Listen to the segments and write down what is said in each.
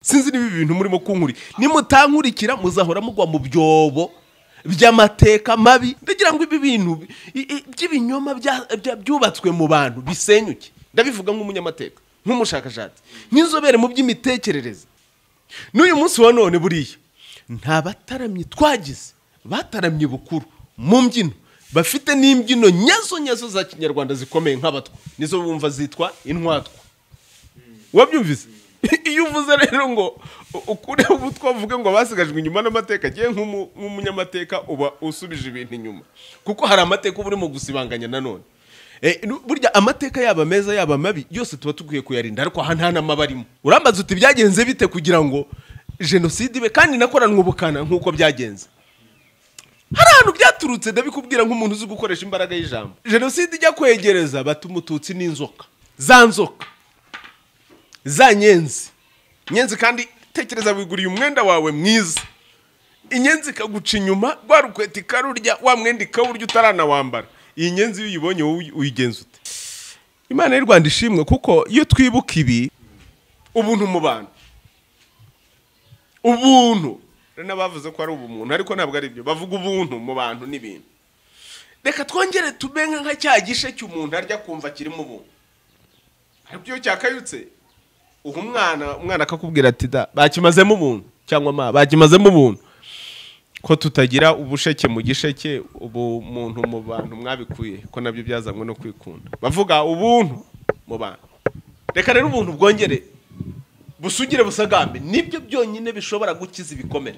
sinzi niba ibintu murimo kunkuri nimutankurikira muzahora mugwa mu byobo by'amateka mabi ndagira ngo ibi bintu by'ibinyoma byubatswe mu bantu bisenyuke ndabivuga nk'umunyamateka nk'umushakashatsi nk'inzobere mu by'imitekerereze n'uyu munsi wa none buriya nta bataramye twagize bataramye bukuru mu mbyino bafite n'imbyino nyazo za kinyarwanda zikomeye nk'abatwa nizo bumva zitwa intwatwa wabyumvise iyo uvuze rero ngo ukure ubutwa uvuge ngo basigajwe inyuma n'amateka giye nk'umunyamateka uba usubije ibintu inyuma kuko hari amateka uba urimo gusibanganya nanone burya amateka yaba meza yaba mabi yose tuba tukwiye kuyarinda ariko aha nta n'amaba arimo urambaza uti byagenze bite kugira ngo jenoside ibe kandi nakoranwe ubukana nk'uko byagenze hari ahantu byaturutse ndabikubwira nk'umuntu uzi gukoresha imbaraga y'ijambo jenoside ijya kwegereza bata umututsi n'inzoka za nzoka za nyenzi kandi tekereza wiguriye umwenda wawe mwiza inyenzi ikaguca inyuma rwa rukweta ikarurya wa mwenda ikawurya utaranawambara iyi nyenzi iyo uyibonye uyigenza ute Imana y'u Rwanda ishimwe kuko iyo twibuka ibi ubuntu mu bantu ubuntu n'abavuze ko ari ubumuntu ariko ntabwo ari byo bavuga ubuntu mu bantu n'ibintu reka twongere tubenga nka cya gishe cy'umuntu arya kumva kirimo ubuntu aribyo cyakayutse umwana akakubwira ati da bakimazemo ubuntu cyangwa bakimazemo ubuntu ko tutagira ubusheke mu gisheke ubu muntu mu bantu mwabikuye ko nabyo byazamwe no kwikunda bavuga ubuntu mu bantu reka rero ubuntu bwongere busugire busagambe nibyo byonyine bishobora gukiza ibikomere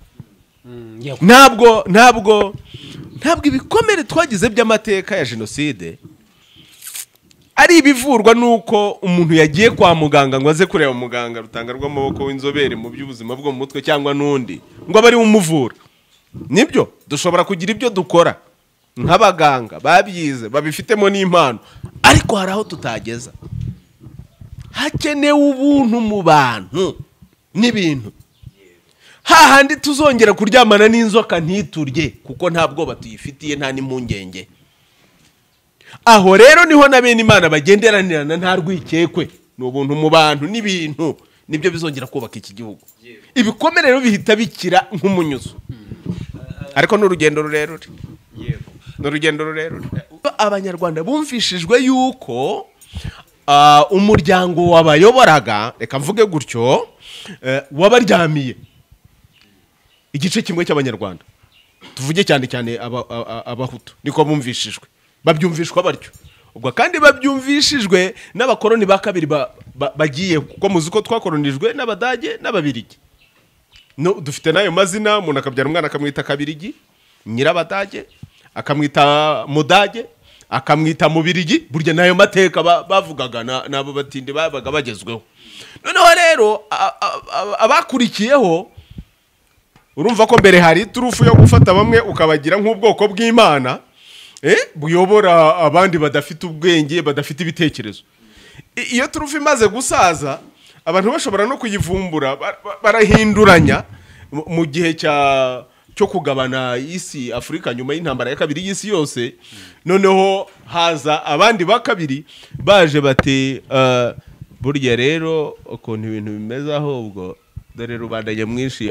ntabwo ibikomere twagize by'amateka ya jenoside ari ibivurwa nuko umuntu yagiye kwa muganga ngo aze kureba muganga rutanga rw'amaboko w'inzobere mu by'ubuzima bwo mu mutwe cyangwa nundi ngo abari umuvura nibyo dushobora kugira ibyo dukora nk'abaganga babyize babifitemo n'impano ariko hari aho tutageza hakenewe ubuntu mu bantu n'ibintu hahandi tuzongera kuryamana n'inzoka ntiturye kuko nta bwoba tuyifitiye nta n'impungenge aho rero niho na bene Imana bagenderanirana nta rwikekwe ni ubuntu mu bantu n'ibintu nibyo bizongera kubaka iki gihugu ibikomere rero bihita bikira nk'umunyuzo ariko n'urugendo rurerure abanyarwanda bumvishijwe yuko umuryango wabayoboraga reka mvuge gutyo wabaryamiye igice kimwe cy'abanyarwanda tuvuge cyane abahutu niko bumvishijwe babyumvishwa batyo ubwo kandi babyumvishijwe n'abakoroni ba kabiri bagiye kuko muzi ko twakoronijwe n'abadage n'ababirigi no dufite nayo mazina umuntu akabyara umwana akamwita kabirigi nyirabadage akamwita mudage akamwita mubirigi burya nayo mateka bavugaga nabo batinde babaga bagezweho noneho rero abakurikiyeho urumva ko mbere hari turufu yo gufata bamwe ukabagira nk'ubwoko bw'Imana buyobora abandi badafite ubwenge badafite ibitekerezo iyo turufu imaze gusaza abantu bashobora no kuyivumbura barahinduranya mu gihe cyo kugabana isi Afurika nyuma y'intambara ya kabiri y'isi yose noneho haza abandi ba kabiri baje bati burya rero ukuntu ibintu bimeze ahubwo dore rubanda nyamwinshi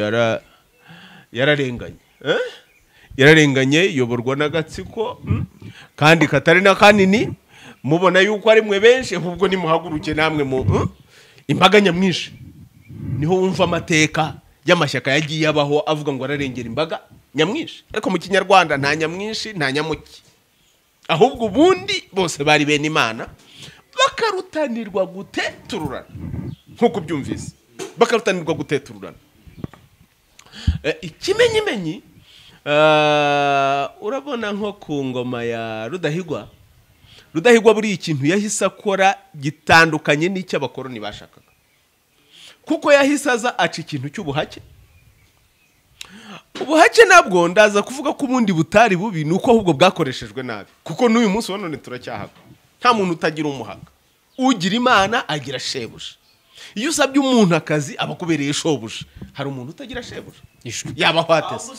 yararenganye yoborwa n'agatsiko kandi katari na kanini mubona yuko ari mwe benshi ahubwo nimuhaguruke namwe mu imbaga nyamwinshi niho wumva amateka y'amashyaka yagiye abaho avuga ngo ararengera imbaga nyamwinshi ariko mu kinyarwanda nta nyamwinshi nta nyamuki ahubwo ubundi bose bari bene Imana bakarutanirwa gutetururana nk'uko byumvise bakarutanirwa gutetururana ikimenyimenyi urabona nko ku ngoma ya Rudahigwa buri ikintu yahise akora gitandukanye n'icyo abakoroni bashakaga kuko yahise aza aca ikintu cy'ubuhake ubuhake nabwo ndaza kuvuga ko ubundi butari bubi nuko ahubwo bwakoreshejwe nabi kuko n'uyu munsi none turacyahaga nta muntu utagira umuhaga ugira Imana agira shebuja iyo usabye umuntu akazi abakubereye shobuja hari umuntu utagira shebuja yaba hwatese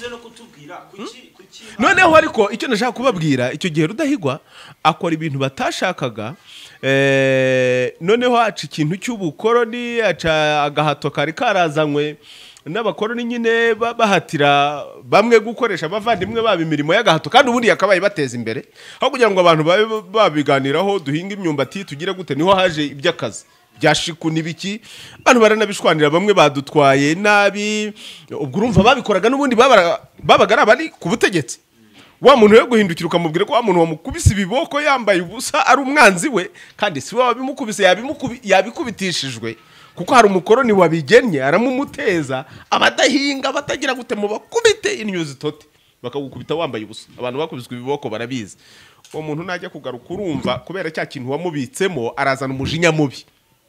noneho ariko icyo nashaka kubabwira icyo gihe Rudahigwa akora ibintu batashakaga noneho haca ikintu cy'ubukoroni, haca agahato kari karazanywe n'abakoroni nyine bahatira bamwe gukoresha abavandimwe baba imirimo y'agahato, kandi ubundi yakabaye bateza imbere aho kugira ngo abantu babiganiraho duhinga imyumbati tugire gute, niho haje iby'akazi byashiku n'ibiki, abantu baranabishwanira, bamwe badutwaye nabi. Ubwo urumva babikoraga n'ubundi babaga ari ku butegetsi. Wa muntu yo guhindukira ukamubwira ko wa muntu wamukubise ibiboko yambaye ubusa ari umwanzi we, kandi si we wabimukubise, yabikubitishijwe, kuko hari umukoroni wabigennye aramumuteza, abadahinga batagira gute mu bakubite inyuzi tote bakagukubita wambaye ubusa. Abantu bakubiswe ibiboko barabizi. Uwo muntu najya kugaruka urumva kubera cya kintu wamubitsemo arazana umujinya mubi,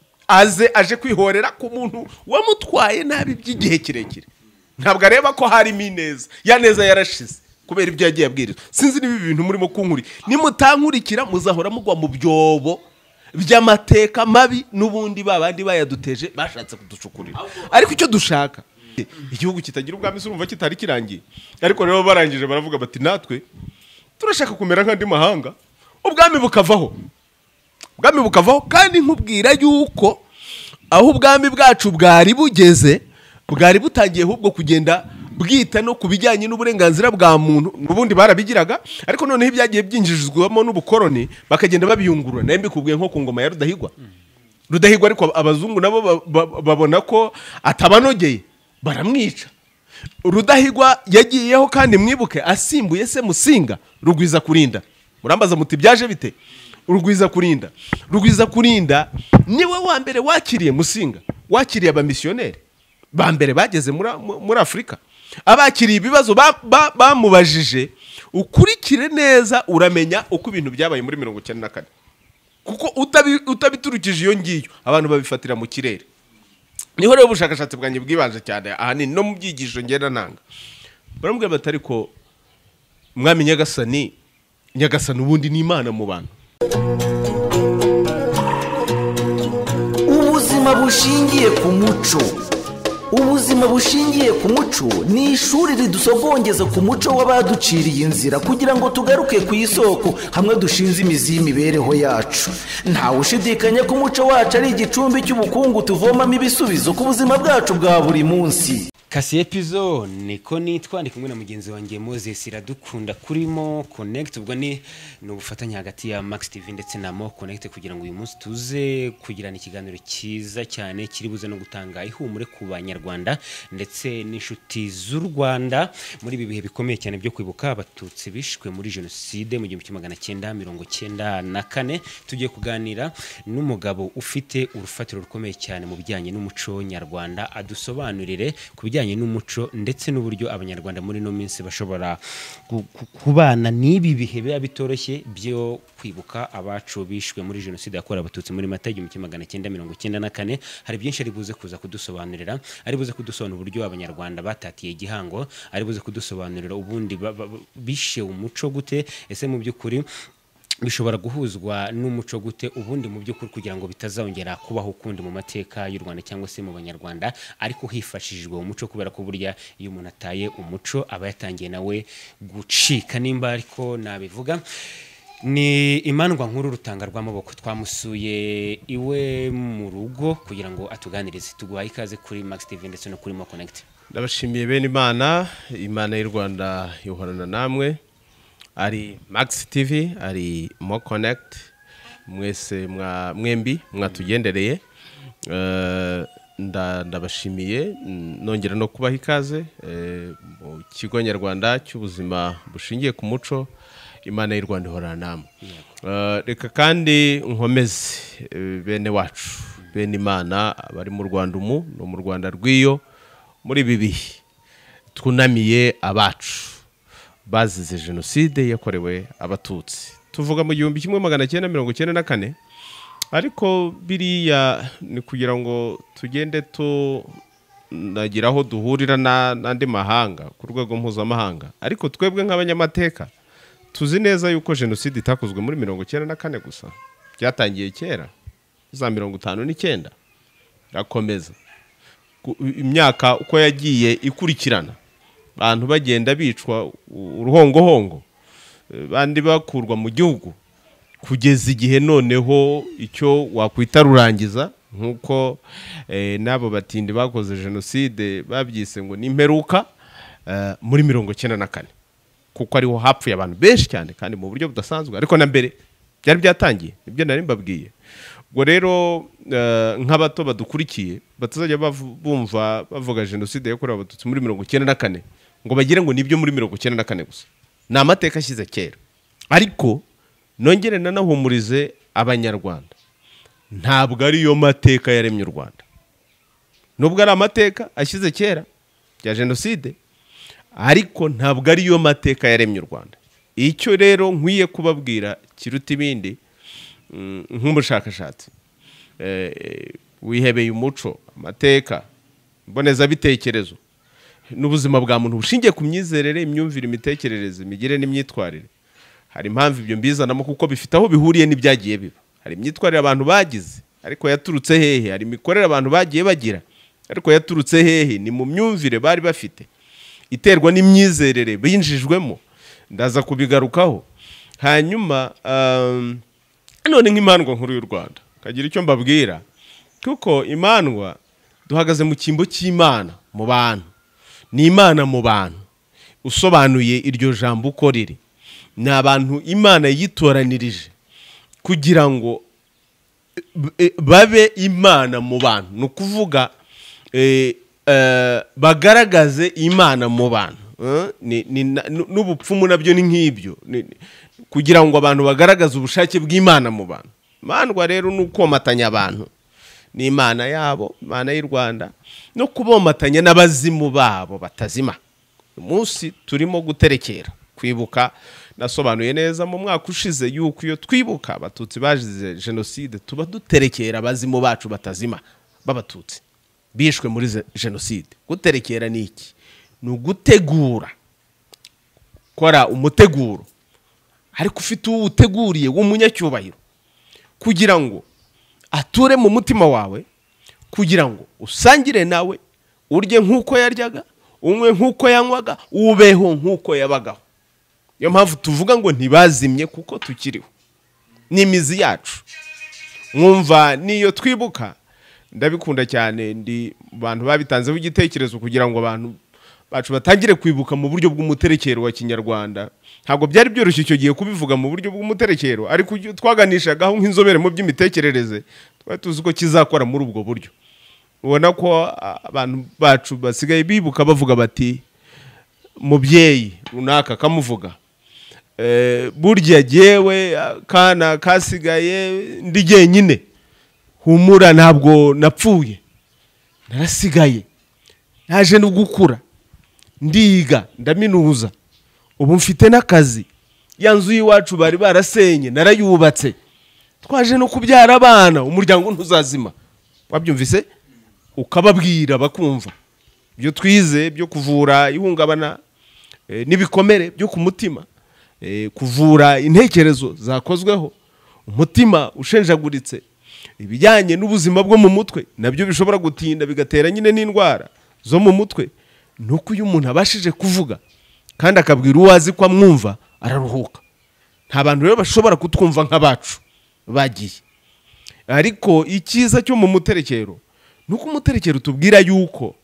aje kwihorera ku muntu wamutwaye nabi by'igihe kirekire. Ntabwo areba ko harimo ineza, ya neza yarashize kubera ibyo yagiye abwiriza. Sinzi niba ibi bintu murimo kunkuri, nimutankurikira muzahora mugwa mu byobo by'amateka mabi n'ubundi babandi bayaduteje bashatse kuducukurira. Ariko icyo dushaka igihugu kitagira ubwami urumva kitari kirangiye. Ariko rero barangije baravuga bati natwe turashaka kumera nk'andi mahanga, ubwami bukavaho. Ubwami bukavaho, kandi nkubwira yuko aho ubwami bwacu bwari bugeze, bwari butangiye ahubwo kugenda bwita no kubijyanye n'uburenganzira bwa muntu. N'ubundi barabigiraga, ariko noneho ibyagiye byinjizwamo n'ubukoroni bakagenda babiyungurura. Naye mbikubwiye nko ku ngoma ya Rudahigwa, ariko abazungu nabo babona ko atabanogeye baramwica. Rudahigwa yagiyeho, kandi mwibuke asimbuye se Musinga Rugwiza Kurinda. Murambaza muti byaje bite? Rugwiza Kurinda niwe wa mbere wakiriye Musinga, wakiriye abamisiyoneri ba mbere bageze muri Afurika. Abakiriye ibibazo bamubajije, ukurikire neza uramenya uko ibintu byabaye muri 1994, kuko utabiturukije iyo ngiyo abantu babifatira mu kirere. Niho rero ubushakashatsi bwanjye bwibanje cyane ahanini no mu byigisho ngenda nanga. Baramubwira bati ariko mwami Nyagasani ubundi ni Imana mu bantu. Ubuzima bushingiye ku muco. Ubuzima bushingiye ku muco ni ishuri ridusogongeza ku muco w'abaduciriye inzira kugira ngo tugaruke ku isoko, hamwe dushinze imizi y'imibereho yacu. Ntawe ushidikanya ko umuco wacu ari igicumbi cy'ubukungu tuvomamo ibisubizo ku buzima bwacu bwa buri munsi. Kasi episode niko nitwa ndi kumwe na mugenzi wanjye Moses Iradukunda kuri Mo Connect. Ubwo ni ubufatanye hagati ya Max TV ndetse na Mo Connect kugira ngo uyu munsi tuze kugirana ikiganiro cyiza cyane kiri buze no gutanga ihumure ku banyarwanda ndetse n'inshuti z'u Rwanda muri ibi bihe bikomeye cyane byo kwibuka abatutsi bishwe muri jenoside mu 1994. Tugiye kuganira n'umugabo ufite urufatiro rukomeye cyane mu bijyanye n'umuco nyarwanda, adusobanurire kubijyanye n'umuco ndetse n'uburyo abanyarwanda muri no minsi bashobora kubana n'ibi bihe biba bitoroshye byo kwibuka abacu bishwe muri jenoside yakorewe abatutsi muri Mata 1994. Hari byinshi ari buze kuza kudusobanurira, ari buze kudusobanurira uburyo abanyarwanda batatiye igihango, ari buze kudusobanurira ubundi bishe umuco gute, ese mu by'ukuri bishobora guhuzwa n'umuco gute, ubundi mu by'ukuri kugira ngo bitazongera kubaho ukundi mu mateka y'u Rwanda cyangwa se mu banyarwanda, ariko hifashishijwe umuco, kubera ko burya iyo umuntu ataye umuco aba yatangiye nawe gucika. Nimba ariko nabivuga ni Imandwa Nkuru Rutanga rw'amaboko, twamusuye iwe mu rugo kugira ngo atuganirize. Tuguhaye ikaze kuri Max TV ndetse no kuri Mo Connect. Ndabashimiye bene Imana y'u Rwanda yohorana namwe, ari Max TV, ari Mo Connect, mwese mwembi mwatugendereye. Ndabashimiye nongera no kubaha ikaze mu kigo nyarwanda cy'ubuzima bushingiye ku muco. Imana y'u Rwanda ihorana namwe. Reka kandi nkomeze bene wacu, bene Imana bari mu Rwanda no mu Rwanda rw'iyo muri bibi twunamiye abacu bazize jenoside yakorewe abatutsi. Tuvuga mu 1994, ariko biriya ni kugira ngo tugende tunagiraho duhurira n'andi mahanga ku rwego mpuzamahanga. Ariko twebwe nk'abanyamateka tuzi neza yuko jenoside itakozwe muri 1994 gusa, byatangiye kera za 59 rakomeza imyaka uko yagiye ikurikirana, abantu bagenda bicwa uruhongohongo, bandi bakurwa mu gihugu kugeza igihe noneho icyo wakwita rurangiza nk'uko n'abo batindi bakoze jenoside babyise ngo ni imperuka muri 1994 kuko ariho hapfuye abantu benshi cyane kandi mu buryo budasanzwe ariko na mbere byari byatangiye nibyo nari mbabwiye. Ubwo rero nk'abato badukurikiye batazajya bumva bavuga jenoside yakorewe abatutsi muri 1994 ngo bagire ngo nibyo muri 1994 gusa, ni amateka ashyize kera. Ariko nongere nanahumurize abanyarwanda, ntabwo ariyo mateka yaremye u Rwanda, nubwo ari amateka ashyize kera ya jenoside, ariko ntabwo ariyo mateka yaremye u Rwanda. Icyo rero nkwiye kubabwira kiruta ibindi nk'umushakashatsi wihebeye umuco, amateka, mbonezabitekerezo n'ubuzima bwa muntu bushingiye ku myizerere, imyumvire, imitekerereze, imigire n'imyitwarire. Hari impamvu ibyo mbizanamo kuko bifite aho bihuriye n'ibyagiye biba. Hari imyitwarire abantu bagize ariko yaturutse hehe, hari imikorere abantu bagiye bagira ariko yaturutse hehe, ni mu myumvire bari bafite iterwa n'imyizerere binjijwemo. Ndaza kubigarukaho. Hanyuma none nk'imandwa nkuru y'u Rwanda kagira icyo mbabwira, kuko imandwa duhagaze mu cyimbo cy'Imana mu bantu, ni Imana mu bantu. Usobanuye iryo jambo uko riri, ni abantu Imana yitoranirije kugira ngo babe Imana mu bantu, ni ukuvuga bagaragaze Imana mu bantu. N'ubupfumu nabyo ni nk'ibyo, kugira ngo abantu bagaragaze ubushake bw'Imana mu bantu. Imandwa rero ni ukomatanya abantu n'Imana yabo, Imana y'u Rwanda, no kubomatanya n'abazimu babo batazima. Umunsi turimo guterekera kwibuka, nasobanuye neza mu mwaka ushize yuko iyo twibuka abatutsi bazize jenoside tuba duterekera abazimu bacu batazima b'abatutsi bishwe muri jenoside. Guterekera ni iki? Ni ugutegura, kora umuteguro ariko ufite uwo uteguriye w'umunyacyubahiro, kugira ngo ature mu mutima wawe, kugira ngo usangire nawe, urye nk'uko yaryaga, unywe nk'uko yanywaga, ubeho nk'uko yabagaho. Niyo mpamvu tuvuga ngo ntibazimye kuko tukiriho, ni imizi yacu. Mwumva niyo twibuka, ndabikunda cyane, ndi bantu babitanzeho igitekerezo kugira ngo abantu bacu batangire kwibuka mu buryo bw'umuterekero wa Kinyarwanda. Ntabwo byari byoroshye icyo gihe kubivuga mu buryo bw'umuterekero, ariko twaganishagaho nk'inzobere mu by'imitekerereze, twari tuzi ko kizakora muri ubwo buryo. Ubona ko abantu bacu basigaye bibuka bavuga bati mubyeyi runaka kamuvuga, burya jyewe kana kasigaye ndi jyenyine, humura ntabwo napfuye, narasigaye, naje no gukura, ndiga, ndaminuza, ubu mfite n'akazi, ya nzu y'iwacu bari barasenye narayubatse, twaje no kubyara abana, umuryango ntuzazima. Wabyumvise? Ukababwira bakumva byo twize byo kuvura ihungabana n'ibikomere byo ku mutima, kuvura intekerezo zakozweho, umutima ushenjaguritse, ibijyanye n'ubuzima bwo mu mutwe nabyo bishobora gutinda bigatera nyine n'indwara zo mu mutwe. Nuko uyu muntu abashije kuvuga kandi akabwira uwazi ko amwumva, araruhuka. Nta bantu rero bashobora kutwumva nk'abacu bagiye. Ariko icyiza cyo mu muterekero nuko umuterekero tubwira yuko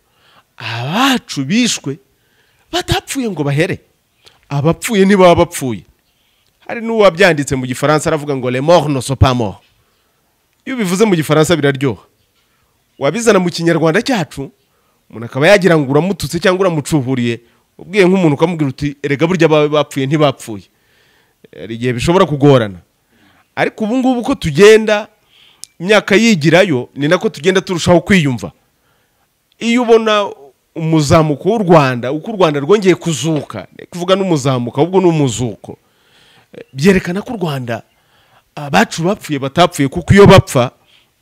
abacu bishwe batapfuye ngo bahere, abapfuye ntibaba bapfuye. Hari n'uwabyanditse mu Gifaransa aravuga ngo les morts ne sont pas morts. Iyo bivuze mu Gifaransa biraryoha, wabizana mu Kinyarwanda cyacu umuntu akaba yagira ngo uramututse cyangwa uramucuhuriye, ubwiye nk'umuntu ukamubwira uti erega burya bapfuye ntibapfuye. Hari igihe bishobora kugorana, ariko ubu ngubu uko tugenda imyaka yigirayo ni nako tugenda turushaho kwiyumva. Iyo ubona umuzamuko w'u Rwanda, uko u Rwanda rwongeye kuzuka, kuvuga n'umuzamuko ahubwo n'umuzuko, byerekana ko u Rwanda abacu bapfuye batapfuye, kuko iyo bapfa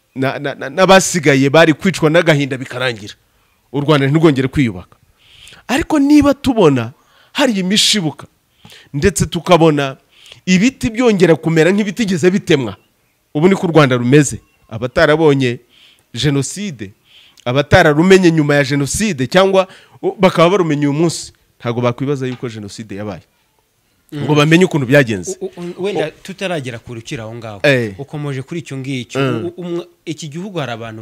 n'abasigaye bari kwicwa n'agahinda bikarangira, u Rwanda ntirwongere kwiyubaka. Ariko niba tubona hari imishibuka ndetse tukabona ibiti byongera kumera nk'ibitigeze bitemwa, ubu niko u Rwanda rumeze. Abatarabonye jenoside, abatararumenye nyuma ya jenoside cyangwa bakaba barumenye uyu munsi, ntago bakwibaza yuko jenoside yabaye. ngo bamenye ukuntu byagenze. Wenda tutaragera ku rukira aho ngaho ukomoje kuri icyo ngicyo iki gihugu hari abantu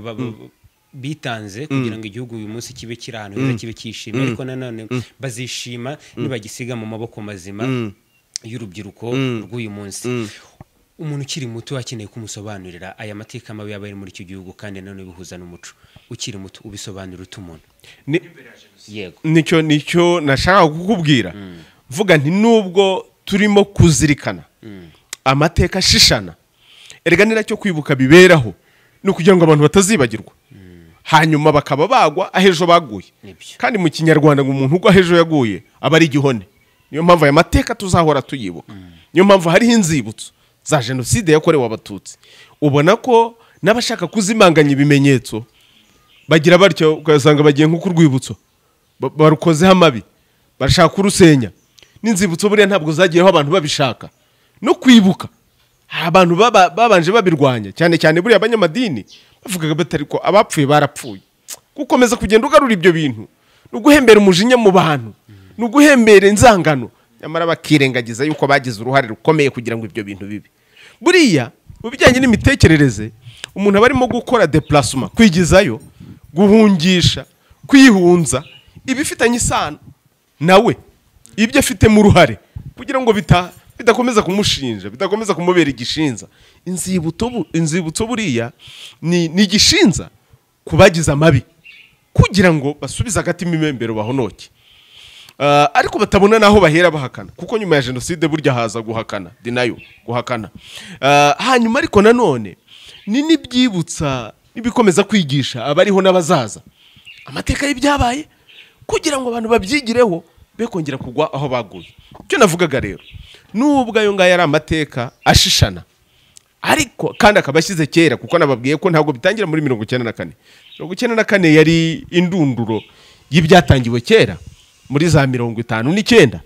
bitanze kugira ngo igihugu uyu munsi kibe kiri ahantu heza kibe cyishimye ariko nanone bazishima nibagisiga mu maboko mazima y'urubyiruko rw'uyu munsi. Umuntu ukiri muto akeneye kumusobanurira aya mateka mabi yabaye muri icyo gihugu kandi nanone bihuza n'umuco, ukiri muto ubisobanurira utumuntu. Yego nicyo nashaka kukubwira, vuga nti nubwo turimo kuzirikana amateka ashishana, erega ni nacyo kwibuka biberaho no kugira ngo abantu batazibagirwa hanyuma bakaba bagwa ahejo baguye. Kandi mu kinyarwanda ngo umuntu ugwa ahejo yaguye aba ari igihone. Niyo mpamvu aya mateka tuzahora tuyibuka, niyo mpamvu hariho inzibutso za jenoside yakorewe abatutsi. Ubona ko n'abashaka kuzimanganya ibimenyetso bagira batyo, ugasanga bagiye nko ku rwibutso barukozeho amabi, barashaka kurusenya. N'inzibutso buriya ntabwo zagiyeho abantu babishaka, no kwibuka abantu babanje babirwanya, cyane cyane buriya abanyamadini bavugaga batari ko abapfuye barapfuye. Gukomeza kugenda ugarura ibyo bintu no guhembera umujinya mu bantu, no guhembera inzangano, nyamara bakirengagiza yuko bagize uruhare rukomeye kugira ngo ibyo bintu bibe. Buriya mu bijyanye n'imitekerereze umuntu aba arimo gukora déplacement, kwigizayo, guhungisha, kwihunza ibifitanye isano nawe, ibyo afite mu ruhare kugira ngo bidakomeza kumushinja, bidakomeza kumubera igishinza. Inzibutso buriya ni igishinza kubagiza amabi kugira ngo basubize agatima imembero bahonoke, ariko batabona naho bahera bahakana, kuko nyuma ya jenoside burya haza guhakana, dinayo guhakana. Hanyuma ariko nanone ni nibyibutsa nibikomeza kwigisha abariho n'abazaza amateka y'ibyabaye kugira ngo abantu babyigireho be kongera kugwa aho baguye. Cyo navugaga rero, nubwo ayo ngayo ari amateka ashishana ariko kandi akabashyize kera, kuko nababwiye ko ntabwo bitangira muri 1994. 1994 yari indunduro y'ibyatangiwe kera muri za 59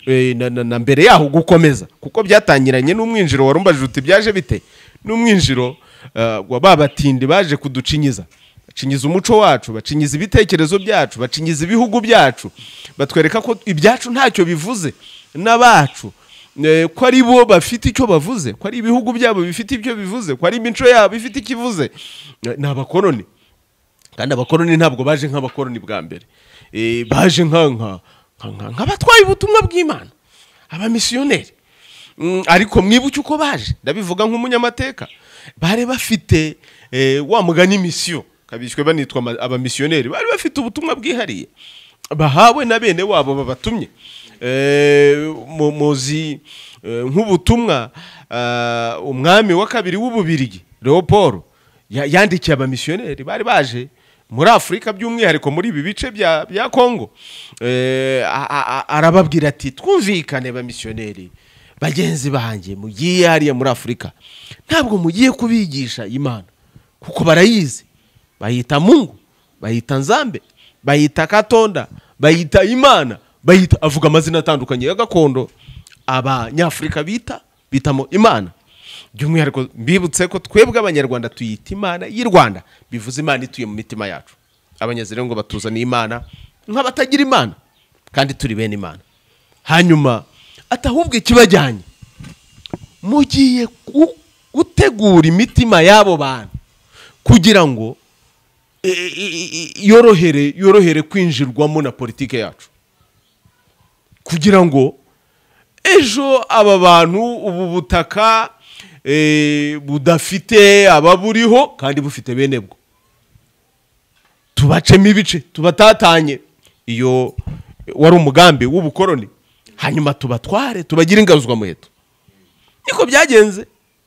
na mbere yaho gukomeza, kuko byatangiranye n'umwinjiro warumbaje uti byaje bite, n'umwinjiro wa babatindi baje kuducinyiza, bacinyiza umuco wacu, bacinyiza ibitekerezo byacu, bacinyiza ibihugu byacu, batwereka ko ibyacu ntacyo bivuze n'abacu, ko ari bo bafite icyo bavuze, ko ari ibihugu byabo bifite ibyo bivuze, ko ari imico yabo ifite ikivuze. N'abakoloni, kandi abakoloni ntabwo baje nk'abakoloni bwa mbere, baje nk'abatwaye ubutumwa bw'Imana, abamisiyoneri. Ariko mwibuke uko baje, ndabivuga nk'umunyamateka, bari bafite wa mugani misiyo, kabishywe banitwa abamisiyoneri, bari bafite ubutumwa bwihariye bahawe na bene wabo babatumye. Muzi nk'ubutumwa umwami wa kabiri w'Ububirigi Leopold yandikiye abamisiyoneri bari baje muri Afrika, by'umwihariko muri ibi bice bya Kongo. Arababwira ati twumvikane abamisiyoneri bagenzi banjye, mugiye hariya muri Afrika ntabwo mugiye kubigisha Imana kuko barayizi, bayita Mungu, bayita Nzambe, bayita Katonda, bayita Imana, bayita avuga amazina atandukanye ya gakondo abanyafrika bitamo Imana. By'umwihariko mbibutse ko twebwe abanyarwanda tuyita Imana y'u Rwanda, bivuze Imana ituye mu mitima yacu. Abanyazire ngo batuzana Imana nk'abatagira Imana kandi turi bene Imana. Hanyuma atahubwe ikibajyanye, mugiye gutegura imitima y'abo bantu kugira ngo yorohere kwinjirwamo na politike yacu, kugira ngo ejo aba bantu ubu butaka budafite ababuriho kandi bufite bene bwo, tubacemo ibice, tubatatanye. Iyo wari umugambi w'ubukoloni, hanyuma tubatware, tubagira ingazwa muheto. Niko byagenze.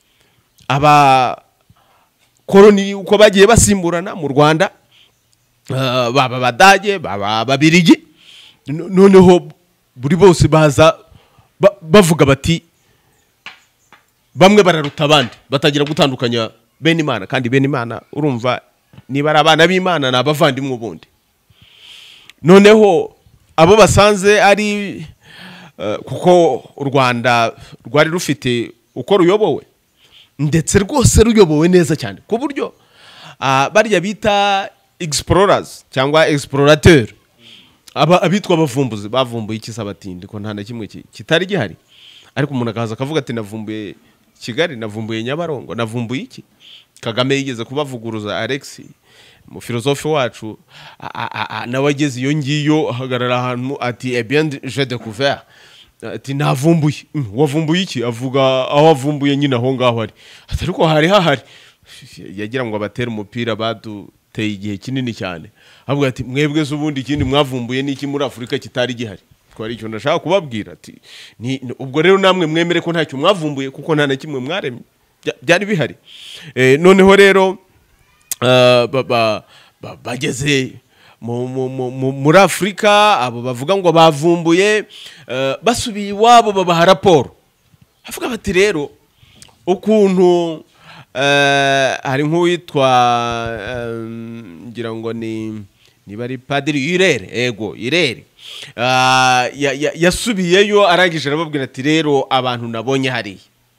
Koloni uko bagiye basimburana mu Rwanda, baba Badage, baba Babirigi, noneho buri bose baza bavuga bati bamwe bararuta abandi, batagira gutandukanya bene Imana. Kandi bene Imana urumva niba ari abana b'Imana ni abavandimwe ubundi. Noneho abo basanze ari kuko u Rwanda rwari rufite uko ruyobowe, ndetse rwose ruyobowe neza cyane ku buryo barya bita explorers cyangwa explorateur, abitwa abavumbuzi bavumbuye iki Sabatindi ko nta na kimwe kitari gihari. ariko umuntu akaza akavuga ati navumbuye Kigali, navumbuye Nyabarongo, navumbuye iki. Kagame yigeze kubavuguruza Alex mu filozofi wacu nawe ageze iyo ngiyo ahagarara ahantu ati eh bien je découvert, ati navumbuye. Wavumbuye iki? Avuga aho avumbuye nyine aho ngaho ari. Ariko hari hahari yagira ngo abatera umupira baduteye igihe kinini cyane, avuga ati mwebwe z'ubundi ikindi mwavumbuye n'iki muri Afurika kitari gihari. Twari icyo ndashaka kubabwira ati ubwo rero namwe mwemere ko ntacyo mwavumbuye kuko nta na kimwe mwaremye byari bihari. Noneho rero bageze muri Afurika, abo bavuga ngo bavumbuye basubiye iwabo babaha raporo, avuga bati rero ukuntu hari nk'uwitwa ngira ngo niba ari Padiri Irere yasubiyeyo arangije arababwira ati rero abantu nabonye hariya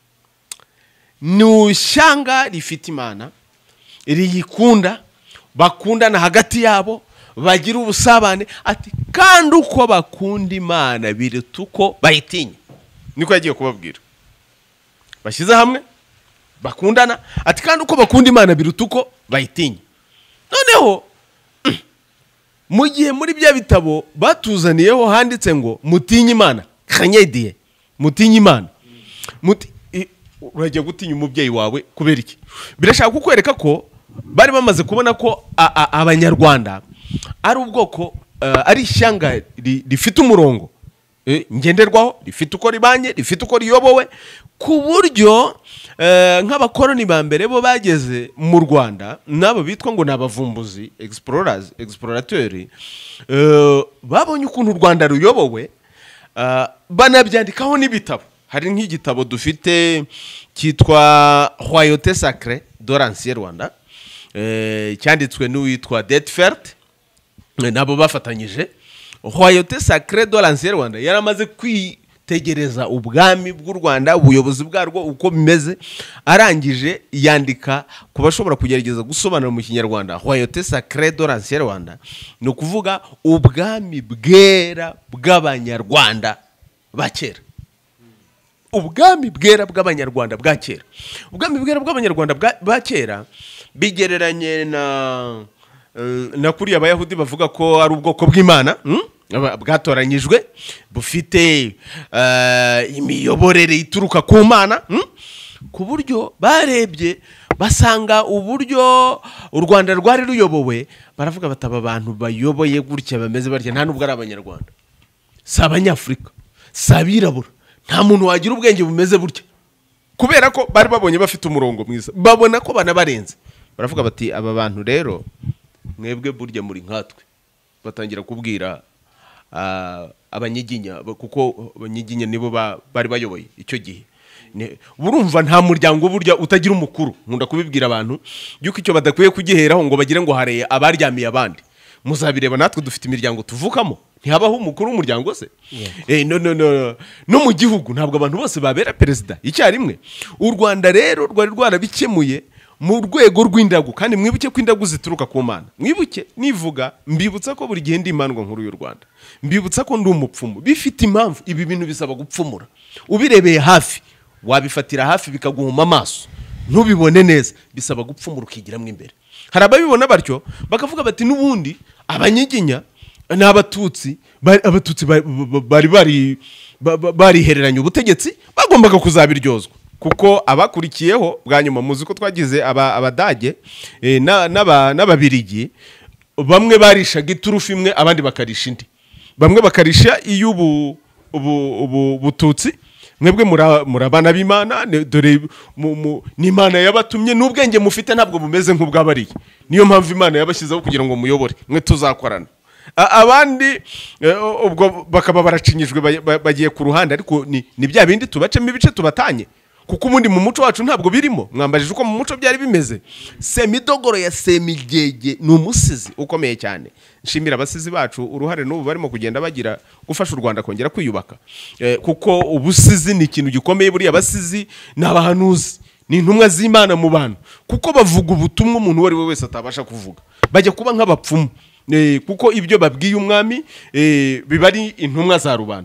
ni ishyanga rifite Imana riyikunda, bakundana hagati yabo, bagira ubusabane, ati kandi uko bakunda Imana biruta uko bayitinya. Niko yagiye kubabwira, bashyize hamwe bakundana, ati kandi uko bakunda Imana biruta uko bayitinya. Noneho mu gihe muri bya bitabo batuzaniyeho handitse ngo mutinye Imana, kanyediye mutinye Imana, urajya gutinya umubyeyi wawe kubera iki? Birashaka kukwereka ko bari bamaze kubona ko abanyarwanda ari ubwoko, ari ishyanga rifite umurongo ngenderwaho, rifite uko ribanye, rifite uko riyobowe, ku buryo nk'abakoroni ba mbere bo bageze mu Rwanda, nabo bitwa ngo nabavumbuzi explorateurs, babonye ukuntu u Rwanda ruyobowe, banabyandikaho n'ibitabo. Hari nk'igitabo dufite cyitwa Royauté Sacrée de l'Ancien Rwanda, cyanditswe n'uwitwa Detfert, nabo bafatanyije. Royauté Sacrée de l'Ancien Rwanda yaramaze kwitegereza ubwami bw'u Rwanda, ubuyobozi bwarwo uko bimeze, arangije yandika ku bashobora kugerageza gusobanura mu Kinyarwanda. Royauté Sacrée de l'Ancien Rwanda ni ukuvuga ubwami bwera bw'Abanyarwanda ba kera. Ubwami bwera bw'Abanyarwanda bwa kera. Ubwami bwera bw'Abanyarwanda ba kera bigereranye na kuriya Abayahudi bavuga ko ari ubwoko bw'Imana bwatoranyijwe, bufite imiyoborere ituruka ku Mana, ku buryo barebye basanga uburyo u Rwanda rwari ruyobowe, baravuga bataba abantu bayoboye gutya bameze barya nta nubwo ari Abanyarwanda, si Abanyafurika, si abirabura, nta muntu wagira ubwenge bumeze burya, kubera ko bari babonye bafite umurongo mwiza, babona ko banabarenze. Baravuga bati aba bantu rero mwebwe burya muri nkatwe. Batangira kubwira abanyiginya, kuko abanyiginya nibo bari bayoboye icyo gihe. Burumva nta muryango burya utagira umukuru. Nkunda kubibwira abantu yuko icyo badakwiye kugiheraho ngo bagire ngo hareye abaryamiye abandi. Muzabireba natwe dufite imiryango tuvukamo, ntihabaho umukuru w'umuryango se. No mu gihugu ntabwo abantu bose babera perezida icyarimwe. U Rwanda rero rwari rwarabikemuye mu rwego rw'indagu, kandi mwibuke ko indagu zituruka ku Mana. Mwibuke nivuga mbibutsa ko buri gihe ndi imandwa nkuru y'u Rwanda, mbibutsa ko ndi umupfumu. Bifite impamvu ibi bintu bisaba gupfumura. Ubirebeye hafi wabifatira hafi bikaguhuma amaso, ntubibone neza, bisaba gupfumura ukigiramo imbere. Hari ababibona batyo bakavuga bati n'ubundi abanyiginya n'abatutsi barihereranye ubutegetsi, bagombaga kuzabiryozwa, kuko abakurikiyeho bwa nyuma muzi ko twagize abadage n'ababirigi, bamwe barishaga iturufu imwe abandi bakarisha indi, bamwe bakarisha ubututsi, mwebwe murabana b'Imana, dore n'Imana yabatumye, n'ubwenge mufite ntabwo bumeze nk'ubwabariye, niyo mpamvu Imana yabashyizeho kugira ngo muyobore, mwe tuzakorana. Abandi ubwo bakaba baracinyijwe bagiye ku ruhande, ariko ni bya bindi tubacemo ibice tubatanye, kuko ubundi mu muco wacu ntabwo birimo. Mwambajije uko mu muco byari bimeze. Semidogoro ya Semigege ni umusizi ukomeye cyane. Nshimira abasizi bacu uruhare n'ubu barimo kugenda bagira gufasha u Rwanda kongera kwiyubaka, kuko ubusizi ni ikintu gikomeye. Buriya abasizi ni abahanuzi, ni intumwa z'Imana mu bantu, kuko bavuga ubutumwa umuntu uwo ari we wese atabasha kuvuga. Bajya kuba nk'abapfumu, kuko ibyo babwiye umwami biba ari intumwa za rubanda.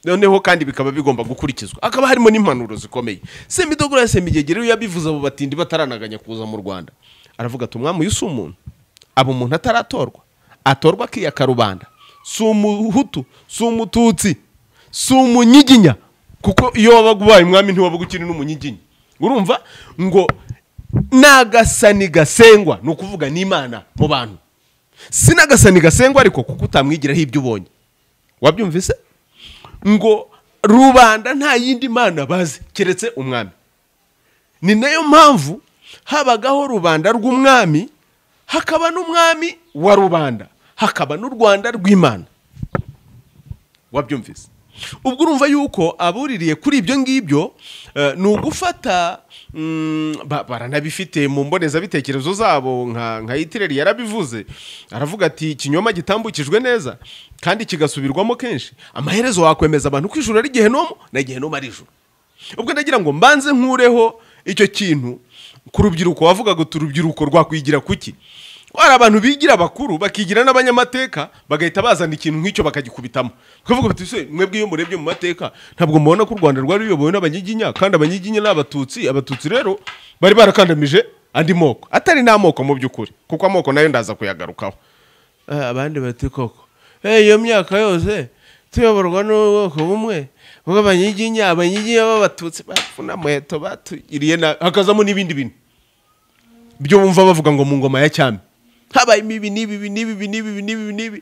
noneho kandi bikaba bigomba gukurikizwa, akaba harimo n'impanuro zikomeye. Semidogora ya Semigegero yabivuze abo batindi bataranaganya kuza mu Rwanda, aravuga ati umwami uyu si umuntu, abo umuntu ataratorwa, atorwa akiyaka rubanda, si umuhutu, si umututsi, si umunyiginya, kuko iyo wabaga ubaye umwami ntiwabaga ukiri n'umunyiginya. Urumva ngo nagasani gasengwa, ni ukuvuga n'Imana mu bantu, si nagasani gasengwa ariko kuko utamwigiraho ibyo ubonye. Wabyumvise ngo rubanda nta yindi mana bazi keretse umwami. Ni nayo mpamvu habagaho rubanda rw'umwami, hakaba n'umwami wa rubanda, hakaba n'u Rwanda rw'Imana. Wabyumvise? Ubwo urumva yuko abuririye kuri ibyo ngibyo ni ugufata baranabifite mu mboneza bitekerezo zabo, nka Hitireri yarabivuze, aravuga ati ikinyoma gitambukijwe neza kandi kigasubirwamo kenshi, amaherezo wakwemeza abantu ko ijuru ari Gehenomu na Gehenomu ari ijuru. Ubwo ndagira ngo mbanze nkureho icyo kintu ku rubyiruko. Wavugaga uti urubyiruko rwakwigira kuki? Wari abantu bigira bakuru bakigira n'abanyamateka bagahita bazana ikintu nk'icyo bakagikubitamo, bakavuga bati se mwebwe iyo murebye mu mateka ntabwo mubona ko u Rwanda rwari ruyobowe n'abanyiginya, kandi abanyiginya n'abatutsi, abatutsi rero bari barakandamije andi moko atari n'amoko mu by'ukuri, kuko amoko nayo ndaza kuyagarukaho. Abandi bati koko iyo myaka yose tuyoborwa n'ubwoko bumwe bw'abanyiginya, abanyiginya b'abatutsi bapfuna muheto batugiriye hakazamo n'ibindi bintu byo bumva bavuga ngo mu ngoma ya cyami habaye imibi n'ibi ntabwo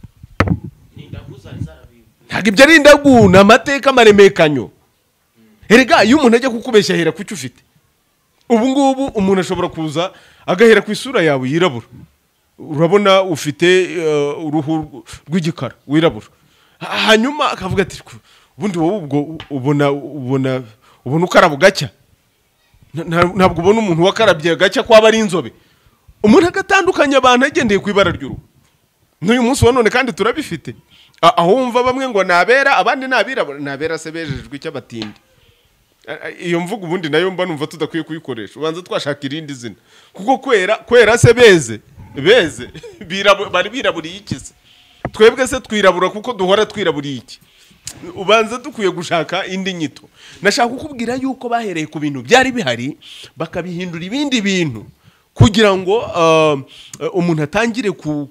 ibyo ari indagu, ni amateka maremekanyo. Erega iyo umuntu ajya kukubeshya ahera ku cyo ufite. Ubu ngubu umuntu ashobora kuza agahera ku isura yawe yirabura, urabona ufite uruhu rw'igikara wirabura, hanyuma akavuga ati ubundi wowe ubwo ubona ukaraba gacya, ntabwo ubona umuntu wakarabye gacya kwaba ari inzobe. Umuntu agatandukanya abantu agendeye ku ibara ry'uruhu. N'uyu munsi wa none kandi turabifite, aho wumva bamwe ngo nabera abandi nabirabura, nabera se bejejwe icy'abatindi. Iyo mvuga ubundi nayo mba numva tudakwiye kuyikoresha, ubanza twashaka irindi zina, kuko kwera se beze bari biraburiye iki se? Twebwe se twirabura kuko duhora twiraburiye iki? Ubanza dukwiye gushaka indi nyito. Nashaka kukubwira yuko bahereye ku bintu byari bihari bakabihindura ibindi bintu, kugira ngo umuntu atangire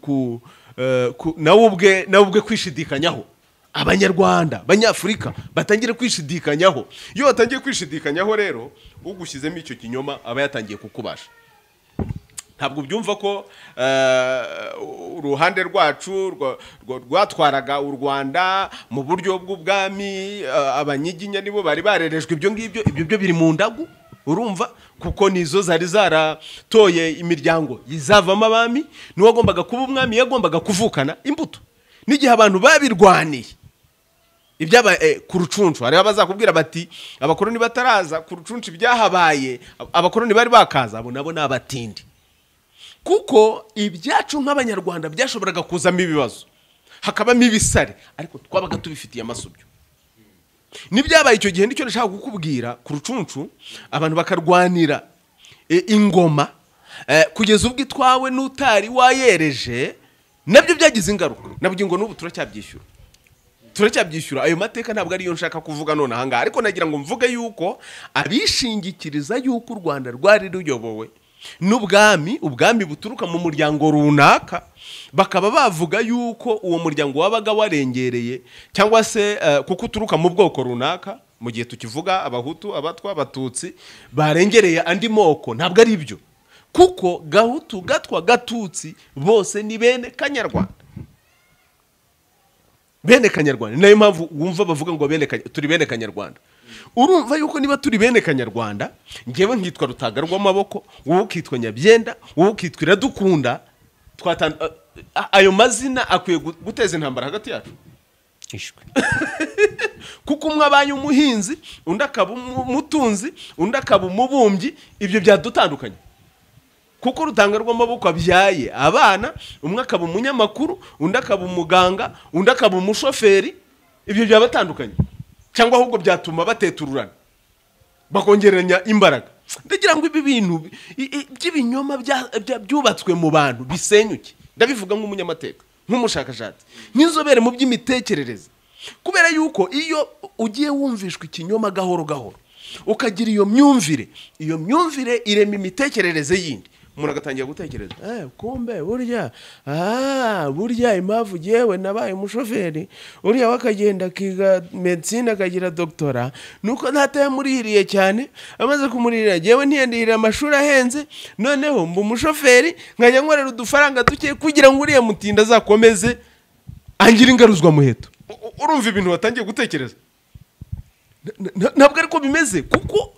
nawe ubwe kwishidikanyaho. Abanyarwanda, abanyafurika batangire kwishidikanyaho. Iyo batangiye kwishidikanyaho rero ugushyizemo icyo kinyoma aba yatangiye kukubasha. Ntabwo byumva ko uruhande rwacu rwatwaraga u Rwanda mu buryo bw'ubwami, abanyiginya nibo bari barerejwe ibyo ngibyo. Ibyo byo biri mu ndagu, urumva, kuko nizo zari zaratoye imiryango izavamo abami. Niwe wagombaga kuba umwami, yagombaga kuvukana imbuto. N'igihe abantu babirwaniye ibyaba ku rucuncu, hari abazakubwira bati abakoroni bataraza ku rucuncu byahabaye, abakoroni bari bakaza, abo nabo n'abatindi. Kuko ibyacu nk'abanyarwanda byashoboraga kuzamo ibibazo, hakabamo ibisare, ariko twabaga tubifitiye amasubyo. Nibyabaye icyo gihe nicyo nashaka kukubwira. Ku rucuncu abantu bakarwanira ingoma kugeza ubwo itwawe n'utari wayereje, nabyo byagize ingaruka. Nabyo ngo n'ubu turacyabyisyura. Ayo mateka ntabwo ariyo nshaka kuvuga none aha ngaha, ariko nagira ngo mvuge yuko abishingikiriza yuko u Rwanda rwari ruyobowe n'ubwami, ubwami buturuka mu muryango runaka, bakaba bavuga yuko uwo muryango wabaga warengereye, cyangwa se kuko uturuka mu bwoko runaka. Mu gihe tukivuga abahutu, abatwa, abatutsi barengereye andi moko, ntabwo ari byo, kuko gahutu, gatwa, gatutsi bose ni bene Kanyarwanda. Bene Kanyarwanda, nayo mpamvu wumva bavuga ngo turi bene Kanyarwanda. Urumva yuko niba turi bene Kanyarwanda, ngewe nkitwa Rutaga rw'amaboko, wowe ukitwa Nyabyenda, wowe ukitwa Iradukunda, ayo mazina akwiye guteza intambara hagati yacu. Kuko umwe abaye umuhinzi, undi akaba umutunzi, undi akaba umubumbyi, ibyo byadutandukanye. Kuko Rutanga rw'amaboko abyaye abana, umwe akaba umunyamakuru, undi akaba umuganga, undi akaba umushoferi, ibyo byabatandukanye. Cyangwa ahubwo byatuma batetururana, bakongeranya imbaraga. Ndagira ngo ibi bintu by'ibinyoma byubatswe mu bantu bisenyuke. Ndabivuga nk'umunyamateka, nk'umushakashatsi, nk'inzobere mu by'imitekerereze. kubera yuko iyo ugiye wumvishwa ikinyoma gahoro gahoro ukagira iyo myumvire irema imitekerereze yindi, umuntu agatangira gutekereza kumbe burya impamvu yewe nabaye umushoferi uriya wakagenda akiga medicine akagira doktora nuko ntatayamurihiriye cyane, amaze kumurihira yewe ntiyandihirira amashuri ahenze, noneho mba umushoferi nkajya nkorera udufaranga duke kugira ngo uriya mutinda azakomeze angira ingaruzwa muheto. Urumva ibintu watangiye gutekereza? Ntabwo ariko bimeze, kuko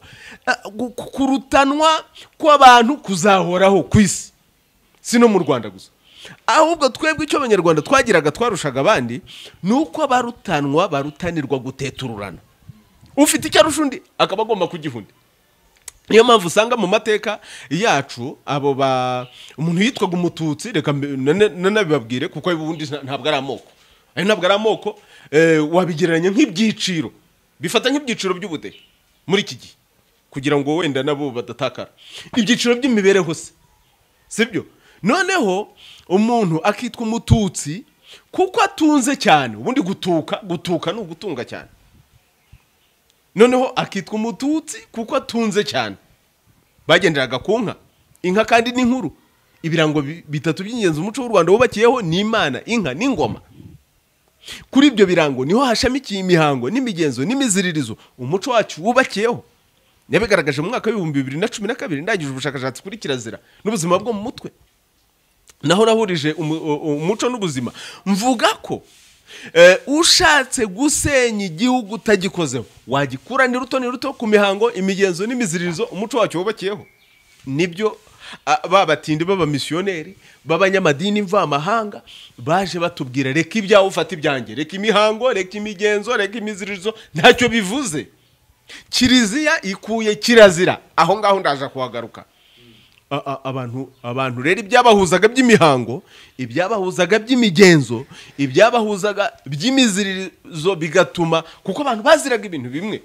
kurutanwa kw'abantu kuzahoraho ku isi, si no mu Rwanda gusa, ahubwo twebwe icyo abanyarwanda twagiraga twarushaga abandi nuko abarutanwa barutanirwa gutetururana, ufite icyo arusha undi akaba agomba kugihunda. Niyo mpamvu usanga mu mateka yacu umuntu yitwaga umututsi, reka nanabibabwire kuko ubundi ntabwo ari amoko, ntabwo ari amoko, wabigereranya nk'ibyiciro, bifata nk'ibyiciro by'ubudehe muri iki gihe kugira ngo wenda nabo badatakara, ibyiciro by'imibereho se, sibyo? Noneho umuntu akitwa umututsi kuko atunze cyane, ubundi gutuka ni ugutunga cyane, noneho akitwa umututsi kuko atunze cyane, bagenderaga ku inka kandi n'inkuru, ibirango bitatu by'ingenzi umuco w'u Rwanda wubakiyeho ni Imana, inka n'ingoma. Kuri ibyo birango niho hashamikiye imihango n'imigenzo n'imiziririzo umuco wacu wubakiyeho. Yabigaragaje mu mwaka wa 2012 ndangije ubushakashatsi kuri kirazira n'ubuzima bwo mu mutwe, naho nahurije umuco n'ubuzima, mvuga ko ushatse gusenya igihugu utagikozeho wagikura ni ruto ku mihango, imigenzo n'imiziririzo umuco wacu wubakiyeho. Nibyo babatindi b'abamisiyoneri b'abanyamadini mvamahanga baje batubwira, reka ibyawe ufata ibyanjye, reka imihango, reka imigenzo, reka imiziririzo, ntacyo bivuze. Kiriziya ikuye kirazira, aho ngaho ndaje kuhagaruka. Abantu rero ibyabahuzaga by'imihango, ibyabahuzaga by'imigenzo, ibyabahuzaga by'imiziririzo bigatuma, kuko abantu baziraga ibintu bimwe,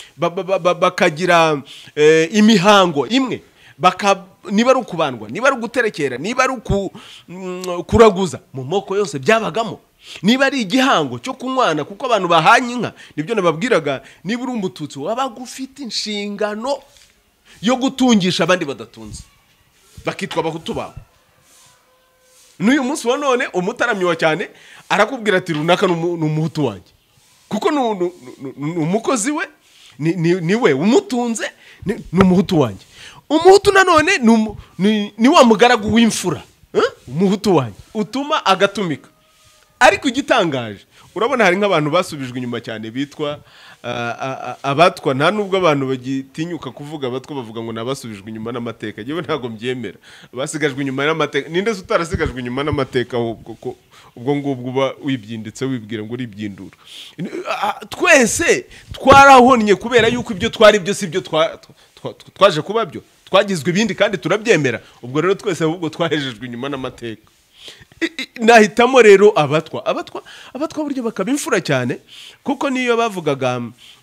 bakagira imihango imwe, niba ari ukubandwa, niba ari uguterekera, niba ari kuraguza, mu moko yose byabagamo. Niba ari igihango cyo kunywana kuko abantu bahanye inka, nibyo nababwiraga, niba uri umututsi wabaga ufite inshingano yo gutungisha abandi badatunze, bakitwa abahutu bawe. N'uyu munsi wa none umutaramyi cyane arakubwira ati runaka ni umuhutu wanjye, kuko ni umukozi we, ni we umutunze, ni umuhutu wanjye. Umuhutu nanone ni wa mugaragu w'imfura, umuhutu wanjye utuma agatumika. Ariko igitangaje, urabona hari nk'abantu basubijwe inyuma cyane bitwa abatwa, nta nubwo abantu bagitinyuka kuvuga abatwa, bavuga ngo nabasubijwe inyuma n'amateka. Yewe ntago mbyemera, basigajwe inyuma n'amateka. Ninde se utarasigajwe inyuma n'amateka? Ubwo ngubwo uba wibyinditse wibwira ngo uri ibyindura. Twese twarahonnye kubera yuko ibyo twari byo si byo twaje kuba byo, twagizwe ibindi kandi turabyemera. Ubwo rero twese ahubwo twahejejwe inyuma n'amateka. Nahitamo rero abatwa buryo bakaba imfura cyane, kuko niyo bavugaga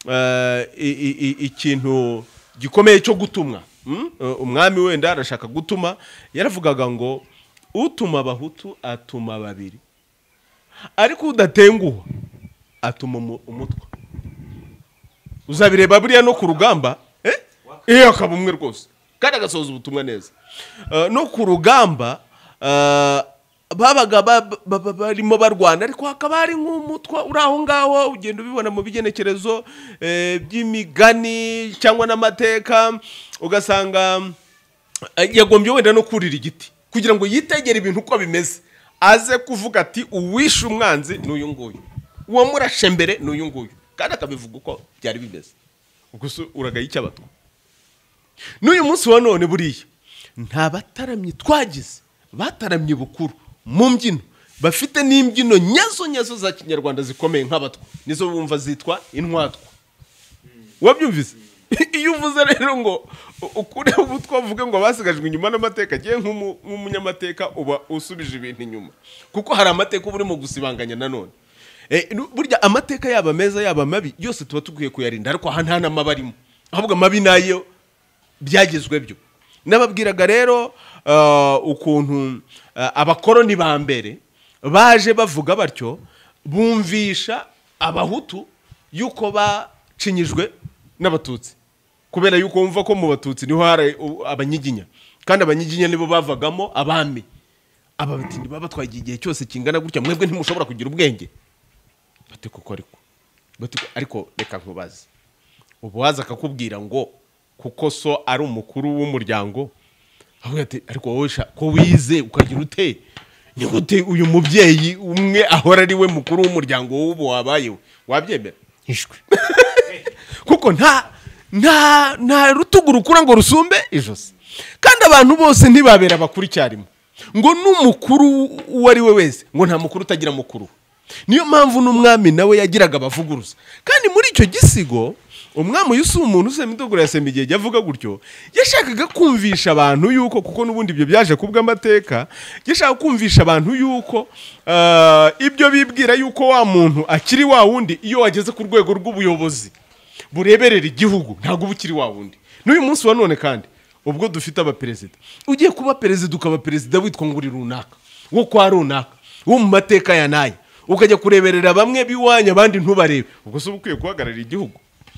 ikintu gikomeye cyo gutumwa, umwami wenda arashaka gutuma, yaravugaga ngo utuma abahutu atuma babiri, ariko udatenguha atuma umutwa. Uzabireba buriya no ku rugamba, akaba umwe rwose kandi agasoza ubutumwa neza. No ku rugamba babaga barimo barwana, ariko hakaba hari nk'umutwa uri aho ngaho, ugenda ubibona mu bigenekerezo by'imigani cyangwa n'amateka, ugasanga yagombye wenda no kurira igiti kugira ngo yitegere ibintu uko bimeze, aze kuvuga ati uwishe umwanzi n'uyu nguyu, uwo murashe mbere n'uyu nguyu, kandi akabivuga uko byari bimeze. Ubwo uragaye icyabatwa. N'uyu munsi wa none buriya nta bataramye twagize, bataramye bukuru mu mbyino, bafite n'imbyino nyazo za kinyarwanda zikomeye nk'abatwa, nizo bumva zitwa intwatwa. Wabyumvise? Iyo uvuze rero ngo ukure ubutwa uvuge ngo basigajwe inyuma n'amateka, giye nk'umunyamateka uba usubije ibintu inyuma, kuko hari amateka uba urimo gusibanganya nanone. Burya amateka yaba meza yaba mabi yose tuba tukwiye kuyarinda, ariko aha nta n'amabi arimo, ahubwo amabi nayo byagezwe byo. Nababwiraga rero ukuntu abakoroni ba mbere baje bavuga batyo, bumvisha abahutu yuko bacinyijwe n'abatutsi kubera yuko wumva ko mu batutsi niho hari abanyiginya kandi abanyiginya nibo bavagamo abami ababatindi babatwaye igihe cyose kingana gutya mwebwe ntimushobora kugira ubwenge bate kuko ariko reka nkubaze ubu waza akakubwira ngo kuko so ari umukuru w'umuryango aho ariko wowe ko wize ukagira ute ni gute uyu mubyeyi umwe ahora ari we mukuru w'umuryango w'ubu wabayewe wabyemera ishwe kuko nta rutugu rukura ngo rusumbe ijosi kandi abantu bose ntibabera bakuru icyarimwe ngo n'umukuru uwo ari we wese ngo nta mukuru utagira mukuru niyo mpamvu n'umwami nawe yagiraga abavuguruza kandi muri icyo gisigo umwami yusi umuntu usema indogoro ya Sembigege yavuga gutyo yashakaga kumvisha abantu yuko kuko n'ubundi ibyo byaje kubw'amateka yashaka kumvisha abantu yuko ibyo bibwira yuko wa muntu akiri wa wundi iyo wageze ku rwego rw'ubuyobozi bureberera igihugu ntabwo ubukiri wa wundi n'uyu munsi wa none kandi ubwo dufite abaperezida ugiye kuba perezida ukaba perezida witwa ngo uri runaka wo kwa runaka wo mu mateka ya naye ukajya kureberera bamwe biwanya abandi ntubarebe ubwo se ukwiye guhagararira igihugu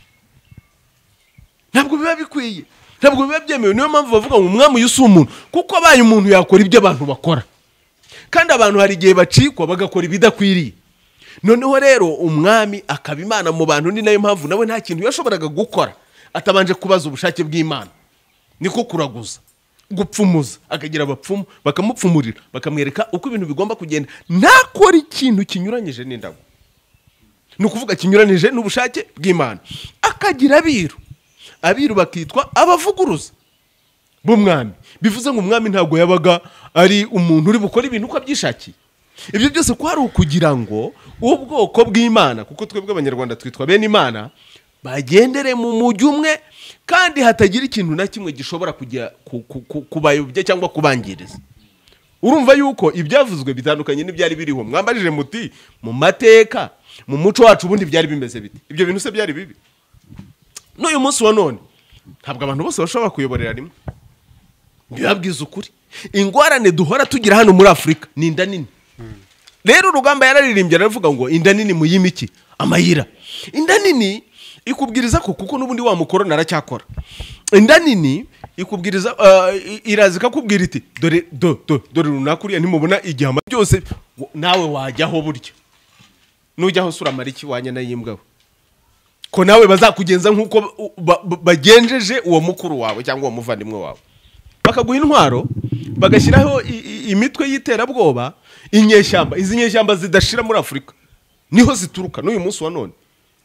ntabwo biba bikwiye ntabwo biba byemewe niyo mpamvu bavuga ngo umwami yusi umuntu kuko abaye umuntu yakora ibyo abantu bakora kandi abantu hari igihe bacikwa bagakora ibidakwiriye noneho rero umwami akaba imana mu bantu ni nayo mpamvu nawe nta kintu yashoboraga gukora atabanje kubaza ubushake bw'Imana niko kuraguza gupfumuza akagira abapfumu bakamupfumurira bakamwereka uko ibintu bigomba kugenda ntakora ikintu kinyuranyije n'indago ni ukuvuga kinyuranije n'ubushake bw'Imana akagira abiru bakitwa abavuguruza b'umwami bivuze ngo umwami ntabwo yabaga ari umuntu uri bukora ibintu uko abyishakiye ibyo byose ko hari ukugira ngo ubwoko bw'Imana kuko twebwe abanyarwanda twitwa bene Imana bagendere mu mujyi umwe kandi hatagira ikintu na kimwe gishobora kujya kubayobya cyangwa kubangiriza urumva yuko ibyavuzwe bitandukanye n'ibyari biriho mwambajije muti mu mateka mu muco wacu ubundi byari bimeze biti ibyo bintu se byari bibi n'uyu munsi wa none ntabwo abantu bose bashobora kuyoborera rimwe byabwiza ukuri ingorane duhora tugira hano muri Afurika ni inda nini rero urugamba yararirimbye aravuga ngo inda nini muyimiki amayira inda nini ikubwiriza ko kuko n'ubundi wa mukorona aracyakora inda nini ikubwiriza irazika kubwira iti dore runakuriya ntimubona igihama byose nawe wajyaho buryo nujyaho sura mariki wanyana yimbwaho ko nawe bazakugenza nkuko bagenjeje uwo mukuru wawe cyangwa uwo muvandimwe wawe bakaguha intwaro bagashyiraho imitwe y'iterabwoba inyeshyamba izi nyeshyamba zidashira muri Afurika niho zituruka n'uyu munsi wa none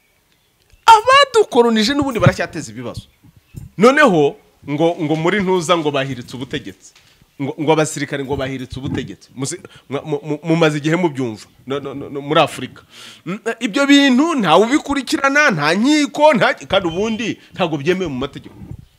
abadukoronije n'ubundi baracyateza ibibazo noneho ngo muri ntuza ngo bahiritse ubutegetsi ngo abasirikare ngo bahiritse ubutegetsi mumaze igihe mubyumva muri Afurika ibyo bintu ntawe ubikurikirana nta nkiko kandi ubundi ntabwo byemewe mu mategeko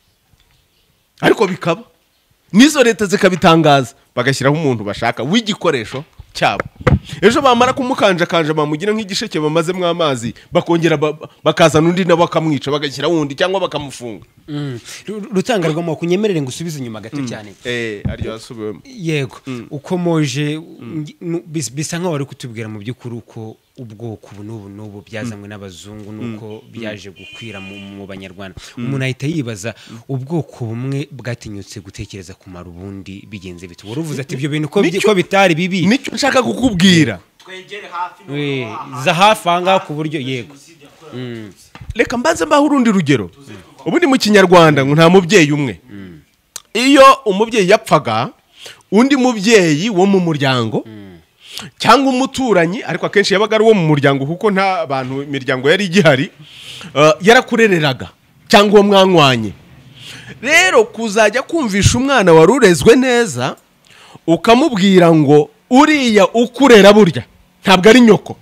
ariko bikaba nizo leta zikabitangaza bagashyiraho umuntu bashaka w'igikoresho cyabo ejo bamara kumukanjakanja bamugira nk'igisheke bamazemo amazi bakongera bakazana undi nabo bakamwica bagashyira wundi cyangwa bakamufunga rutangarwamo kunyemerere ngo usubize inyuma gato cyane ariyo asubiwemo yego ukomoje bisa nkaho wari kutubwira mu by'ukuri uko ubwoko n'ubu byazanywe n'abazungu nuko byaje gukwira mu banyarwanda umuntu ahita yibaza ubwoko bumwe bwatinyutse gutekereza kumara ubundi bigenze bite waruvuze ati ibyo bintu ko bitari bibi nicyo nshaka kukubwira twegere hafi za hafi ahangaha ku buryo yego reka mbanze mbaho urundi rugero ubundi mu kinyarwanda ngo nta mubyeyi umwe iyo umubyeyi yapfaga undi mubyeyi wo mu muryango cyangwa umuturanyi ariko akenshi yabaga ari uwo mu muryango kuko nta bantu imiryango yari igihari yarakurereraga cyangwa uwo mwanywanye rero kuzajya kumvisha umwana wari urezwe neza ukamubwira ngo uriya ukurera burya ntabwo ari nyoko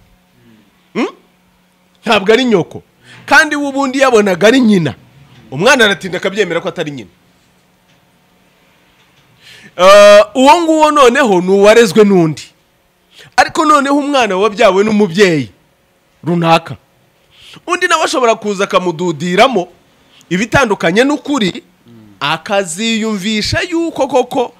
ntabwo ari nyoko kandi we ubundi yabonaga ari nyina umwana aratinda akabyemera ko atari nyina uwo nguwo noneho ni uwarezwe n'undi ariko noneho umwana wabyawe n'umubyeyi runaka undi nawe ashobora kuza akamududiramo ibitandukanye n'ukuri akaziyumvisha yuko koko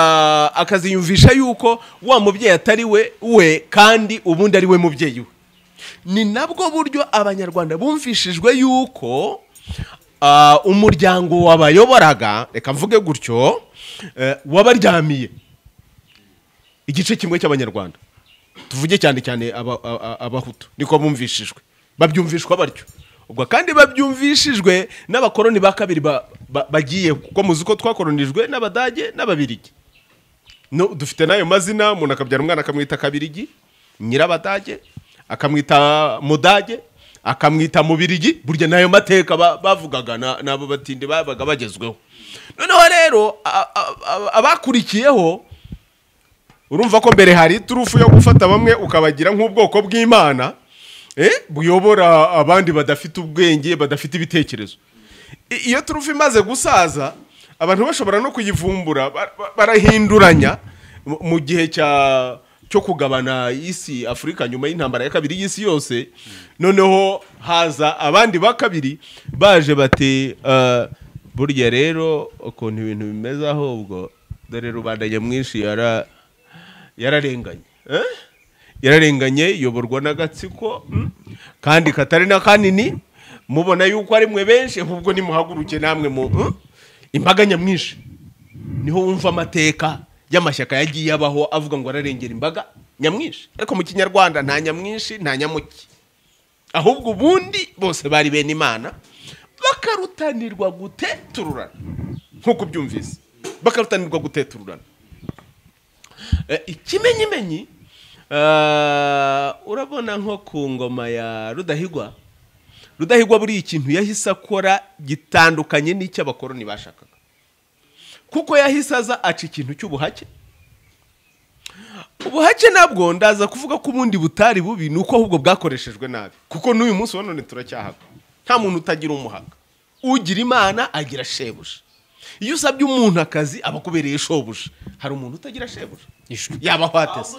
akaziyumvisha yuko wa mubyeyi atari we kandi ubundi ari we mubyeyi we ni nabwo buryo abanyarwanda bumvishijwe yuko umuryango wabayoboraga, reka mvuge gutyo, wabaryamiye igice kimwe cy'abanyarwanda, tuvuge cyane cyane abahutu, niko bumvishijwe, babyumvishwa batyo. Ubwo kandi babyumvishijwe n'abakoroni ba kabiri bagiye, kuko muzi ko twakoronijwe n'Abadage n'Ababirigi. No, dufite nayo mazina, umuntu akabyara umwana akamwita Kabirigi, Nyirabadage akamwita Mudage, akamwita Mubirigi, burya nayo mateka bavugaga nabo batinde babaga bagezweho. Noneho rero abakurikiyeho, urumva ko mbere hari turufu yo gufata bamwe ukabagira nk'ubwoko bw'Imana, buyobora abandi badafite ubwenge, badafite ibitekerezo. Iyo turufu imaze gusaza, abantu bashobora no kuyivumbura, barahinduranya mu gihe cyo kugabana isi Afurika nyuma y'intambara ya kabiri y'isi yose. Noneho haza abandi ba kabiri baje bate burya rero ukuntu ibintu bimeze ahubwo dore rubanda nyamwinshi yararenganye, yararenganye, iyoborwa n'agatsiko kandi katari na kanini, mubona yuko ari mwe benshi, ahubwo nimuhaguruke namwe mu imbaga nyamwinshi. Niho wumva amateka y'amashyaka yagiye abaho avuga ngo ararengera imbaga nyamwinshi, ariko mu Kinyarwanda nta nyamwinshi nta nyamuki, ahubwo ubundi bose bari bene Imana, bakarutanirwa gutetururana nk'uko byumvise, bakarutanirwa gutetururana. Ikimenyimenyi, urabona nko ku ngoma ya Rudahigwa buri ikintu yahise akora gitandukanye n'icyo abakoroni bashakaga, kuko yahise aza aca ikintu cy'ubuhake. Ubuhake nabwo ndaza kuvuga ko ubundi butari bubi, nuko ahubwo bwakoreshejwe nabi, kuko n'uyu munsi wa none turacyahaga. Nta muntu utagira umuhaga, ugira Imana agira shebuja. Iyo usabye umuntu akazi abakubereye shobuja, hari umuntu utagira shebuja yaba hwatese.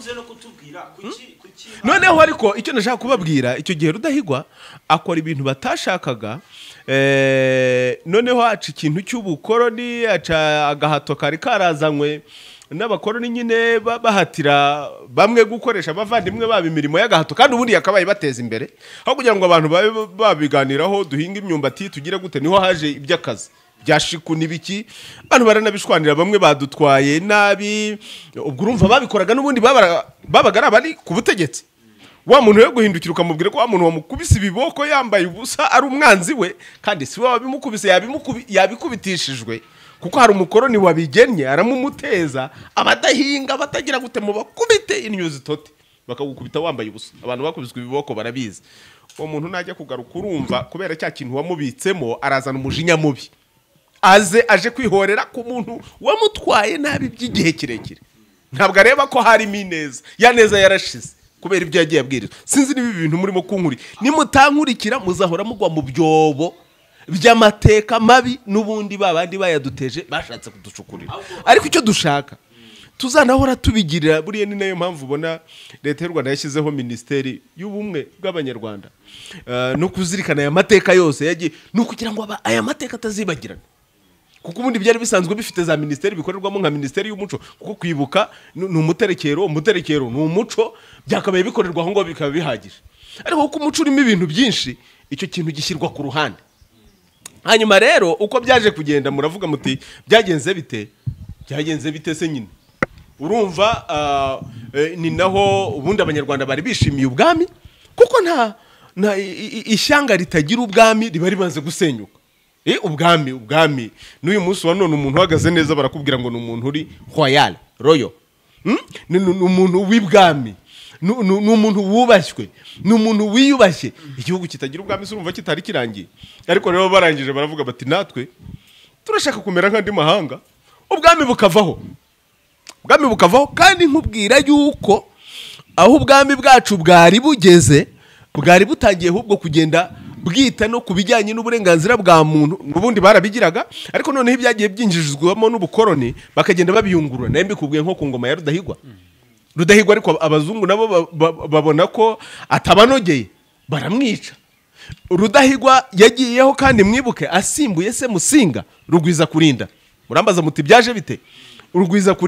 Noneho ariko icyo nashaka kubabwira, icyo gihe Rudahigwa akora ibintu batashakaga, noneho aca ikintu cy'ubukoroni, aca agahato kari karazanywe n'abakoroni nyine bahatira bamwe gukoresha abavandimwe baba imirimo y'agahato, kandi ubundi yakabaye bateza imbere, aho kugira ngo abantu babiganiraho duhinga imyumbati tugire gute, niho haje iby'akazi byashiku nibiki, abantu baranabishwanira, bamwe badutwaye nabi. Ubwo urumva babikoraga n'ubundi babaga ari abari ku butegetsi. Wa muntu yo guhindukira ukamubwira ko wa muntu wamukubise ibiboko yambaye ubusa ari umwanzi we, kandi si we wabimukubise, yabikubitishijwe, kuko hari umukoroni wabigennye aramumuteza, abadahinga batagira gute mu bakubite inyuzi tote, bakagukubita wambaye ubusa. Abantu bakubiswe ibiboko barabizi. Uwo muntu najya kugaruka, urumva kubera cya kintu wamubitsemo arazana umujinya mubi, aje kwihorera ku muntu wamutwaye nabi by'igihe kirekire. Ntabwo areba ko harimo ineza, ya neza yarashize kubera ibyo yagiye abwiriza. Sinzi niba ibintu murimo kunkuri, nimutankurikira muzahora mugwa mu byobo by'amateka mabi n'ubundi babandi bayaduteje bashatse kuducukurira. Ariko icyo dushaka tuzanahora tubigirira. Buriya ni nayo mpamvu ubona leta y'u Rwanda yashyizeho Minisiteri y'Ubumwe bw'Abanyarwanda, no kuzirikana aya mateka yose yagiye, no kugira ngo aya mateka atazibagirana, kuko ubundi byari bisanzwe bifite za minisiteri bikorerwamo nka Minisiteri y'Umuco, kuko kwibuka ni umuterekero ni umuco, byakabaye bikorerwa aho ngo bikaba bihagije. Ariko kuko umuco urimo ibintu byinshi, icyo kintu gishyirwa ku ruhande. Hanyuma rero uko byaje kugenda, muravuga muti byagenze bite se nyine? Urumva ni naho ubundi abanyarwanda bari bishimiye ubwami, kuko nta ishyanga ritagira ubwami riba rimaze gusenyuka. Ubwami n'uyu munsi wa none umuntu uhagaze neza barakubwira ngo ni umuntu uri royal, ni umuntu w'ibwami, ni umuntu wubashywe, ni umuntu wiyubashye. Igihugu kitagira ubwami urumva kitari kirangiye. Ariko rero barangije baravuga bati natwe turashaka kumera nk'andi mahanga, ubwami bukavaho. Kandi nkubwira yuko aho ubwami bwacu bwari bugeze, bwari butangiye ahubwo kugenda bwita no kubijyanye n'uburenganzira bwa muntu. Ubundi barabigiraga, ariko noneho ibyagiye byinjizwamo n'ubukoroni bakagenda babiyungurura. Naye mbikubwiye nko ku ngoma ya Rudahigwa, ariko abazungu nabo babona ko atabanogeye baramwica. Rudahigwa yagiyeho, kandi mwibuke asimbuye se Musinga Rugwizakurinda. Murambaza muti byaje bite?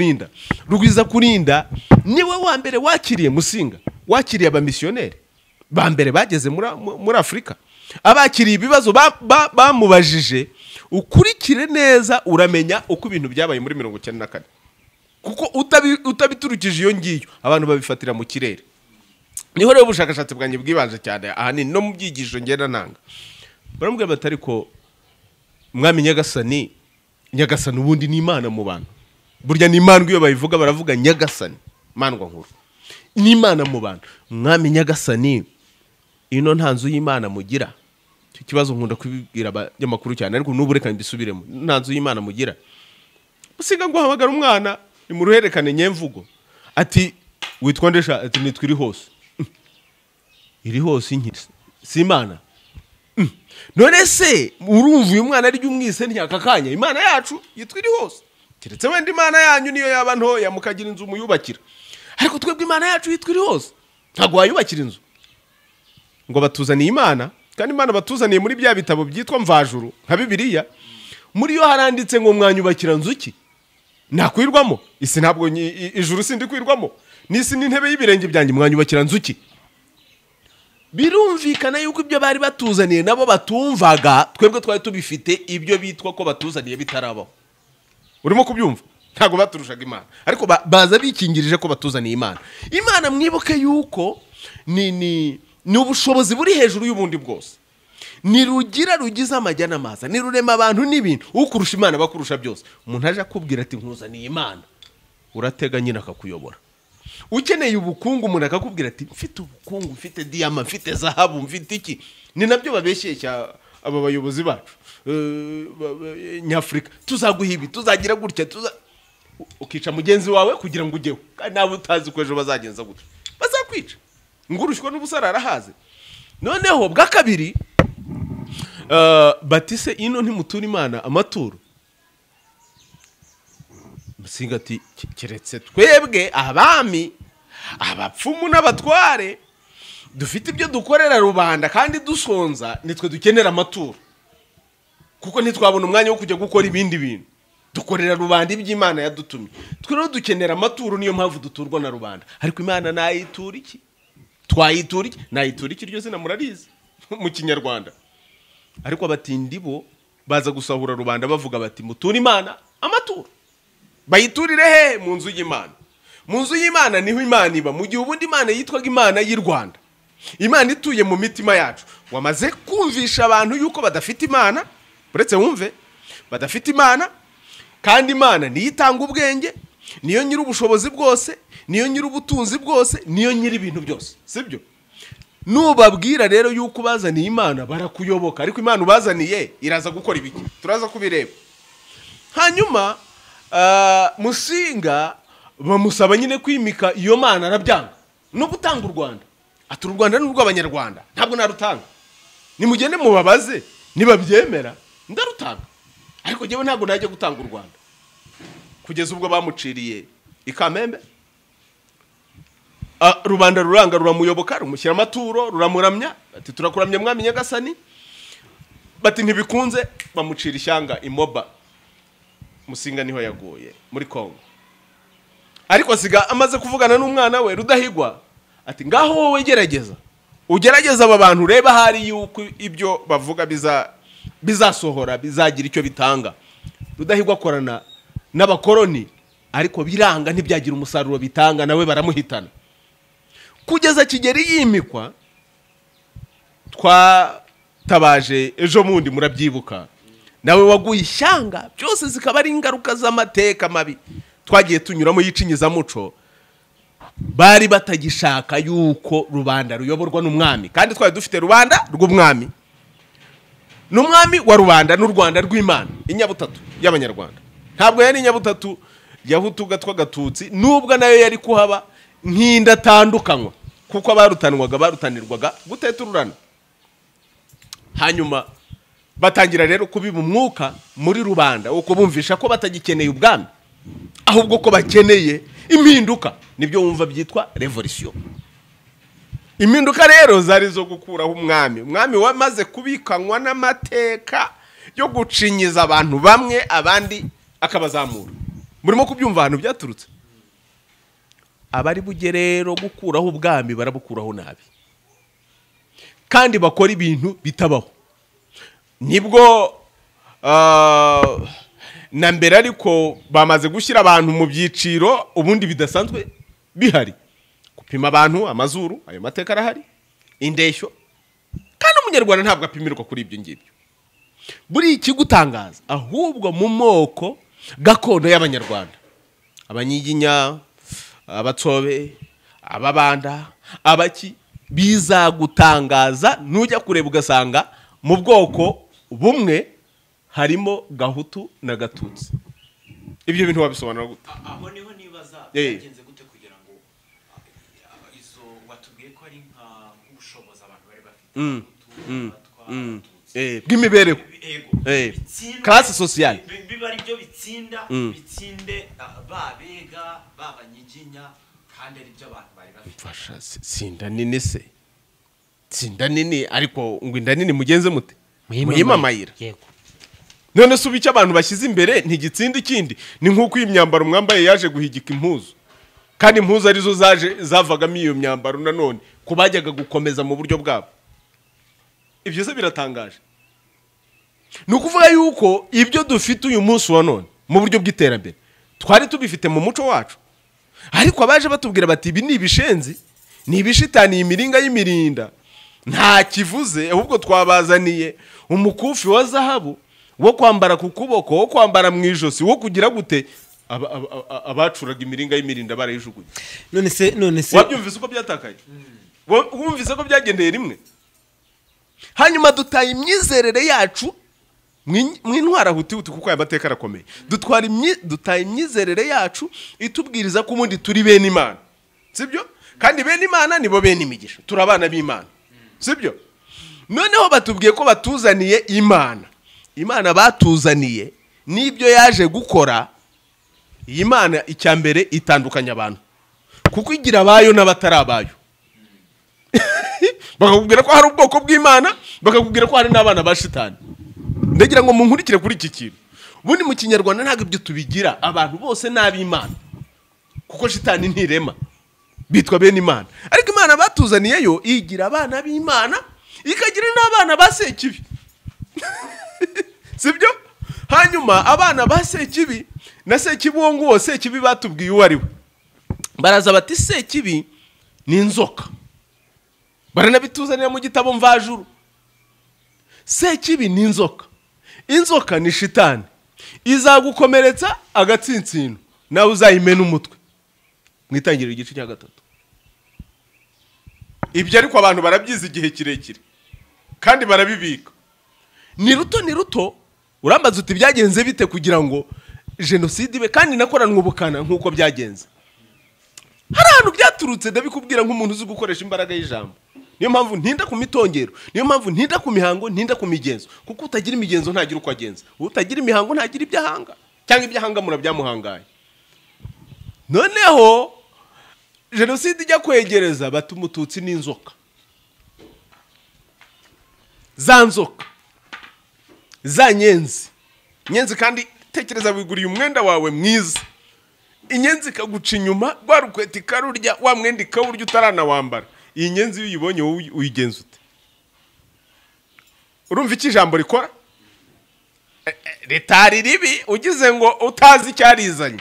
Rugwizakurinda niwe wa mbere wakiriye Musinga, wakiriye abamisiyoneri ba mbere bageze muri Afurika, abakiriye ibibazo bamubajije, ukurikire neza uramenya uko ibintu byabaye muri 1994, kuko utabiturukije iyo ngiyo abantu babifatira mu kirere. Niho rero ubushakashatsi bwanjye bwibanje cyane ahanini no mu byigisho ngenda nanga. Baramubwira bati ariko mwami Nyagasani ubundi ni Imana mu bantu. Burya ni Imana iyo bayivuga baravuga Nyagasani, Mandwa nkuru. Ni Imana mu bantu. Mwami Nyagasani ino nta nzu y'Imana mugira. Icyo kibazo nkunda kubibwira abanyamakuru cyane, ariko n'ubu reka mbisubiremo. Nta nzu y'Imana mugira. Usiga ngo hamagara umwana ni mu ruherekane nyemvugo. Ati witwa ndesha, ati nitwa iri hose. Iri hose inkiri si Imana. None se urumva uyu mwana ari umwise ntiyakakanya Imana yacu yitwa iri hose. Keretse wenda Imana yanyu niyo yaba ntoya mukagira inzu muyubakira. Ariko twebwe Imana yacu yitwa iri hose. Ntago wayubakira inzu. Ngo batuzaniye Imana, kandi Imana batuzaniye muri bya bitabo byitwa mvajuru nka Bibiliya. Muri yo haranditse ngo mwanyubakira nzu ki? Nakwirwamo. Isi ntabwo ijuru sindi kwirwamo. Nisi n'intebe y'ibirenge byanjye mwanyubakira nzu ki? Birumvikana yuko ibyo bari batuzaniye nabo batumvaga, twebwe twari tubifite ibyo bitwa ko batuzaniye bitarabaho. Urimo kubyumva? Ntago baturushaga Imana, ariko baza bikingirije ko batuzaniye Imana. Imana mwibuke yuko ni ubushobozi buri hejuru y'ubundi bwose. Ni rugira rugize amajya n'amaza, ni rurema abantu n'ibintu. Ukurusha Imana bakurusha byose. Umuntu aje akubwira ati nkuzaniye Imana, uratega nyine akakuyobora. Ukeneye ubukungu umuntu akakubwira ati mfite ubukungu, mfite diyama, mfite zahabu, mfite iki. Ni nabyo babeshyeshya aba bayobozi bacu Nyafurika. Tuzaguha ibi, tuzagira gutya, ukica mugenzi wawe kugira ngo ujyeho, kandi nawe utazi ko ejo bazagenza gutya, bazakwica. Ngurushwa n'ubusarara haze. Noneho bwa kabiri batise ino ntimutura Imana amaturo. Musinga ati keretse twebwe abami, abapfumu n'abatware dufite ibyo dukorera rubanda kandi dusonza, nitwe dukenera amaturo, kuko ntitwabona umwanya wo kujya gukora ibindi bintu. Dukorera rubanda iby'Imana yadutumye. Twe rero dukenera amaturo, niyo mpamvu duturwa na rubanda. Ariko Imana nayitura iki? Twayitura iki? Nayitura iki? Iryo zina murarizi mu Kinyarwanda. Ariko abatindi bo baza gusahura rubanda bavuga bati mutura Imana amaturo. Bayiturire he? Mu nzu y'Imana. Mu nzu y'Imana niho Imana iba. Mu gihe ubundi Imana yitwaga Imana y'u Rwanda. Imana ituye mu mitima yacu. Wamaze kumvisha abantu yuko badafite Imana, uretse wumve, badafite Imana, kandi Imana niyo itanga ubwenge, niyo nyiri ubushobozi bwose, niyo nyiri ubutunzi bwose, niyo nyiri ibintu byose. Sibyo? Nubabwira rero yuko bazaniye Imana barakuyoboka, ariko Imana ubazaniye iraza gukora ibiki? Turaza kubireba. Hanyuma Musinga bamusaba nyine kwimika iyo Mana, arabyanga no gutanga u Rwanda. Ati u Rwanda ni urw'Abanyarwanda, ntabwo narutanga. Nimugende mubabaze nibabyemera ndarutanga, ariko jewe ntabwo najya gutanga u Rwanda. Kugeza ubwo bamuciriye ikamembe, rubanda ruranga ruramuyoboka, rumushyira amaturo, ruramuramya. Ati turakuramya mwami Nyagasani. Bati ntibikunze, bamucira ishyanga imoba. Musinga niho yaguye muri Kongo. Ariko asiga amaze kuvugana n'umwana we Rudahigwa, ati ngaho wowe gerageza, ugerageza aba bantu, reba hari yuko ibyo bavuga bizasohora, bizagira icyo bitanga. Rudahigwa akorana n'abakoloni, ariko biranga ntibyagira umusaruro bitanga, nawe baramuhitana. Kugeza Kigeli yimikwa, twatabaje ejo mundi murabyibuka, nawe waguye ishyanga, byose zikaba ari ingaruka z'amateka mabi twagiye tunyuramo yicinyiza muco. Bari batagishaka yuko rubanda ruyoborwa n'umwami, kandi twari dufite rubanda rw'umwami, n'umwami wa rubanda n'u Rwanda rw'Imana, inyabutatu y'Abanyarwanda. Ntabwo yari inyabutatu yahutu gatwa gatutsi, nubwo nayo yari kuhaba nk'indatandukanywa, kuko barutanirwaga gutetururana. Hanyuma batangira rero kubiba umwuka muri rubanda, uko bumvisha ko batagikeneye ubwami, ahubwo ko bakeneye impinduka. Nibyo wumva byitwa revolution. Impinduka rero zari zo gukuraho umwami wamaze kubikanywa n'amateka yo gucinyiza abantu bamwe, abandi akabazamura. Murimo kubyumva ahantu byaturutse. Abari buge rero gukuraho ubwami barabukuraho nabi. kandi bakora ibintu bitabaho. Nibwo na mbere ariko bamaze gushyira abantu mu byiciro ubundi bidasanzwe bihari, gupima abantu amazuru, ayo mateka arahari, indeshyo, kandi umunyarwanda ntabwo apimirwa kuri ibyo ngibyo. Buri ikigutangaza ahubwo mu moko gakondo y'abanyarwanda, abanyiginya, abatsobe, ababanda, abaki, bizagutangaza nujya kureba ugasanga mu bwoko bumwe harimo gahutu na gatutsi. Ibyo bintu wabisobanura gute? Aho niho nibaza byagenze gute kugira ngo izo watubwiye ko ari nk'ubushobozi abantu bari bafite bw'imibereho, classe sociale, biba ari byo bitsinda bitsinde babega babanyiginya kandi ari byo abantu bari bafite. Fasha sinda nini se, sinda nini ariko ngo inda nini mugenze mute muyimamayira. Yego, none se ubica abantu bashyize imbere ntigitsinda ikindi. Ni nk'uko iyi myambaro mwambaye yaje guhigika impuzu, kandi impuzu arizo zavagamo iyo myambaro nanone ku bajyaga gukomeza mu buryo bwabo. Ibyo se biratangaje. Ni ukuvuga yuko ibyo dufite uyu munsi wa none mu buryo bw'iterambere twari tubifite mu muco wacu, ariko abaje batubwira bati ibi ni ibishenzi, ni ibishitani, imiringa y'imirinda, nta kivuze, ahubwo twabazaniye umukufi wa zahabu wo kwambara ku kuboko, wo kwambara mu ijosi, wo kugira gute. Abacuraga imiringa y'imirinda barayijugunye. none se wabyumvise uko byatakaye? Wumvise ko byagendeye rimwe? Hanyuma dutaye imyizerere yacu mw'intwara huti kuko aya mateka arakomeye. Dutaye imyizerere yacu itubwiriza ko ubundi turi bene Imana, sibyo? Kandi bene Imana nibo bene imigisha, turabana b'Imana, sibyo? Noneho batubwiye ko batuzaniye Imana batuzaniye n'ibyo yaje gukora. Iyi Mana icya mbere itandukanya abantu, kuko igira abayo n'abatari abayo. Bakakubwira ko hari ubwoko bw'Imana, bakakubwira ko hari n'abana ba shitani. Ndagira ngo munkurikire kuri iki kintu. Ubundi mu Kinyarwanda ntabwo ibyo tubigira, abantu bose n'ab'Imana, kuko shitani ntirema, bitwa bene Imana. Ariko Imana batuzaniye yo igira abana b'Imana, ikagira n'abana ba Sekibi. Sibyo? Hanyuma abana ba Sekibi na Sekibi uwo nguwo Sekibi batubwiye uwo ari we. Baraza bati Sekibi ni inzoka, baranabituzanira mu gitabo mvajuru. Sekibi ni inzoka, inzoka ni shitani, izagukomeretsa agatsintsino nawe uzayimena umutwe. Mwitangirira igice cya 3. Ibyo ariko abantu barabyiza igihe kirekire kandi barabibika. Ni ruto urambaza uti byagenze bite kugira ngo genocide ibe kandi nakoranwe ubukana nkuko byagenze. Hari ahantu byaturutse ndabikubwira nk'umuntu uzi gukoresha imbaraga y'ijambo. Niyo mpamvu ntinda ku mitongero, niyo mpamvu ntinda ku mihango, ntinda ku migenzo, kuko utagira imigenzo ntagira uko agenza, utagira imihango ntagira ibyahanga, cyangwa ibyahanga murabyamuhangaye. Noneho genocide ijya kwegereza bati umututsi n'inzoka. Za nzoka, za nyenzi kandi tekereza wiguriye umwenda wawe mwiza, inyenzi ikaguca inyuma, rwa rukweti karurya, wa mwenda ikawurya utaranawambara. Iyi nyenzi iyo uyibonye wowe uyigenza ute? Urumva iki ijambo rikora? Ritari ribi ugize ngo utazi icyarizanye.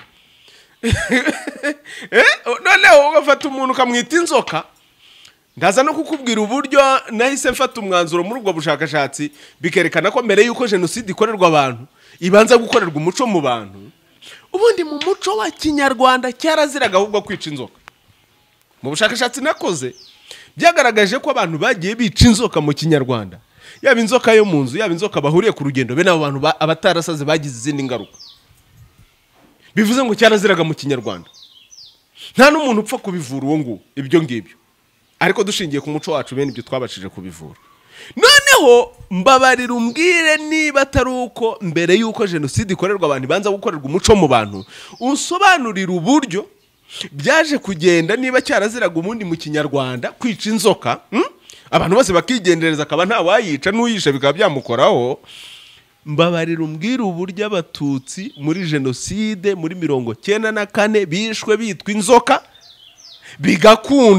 Noneho ugafata umuntu ukamwita inzoka. Ndaza no kukubwira uburyo nahise mfata umwanzuro muri ubwo bushakashatsi bikerekana ko mbere yuko genocide ikorerwa abantu ibanza gukorerwa umuco mu bantu. Ubundi mu muco wa Kinyarwanda cyaraziraga ahubwo kwica inzoka. Mu bushakashatsi nakoze byagaragaje ko abantu bagiye bica inzoka mu Kinyarwanda, yaba inzoka yo mu nzu, yaba inzoka bahuriye ku rugendo, bene abo bantu abatarasaze bagize izindi ngaruka. Bivuze ngo cyaraziraga mu Kinyarwanda, nta n'umuntu upfa kubivura uwo nguwo ibyo ngibyo, ariko dushingiye ku muco wacu bene ibyo twabashije kubivura. Noneho mbabarira umbwire niba atari uko mbere yuko genocide ikorerwa abantu ibanza gukorerwa umuco mu bantu, unsobanurira uburyo byaje kugenda niba cyaraziraga ubundi mu Kinyarwanda kwica inzoka, abantu bose bakigendereza akaba nta wayica, n'uyisha bikaba byamukoraho. Mbabarira umbwire uburyo abatutsi muri genocide muri 1994 bishwe bitwa inzoka, bigakunda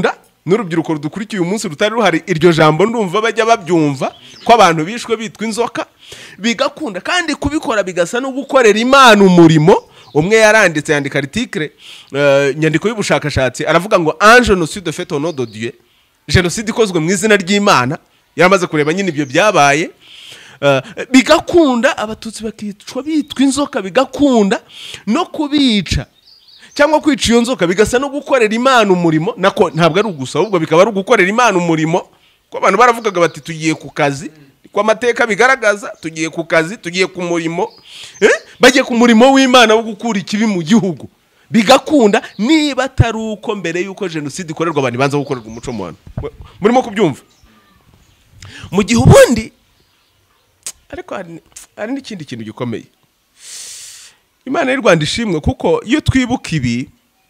n'urubyiruko rudukurikiye uyu munsi rutari ruhari iryo jambo ndumva bajya babyumva ko abantu bishwe bitwa inzoka bigakunda kandi kubikora bigasa no gukorera Imana umurimo. Umwe yaranditse yandika article nyandiko y'ubushakashatsi aravuga ngo un génocide fait au nom de Dieu, genocide ikozwe mu izina ry'Imana. Yaramaze kureba nyine ibyo byabaye bigakunda abatutsi bakicwa bitwa inzoka bigakunda no kubica cyangwa kwica iyo nzoka bigasa no gukorera Imana umurimo. Nako ntabwo ari ugusa ahubwo bikaba ari gukorera Imana umurimo ko abantu baravugaga bati tugiye ku kazi ko amateka bigaragaza tugiye ku kazi tugiye ku murimo bagiye ku murimo w'Imana wo gukura ikibi mu gihugu bigakunda niba atari uko mbere yuko genocide ikorerwa abantu banza gukorerwa umuco mu bantu murimo kubyumva mu gihe ubundi ariko hari n'ikindi kintu gikomeye Imana y'u Rwanda ishimwe kuko iyo twibuka ibi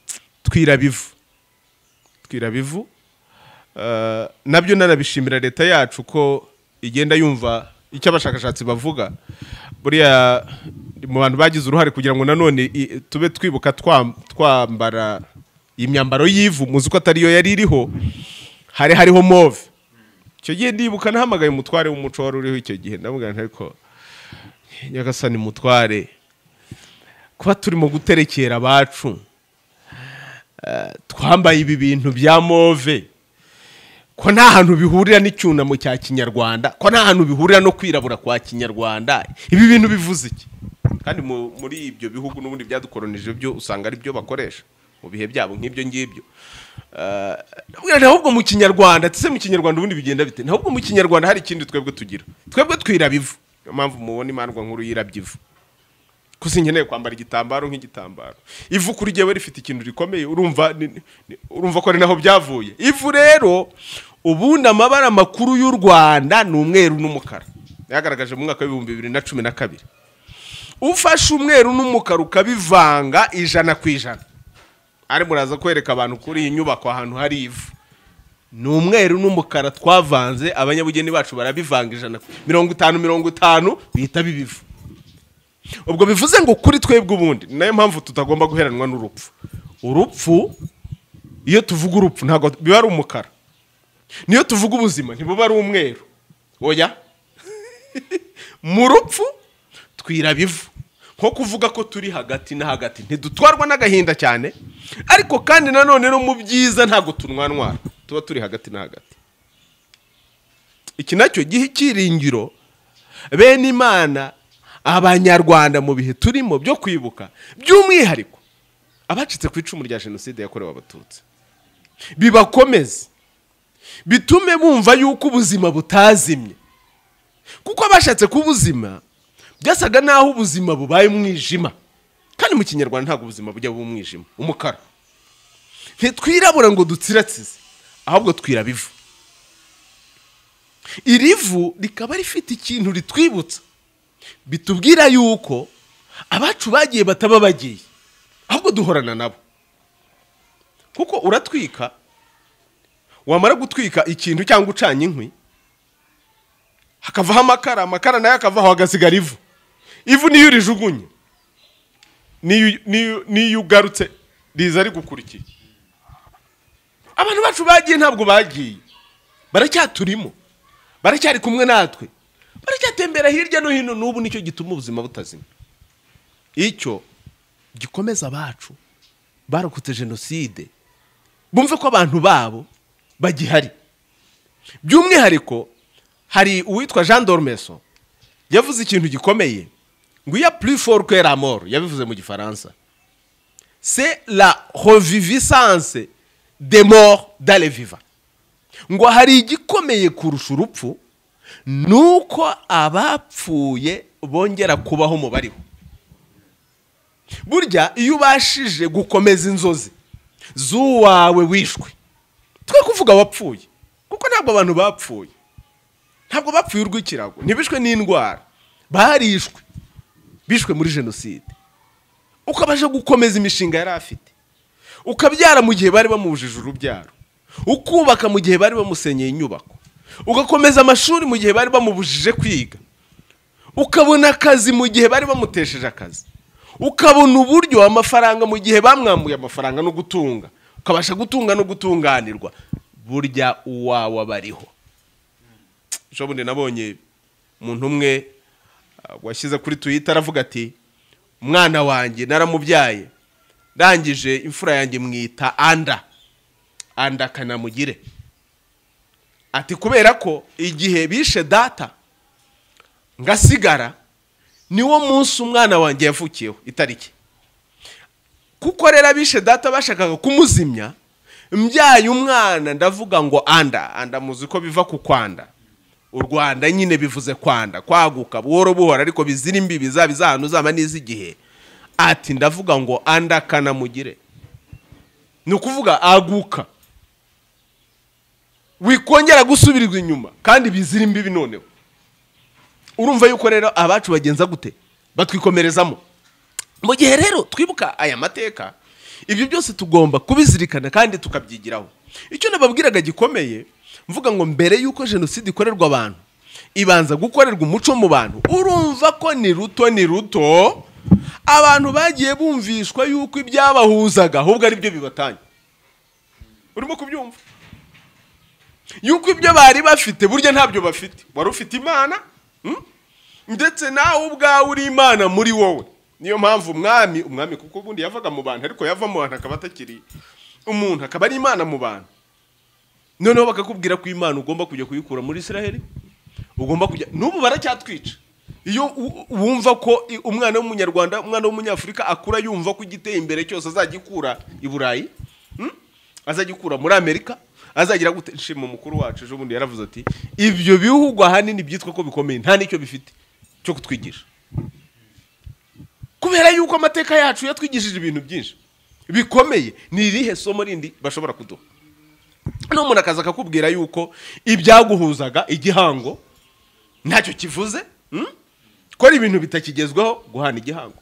twirabivu nabyo nanabishimira leta yacu ko igenda yumva icyo abashakashatsi bavuga buriya mu bantu bagize uruhare kugira ngo nanone tube twibuka twambara imyambaro y'ivu muzi ko atari yo yari iriho hariho move icyo gihe ndibuka nahamagaye umutware w'umuco wari uriho icyo gihe ndavuga nti ariko Nyagasani mutware kuba turimo guterekera abacu twambaye ibi bintu bya move ko nta hantu bihurira n'icyunamo cya Kinyarwanda ko nta hantu bihurira no kwirabura kwa Kinyarwanda ibi bintu bivuze iki kandi muri ibyo bihugu n'ubundi byadukoronije byo usanga ari byo bakoresha mu bihe byabo nk'ibyo ngibyo ahubwo mu Kinyarwanda tse mu Kinyarwanda ubundi bigenda bite ahubwo mu Kinyarwanda hari ikindi twebwe tugira twebwe twirabivu niyo mpamvu mubona imandwa nkuru yirabyivu kuko nkeneye kwambara igitambaro nk'igitambaro ivu kuri jewe rifite ikintu rikomeye urumva ko ari naho byavuye ivu rero ubundi amabara makuru y'u Rwanda ni umweru n'umukara yagaragaje mu mwaka wa 2012 ufashe umweru n'umukara ukabivanga 100% ari muraza kwereka abantu kuri iyi nyubako ahantu hari ivu ni umweru n'umukara twavanze abanyabugeni bacu barabivanga 50 bihita bibivu ubwo bivuze ngo kuri twebwe ubundi nayo mpamvu tutagomba guheranwa n'urupfu urupfu iyo tuvuga urupfu ntago biba ari umukara niyo tuvuga ubuzima ntibuba ari umweru oya mu rupfu twirabivu nko kuvuga ko turi hagati na hagati ntidutwarwa n'agahinda cyane ariko kandi nanone no mu byiza ntago tunwanwara tuba turi hagati na hagati iki nacyo gihe kiringiro bene Imana abanyarwanda mu bihe turimo byo kwibuka by'umwihariko abacitse ku icumu rya genocide yakorewe abatutsi bibakomeze bitume bumva yuko ubuzima butazimye kuko abashatse kubuzima byasaga naho ubuzima bubaye umwijima kandi mu Kinyarwanda ntabwo ubuzima bujya buba umwijima umukara ntitwirabura ngo dutsiratsize ahubwo twirabivu irivu rikaba rifite ikintu ritwibutsa bitubwira yuko abacu bagiye bataba bagiye ahubwo duhorana nabo kuko uratwika wamara gutwika ikintu cyangwa ucanye inkwi hakavaho amakara nayo akavaho hagasigara ivu niyo urijugunye niyo ugarutse riza ari gukurikiye abantu bacu bagiye ntabwo bagiye baracyaturimo baracyari kumwe natwe baracyatembera hirya no hino n'ubu nicyo gituma ubuzima butazima icyo gikomeza abacu barokotse genocide bumve ko abantu babo bagihari by'umwihariko hari uwitwa Jean Dormeso yavuze ikintu gikomeye ngo ya plus fort que la mort yabivuze mu gifaransa c'est la reviviscence des morts dans les vivants ngo hari igikomeye kurusha urupfu nuko abapfuye bongera kubaho mu bariho burya iyo ubashije gukomeza inzozi z'uwawe wishwe twe kuvuga wapfuye kuko ntabwo abantu bapfuye ntabwo bapfuye urw'ikirago ntibishwe n'indwara barishwe bishwe muri genocide ukabasha gukomeza imishinga yari afite ukabyara mu gihe bari bamubujije urubyaro ukubaka mu gihe bari bamusenyeye inyubako ugakomeza amashuri mu gihe bari bamubujije kwiga ukabona akazi mu gihe bari bamutesheje akazi ukabona uburyo amafaranga mu gihe bamwambuye amafaranga no gutunga ukabasha gutunga no gutunganirwa burya uwawe abariho. Bundi nabonye umuntu umwe washyize kuri Twitter aravuga ati umwana wanjye naramubyaye ndangije imfura yanjye mwita anda Kanamugire, ati kubera ko igihe bishe data ngasigara niwo munsi umwana wanjye yavukiyeho itariki, kuko rero bishe data bashakaga kumuzimya, mbyaye umwana ndavuga ngo anda muzi ko biva ku kwanda, u Rwanda nyine bivuze kwanda, kwaguka buhoro buhora ariko bizira imbibi zaba izahanu zaba n'izigihe. Ati ndavuga ngo anda Kanamugire, ni ukuvuga aguka wikongera gusubirirwa inyuma kandi bizira imbibi. Noneho urumva yuko rero abacu bagenza gute, batwikomerezamo. Mu gihe rero twibuka aya mateka, ibyo byose tugomba kubizirikana kandi tukabyigiraho. Icyo nababwiraga gikomeye mvuga ngo mbere yuko jenoside ikorerwa abantu ibanza gukorerwa umuco mu bantu. Urumva ko ni ruto abantu bagiye bumvishwa yuko ibyabahuzaga ahubwo ari byo bibatanye. Urimo kubyumva yuko ibyo bari bafite burya ntabyo bafite. Wari ufite Imana ndetse nawe ubwawe uri Imana muri wowe. Niyo mpamvu umwami kuko ubundi yavaga mu bantu ariko yava mu bantu akaba atakiri umuntu, akaba ari Imana mu bantu. Noneho bakakubwira ko Imana ugomba kujya kuyikura muri Israel, ugomba kujya n'ubu baracyatwica. Iyo wumva ko umwana w'umunyarwanda, umwana w'umunyafurika akura yumva ko igiteye imbere cyose azagikura i Burayi, azagikura muri Amerika, azagira gute. Nshimo mukuru wacu ejo bundi yaravuze ati ibyo bihugu ahanini byitwa ko bikomeye nta nicyo bifite cyo kutwigisha, kubera yuko amateka yacu yatwigishije ibintu byinshi bikomeye. Ni irihe somo rindi bashobora kuduha? N'umuntu akaza akakubwira yuko ibyaguhuzaga igihango ntacyo kivuze, ko ari ibintu bitakigezweho guhana igihango,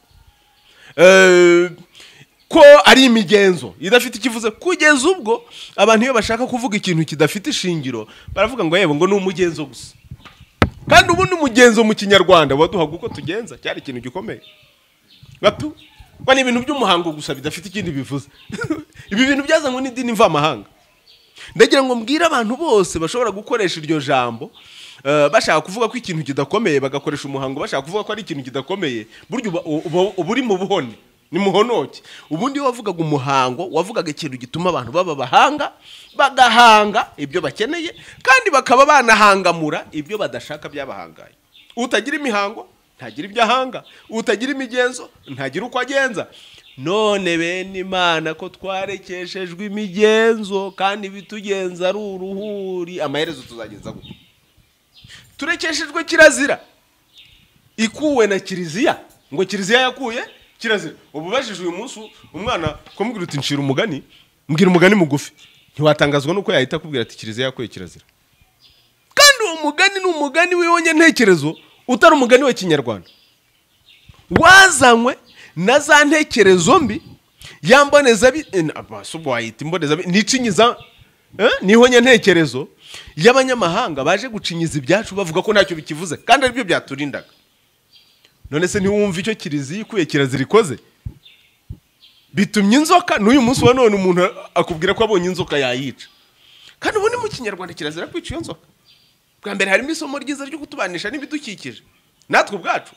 ko ari imigenzo idafite ikivuze. Kugeza ubwo abantu iyo bashaka kuvuga ikintu kidafite ishingiro baravuga ngo yebo ngo ni umugenzo gusa, kandi ubundi umugenzo mu Kinyarwanda waduhaga uko tugenza cyari ikintu gikomeye. Batu ni ibintu by'umuhango gusa bidafite ikindi bivuze. Ibi bintu byazanywe n'idini mvamahanga. Ndagira ngo mbwire abantu bose bashobora gukoresha iryo jambo bashaka kuvuga ko ikintu kidakomeye, bagakoresha umuhango bashaka kuvuga ko ari ikintu kidakomeye, buryo uburi mu buhone ni muhonoke. Ubundi wavugaga umuhango, wavugaga ikintu gituma abantu baba bahanga, bagahanga ibyo bakeneye kandi bakaba banahangamura ibyo badashaka byabahangaye. Utagira imihango ntagira ibyo ahanga, utagira imigenzo ntagira uko agenza. None bene Imana ko twarekeshejwe imigenzo kandi bitugenza ari uruhuri, amaherezo tuzagenza gute? Turekeshejwe kirazira ikuwe na kiliziya, ngo kiliziya yakuye kirazira. Ubu bajije uyu munsi umwana kumubwira uti nshira umugani, mbwira umugani mugufi, ntiwatangazwa nuko yahita kubwira ati kiliziya yakuye kirazira. Kandi uwo mugani ni umugani wiyonye ntekerezo, utari umugani wa Kinyarwanda, wazanywe na za ntekerezo mbi yamboneza abasubo wayita imboneza nicinyiza nihonye ntekerezo y'abanyamahanga baje gucinyiza ibyacu bavuga ko ntacyo bikivuze kandi ari byo byaturindaga. None se ntiwumva icyo kiliziya ikuye kirazira ikoze? Bitumye inzoka n'uyu munsi wa none umuntu akubwira ko abonye inzoka yayica, kandi ubundi mu Kinyarwanda kirazira kwica iyo nzoka. Bwa mbere harimo isomo ryiza ryo kutubanisha n'ibidukikije natwe ubwacu.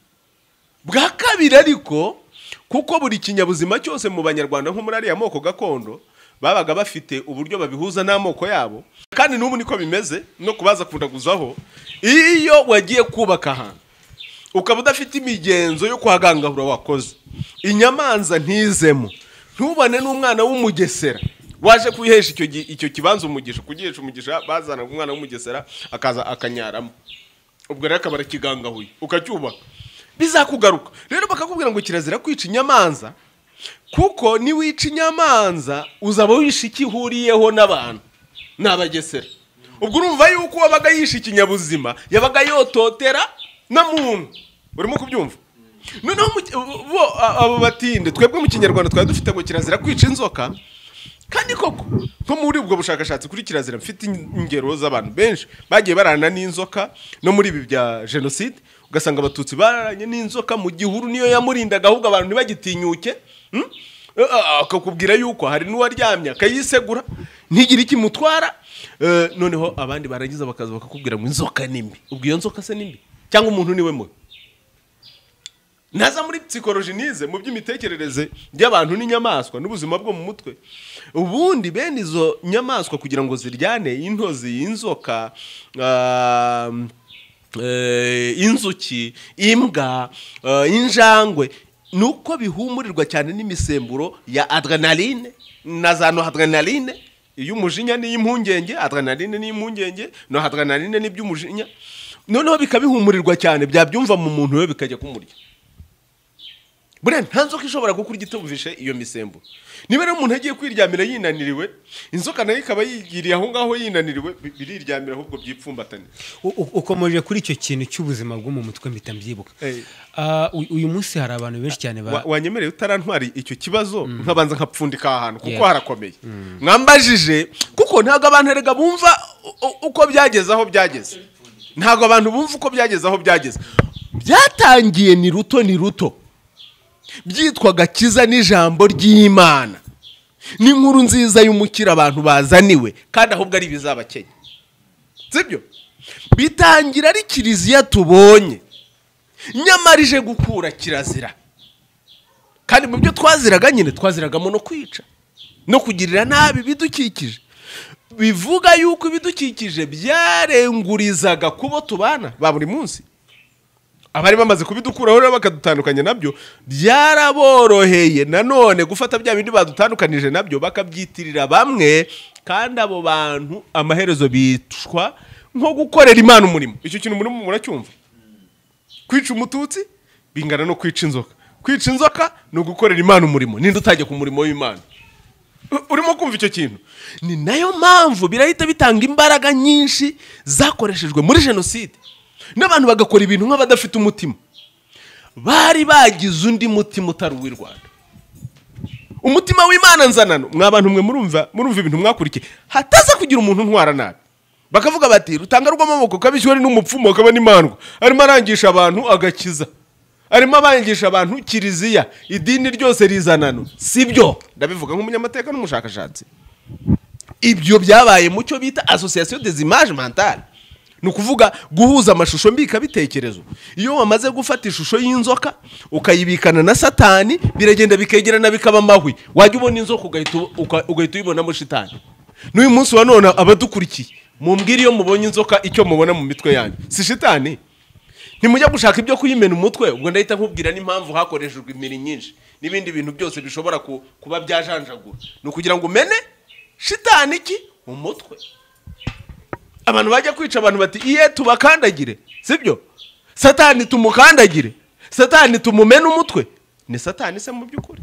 Bwa kabiri ariko kuko buri kinyabuzima cyose mu Banyarwanda nko muri ariya moko gakondo babaga bafite uburyo babihuza n'amoko yabo, kandi n'ubu niko bimeze no kubaza kundaguzaho. Iyo wagiye kubaka ahantu ukaba udafite imigenzo yo kuhagangahura wakoze, inyamanza ntizemo, ntubane n'umwana w'umugesera waje kwihesha icyo kibanza umugisha, kugihesha umugisha bazana umwana w'umugesera akaza akanyaramo, ubwo rero akaba kigangahuye ukacyubaka bizakugaruka. Rero bakakubwira ngo kirazira kwica inyamanza, kuko ni wica inyamanza uzaba wisha ikihuriyeho n'abantu n'abagesera. Ubwo urumva yuko wabaga yisha ikinyabuzima yabaga yototera na muntu. Urimo kubyumva? Noneho abo batinde twebwe mu Kinyarwanda twari dufite ngo kirazira kwica inzoka, kandi koko nko muri ubwo bushakashatsi kuri kirazira mfite ingero z'abantu benshi bagiye barana n'inzoka no muri ibi bya jenoside, ugasanga abatutsi baranye n'inzoka mu gihuru niyo yamurindaga ahubwo abantu ntibagitinyuke. Akakubwira yuko hari n'uwaryamye akayisegura ntigire ikimutwara. Noneho abandi barangiza bakaza bakakubwira ngo inzoka ni mbi. Ubwo iyo nzoka se ni mbi cyangwa umuntu niwe mubi? Naza muri psychology nize mu by'imitekerereze y'abantu n'inyamaswa n'ubuzima bwo mu mutwe. Ubundi bene izo nyamaswa kugira ngo ziryane, intozi, inzoka, inzuki, imbwa, injangwe, nuko bihumurirwa cyane n'imisemburo ya adrenaline na za noradrenaline. Iyo umujinya ni impungenge, adrenaline ni impungenge, noradrenaline ni by'umujinya. Noneho bikabihumurirwa cyane, byabyumva mu muntu we bikajya kumurya. Bure nta nzoka ishobora gukura igitumvishe iyo misemburo. Niba rero umuntu agiye kwiryamira yinaniriwe, inzoka nayo ikaba yigiriye aho ngaho yinaniriwe, biriryamira ahubwo byipfumbatanye. Ukomeje kuri icyo kintu cy'ubuzima bwo mu mutwe mpita mbyibuka. Uyu munsi hari abantu benshi cyane wanyemereye utarantwari icyo kibazo nkabanza nkapfundika ahantu kuko harakomeye. Mwambajije kuko ntago abantu erega bumva uko byageze aho byageze. Ntago abantu bumva uko byageze aho byageze. Byatangiye ni ruto. Byitwaga kiza n'ijambo ry'Imana. Ni inkuru nziza y'umukira abantu bazaniwe kandi ahubwo ari bizabakenya. Sibyo? Bitangira ari kiliziya tubonye. Nyamara ije gukura kirazira. Kandi mu byo twaziraga nyine twaziragamo no kwica no kugirira nabi bidukikije. Bivuga yuko ibidukikije byarengurizaga kubo tubana ba buri munsi. Abari bamaze kubidukuraho rero bakadutandukanya nabyo, byaraboroheye nanone gufata bya bindi badutandukanije nabyo bakabyitirira bamwe, kandi abo bantu amaherezo bitwa nko gukorera Imana umurimo. Icyo kintu muri muracyumva? Kwica umututsi bingana no kwica inzoka. Kwica inzoka no gukorera Imana umurimo. Ninde utajya ku murimo w'Imana? Urimo kumva icyo kintu? Ni nayo mpamvu birahita bitanga imbaraga nyinshi zakoreshejwe muri jenoside. N'abantu bagakora ibintu nk'abadafite umutima. Bari bagize undi mutima utari uw'i Rwanda. Umutima w'Imana nzanano. Mwabantu mwe murumva ibintu mwakurikiye. Hataza kugira umuntu ntwara nabi. Bakavuga bati rutanga rw'amaboko kabishywe ari n'umupfumo akaba n'imandwa. Arimo arangisha abantu agakiza. Arimo abangisha abantu kiliziya. Idini ryose rizanano. Sibyo. Ndabivuga nk'umunyamateka n'umushakashatsi. Ibyo byabaye mu cyo bita association des images mentales. Nukuvuga guhuza amashusho mbika bitekerezo. Iyo wamaze gufata ishusho y'inzoka ukayibikana na Satani, biragenda bikegerana bikaba mahwi. Wajya ubona inzoka ugahita uyibona mu shitani. N'uyu munsi wa none abadukurikiye mumbwira iyo mubonye inzoka icyo mubona mu mitwe yanyu. Si shitani? Ntimujya gushaka ibyo kuyimena umutwe, ubwo ndahita nkubwira n'impamvu hakoreshejwe imiri nyinshi n'ibindi bintu byose bishobora kuba byajanjagura. No kugira ngo umene shitani iki umutwe. Abantu bajya kwica abantu bati iye tubakandagire, sibyo? Satani tumukandagire, Satani tumumene umutwe. Ni Satani se mu byukuri?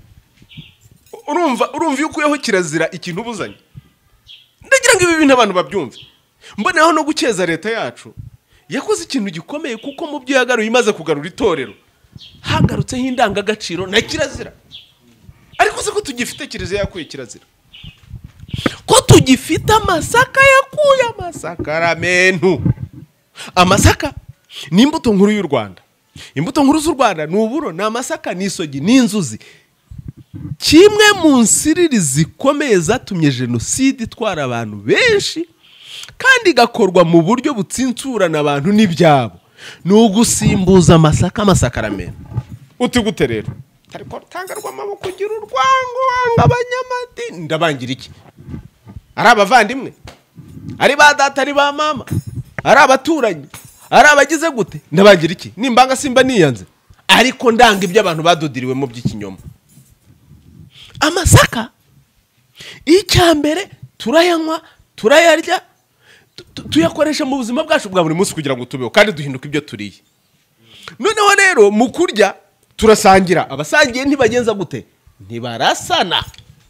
Urumva yukuyeho kirazira ikintu ubuzanye. Ndagira ngo ibi bintu abantu babyumve. Mboneho no gukeza leta yacu yakoze ikintu gikomeye kuko mu byo yagaruye imaze kugarura itorero hagarutseho indangagaciro na kirazira. Ariko se ko tugifite kirazira yakuye kirazira, ko tugifite amasaka yakuye amasakaramentu. Amasaka ni imbuto nkuru y'u Rwanda. Imbuto nkuru z'u Rwanda ni uburo, ni amasaka, ni isogi, ni inzuzi. Kimwe mu nsiriri zikomeye zatumye jenoside itwara abantu benshi kandi igakorwa mu buryo butsinsurana abantu n'ibyabo ni ugusimbuza amasaka amasakaramentu. Uti gute rero? Ariko tangarwa amaboko ugira urwango wanga abanyamadini. Ndabangira iki? Ari abavandimwe, ari ba data, ari ba mama, ari abaturanyi, ari abagize gute? Ndabangira iki? Nimbanga simba niyanze, ariko ndanga ibyo abantu badodiriwe mu by'ikinyoma. Amasaka icyambere turayanywa, turayarya, tuyakoresha mu buzima bwacu bwa buri munsi kugira ngo tubeho kandi duhinduke ibyo turiye. Noneho rero mu kurya turasangira. Abasangiye ntibagenza gute? Ntibarasana.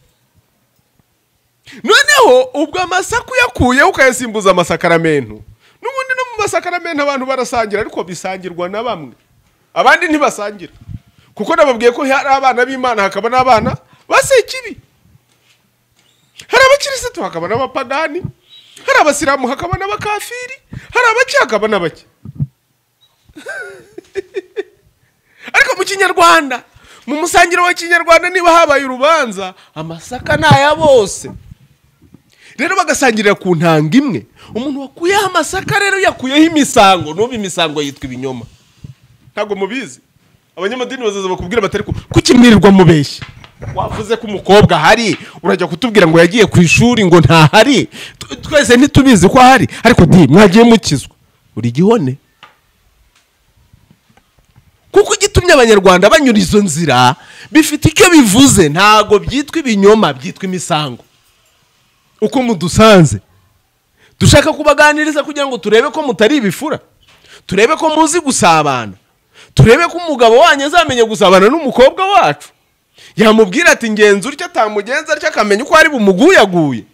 Noneho ubwo amasaka uyakuye ukayasimbuza amasakaramentu. N'ubundi no mu masakaramentu abantu barasangira, ariko bisangirwa na bamwe, abandi ntibasangira. Kuko nababwiye ko hari abana b'Imana hakaba n'abana basekibi. Hari abakirisitu hakaba n'abapagani, hari abasilamu hakaba n'abakafiri, hari abaki hakaba n'abaki. Ariko mu Kinyarwanda, mu musangiro wa Kinyarwanda niba habaye urubanza, amasaka n'aya bose. rero bagasangirira ku ntanga imwe. Umuntu wakuyeho amasaka rero yakuyeho imisango, n'ubu imisango yitwa ibinyoma. Ntabwo mubizi. Abanyamadini bazaza bakubwira batari kuki mwirirwa mubeshya. Wavuze ko umukobwa hari, urajya kutubwira ngo yagiye ku ishuri ngo ntahari. Twese ntitubizi ko hari, ariko mwagiye mukizwa. Uri gihone. Kuko gitumye abanyarwanda banyura izo nzira bifite icyo bivuze, ntago byitwa ibinyoma, byitwa imisango. Uko mudusanze dushaka kubaganiriza kugira ngo turebe ko mutari ibifura, turebe ko muzi gusabana, turebe ko umugabo wanyu azamenye gusabana n'umukobwa wacu, yamubwira ati ngenzi urya atamugenza arya akamenya uko ari bumuguyaguye.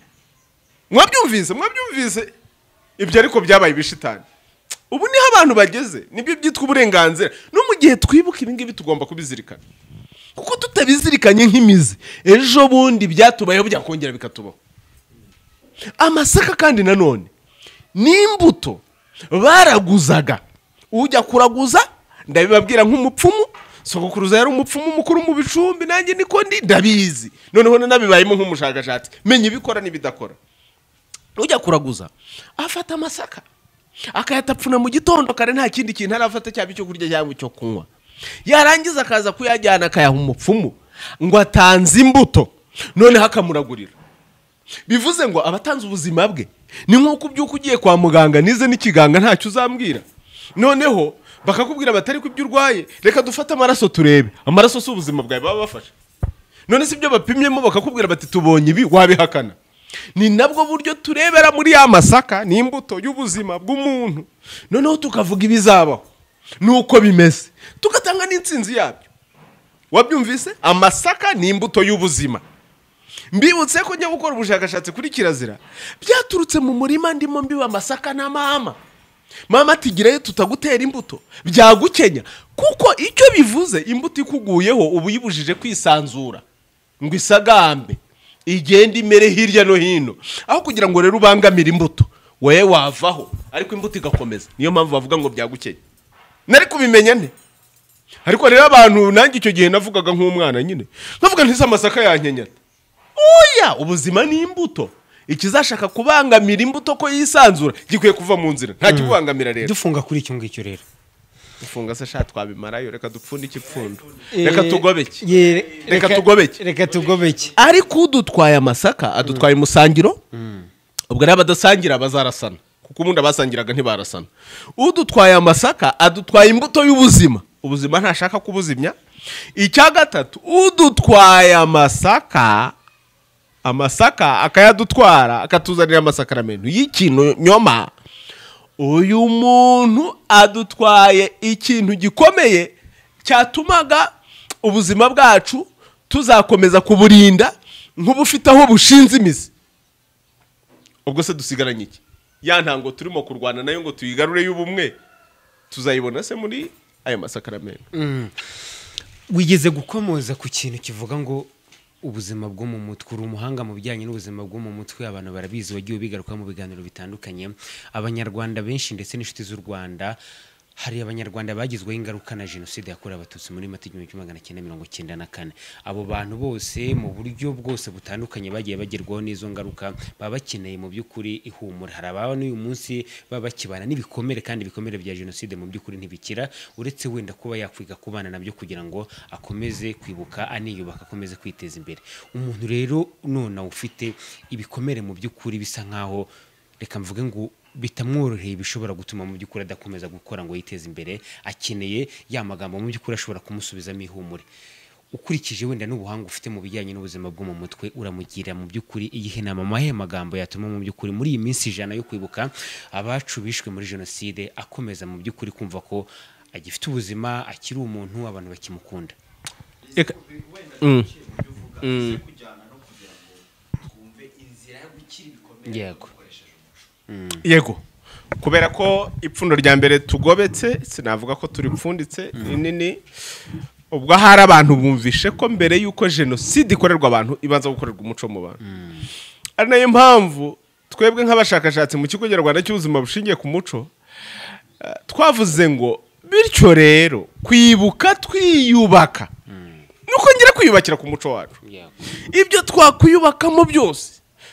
Mwabyumvise ibyo ariko byabaye ibishitani. Ubu niho abantu bageze, nibyo byitwa uburenganzira. No mu gihe twibuka ibingibi tugomba kubizirikana, kuko tutabizirikanye nk'imizi ejo bundi byatubayeho byakongera bikatubaho. Amasaka kandi nanone n'imbuto baraguzaga. Ujya kuraguza, ndabibabwira nk'umupfumu, sogokuruza yari umupfumu mukuru mu bicumbi, nanjye niko ndabizi, noneho nabibayemo nk'umushakashatsi, menya ibikora n'ibidakora. Ujya kuraguza afata amasaka akayatapfuna mu gitondo kare, nta kindi kintu arafata cyaba icyo kurya cyangwa icyo kunywa. Yarangiza akaza kuyajyana akayaha umupfumu ngo atanze imbuto, noneho akamuragurira. Bivuze ngo abatanze ubuzima bwe ni nk'uko ubyuka ugiye kwa muganga nize n'ikiganga ntacyo uzambwira, noneho bakakubwira batari ko ibyo urwaye, reka dufate amaraso turebe. Amaraso si ubuzima bwawe baba bafashe. None si ibyo bapimyemo bakakubwira bati tubonye ibi, wabihakana. Ni nabwo buryo turebera muri ya masaka n'imbuto y'ubuzima bw'umuntu, noneho tukavuga ibizabaho nuko bimeze, tugatanga n'insinzi yabyo. Wabyumvise? Amasaka n'imbuto y'ubuzima. Mbibutse ko njya gukora ubushakashatsi kuri kirazira, byaturutse mu murima ndimo mbiba amasaka na mama ati gireyo tutagutera imbuto byagukenya, kuko icyo bivuze imbuto ikuguyeho ubu yibujije kwisanzura ngo isagambe igenda imere hirya no hino, aho kugira ngo rero ubangamire imbuto wewe wavaho ariko imbuto igakomeza. Niyo mpamvu bavuga ngo byagukenya. Nari kubimenya nte? Ariko rero abantu, nanjye icyo gihe navugaga nk'umwana nyine, navuga ntise amasaka yankenyata. Oya, ubuzima ni imbuto. Ikizashaka kubangamira imbuto ko yisanzura gikwiye kuva mu nzira, nta kibubangamira rero. Dufunga kuri icyo ngicyo rero. Dufunga se sha twabimarayo, reka dupfunde ikipfundo. Reka tugobeke. Ariko udutwaye amasaka adutwaye musangiro. Ubwo rero abadasangira bazarasana, kuko ubundi abasangiraga ntibarasana. Udutwaye amasaka adutwaye imbuto y'ubuzima. Ubuzima ntashaka kubuzimya. Icya gatatu, udutwaye amasaka akayadutwara akatuzanira amasakaramentu y'ikintu nyoma. Uyu muntu adutwaye ikintu gikomeye cyatumaga ubuzima bwacu tuzakomeza kuburinda nk'ubufite aho bushinze imizi. Ubwo se dusigaranye iki? Ya ntango turimo kurwana nayo ngo tuyigarure y'ubumwe tuzayibona se muri aya masakaramentu? Wigeze gukomoza ku kintu kivuga ngo ubuzima bwo mu mutwe. Uri umuhanga mu bijyanye n'ubuzima bwo mu mutwe, abantu barabizi, wagiye ubigaruka mu biganiro bitandukanye. Abanyarwanda benshi ndetse n'inshuti z'u Rwanda, hari abanyarwanda bagizweho ingaruka na jenoside yakorewe abatutsi muri Mata 1994. Abo bantu bose mu buryo bwose butandukanye bagiye bagerwaho n'izo ngaruka, baba bakeneye mu by'ukuri ihumura. Hari ababa n'uyu munsi baba bakibana n'ibikomere, kandi ibikomere bya jenoside mu by'ukuri ntibikira, uretse wenda kuba yakwiga kubana nabyo kugira ngo akomeze kwibuka, aniyubaka, akomeze kwiteza imbere. Umuntu rero none ufite ibikomere mu by'ukuri bisa nkaho, reka mvuge ngo bitamworoheye, bishobora gutuma mu by'ukuri adakomeza gukora ngo yiteze imbere, akeneye ya magambo mu by'ukuri ashobora kumusubizamo ihumure. Ukurikije wenda n'ubuhanga ufite mu bijyanye n'ubuzima bwo mu mutwe, uramugira mu by'ukuri iyihe nama, amahe magambo yatuma mu by'ukuri muri iyi minsi 100 yo kwibuka abacu bishwe muri jenoside akomeza mu by'ukuri kumva ko agifite ubuzima, akiri umuntu, abantu bakimukunda? Yego, kubera ko ipfundo rya mbere tugobetse, sinavuga ko turipfunditse nini. Ubwo hari abantu bumvishe ko mbere yuko jenoside ikorerwa abantu ibanza gukorerwa umuco mu bantu. Ari nayo mpamvu twebwe nk'abashakashatsi mu kigo nyarwanda cy'ubuzima bushingiye ku muco twavuze ngo bityo rero kwibuka twiyubaka nuko ngira kwiyubakira ku muco wacu. Ibyo twakwiyubakamo byose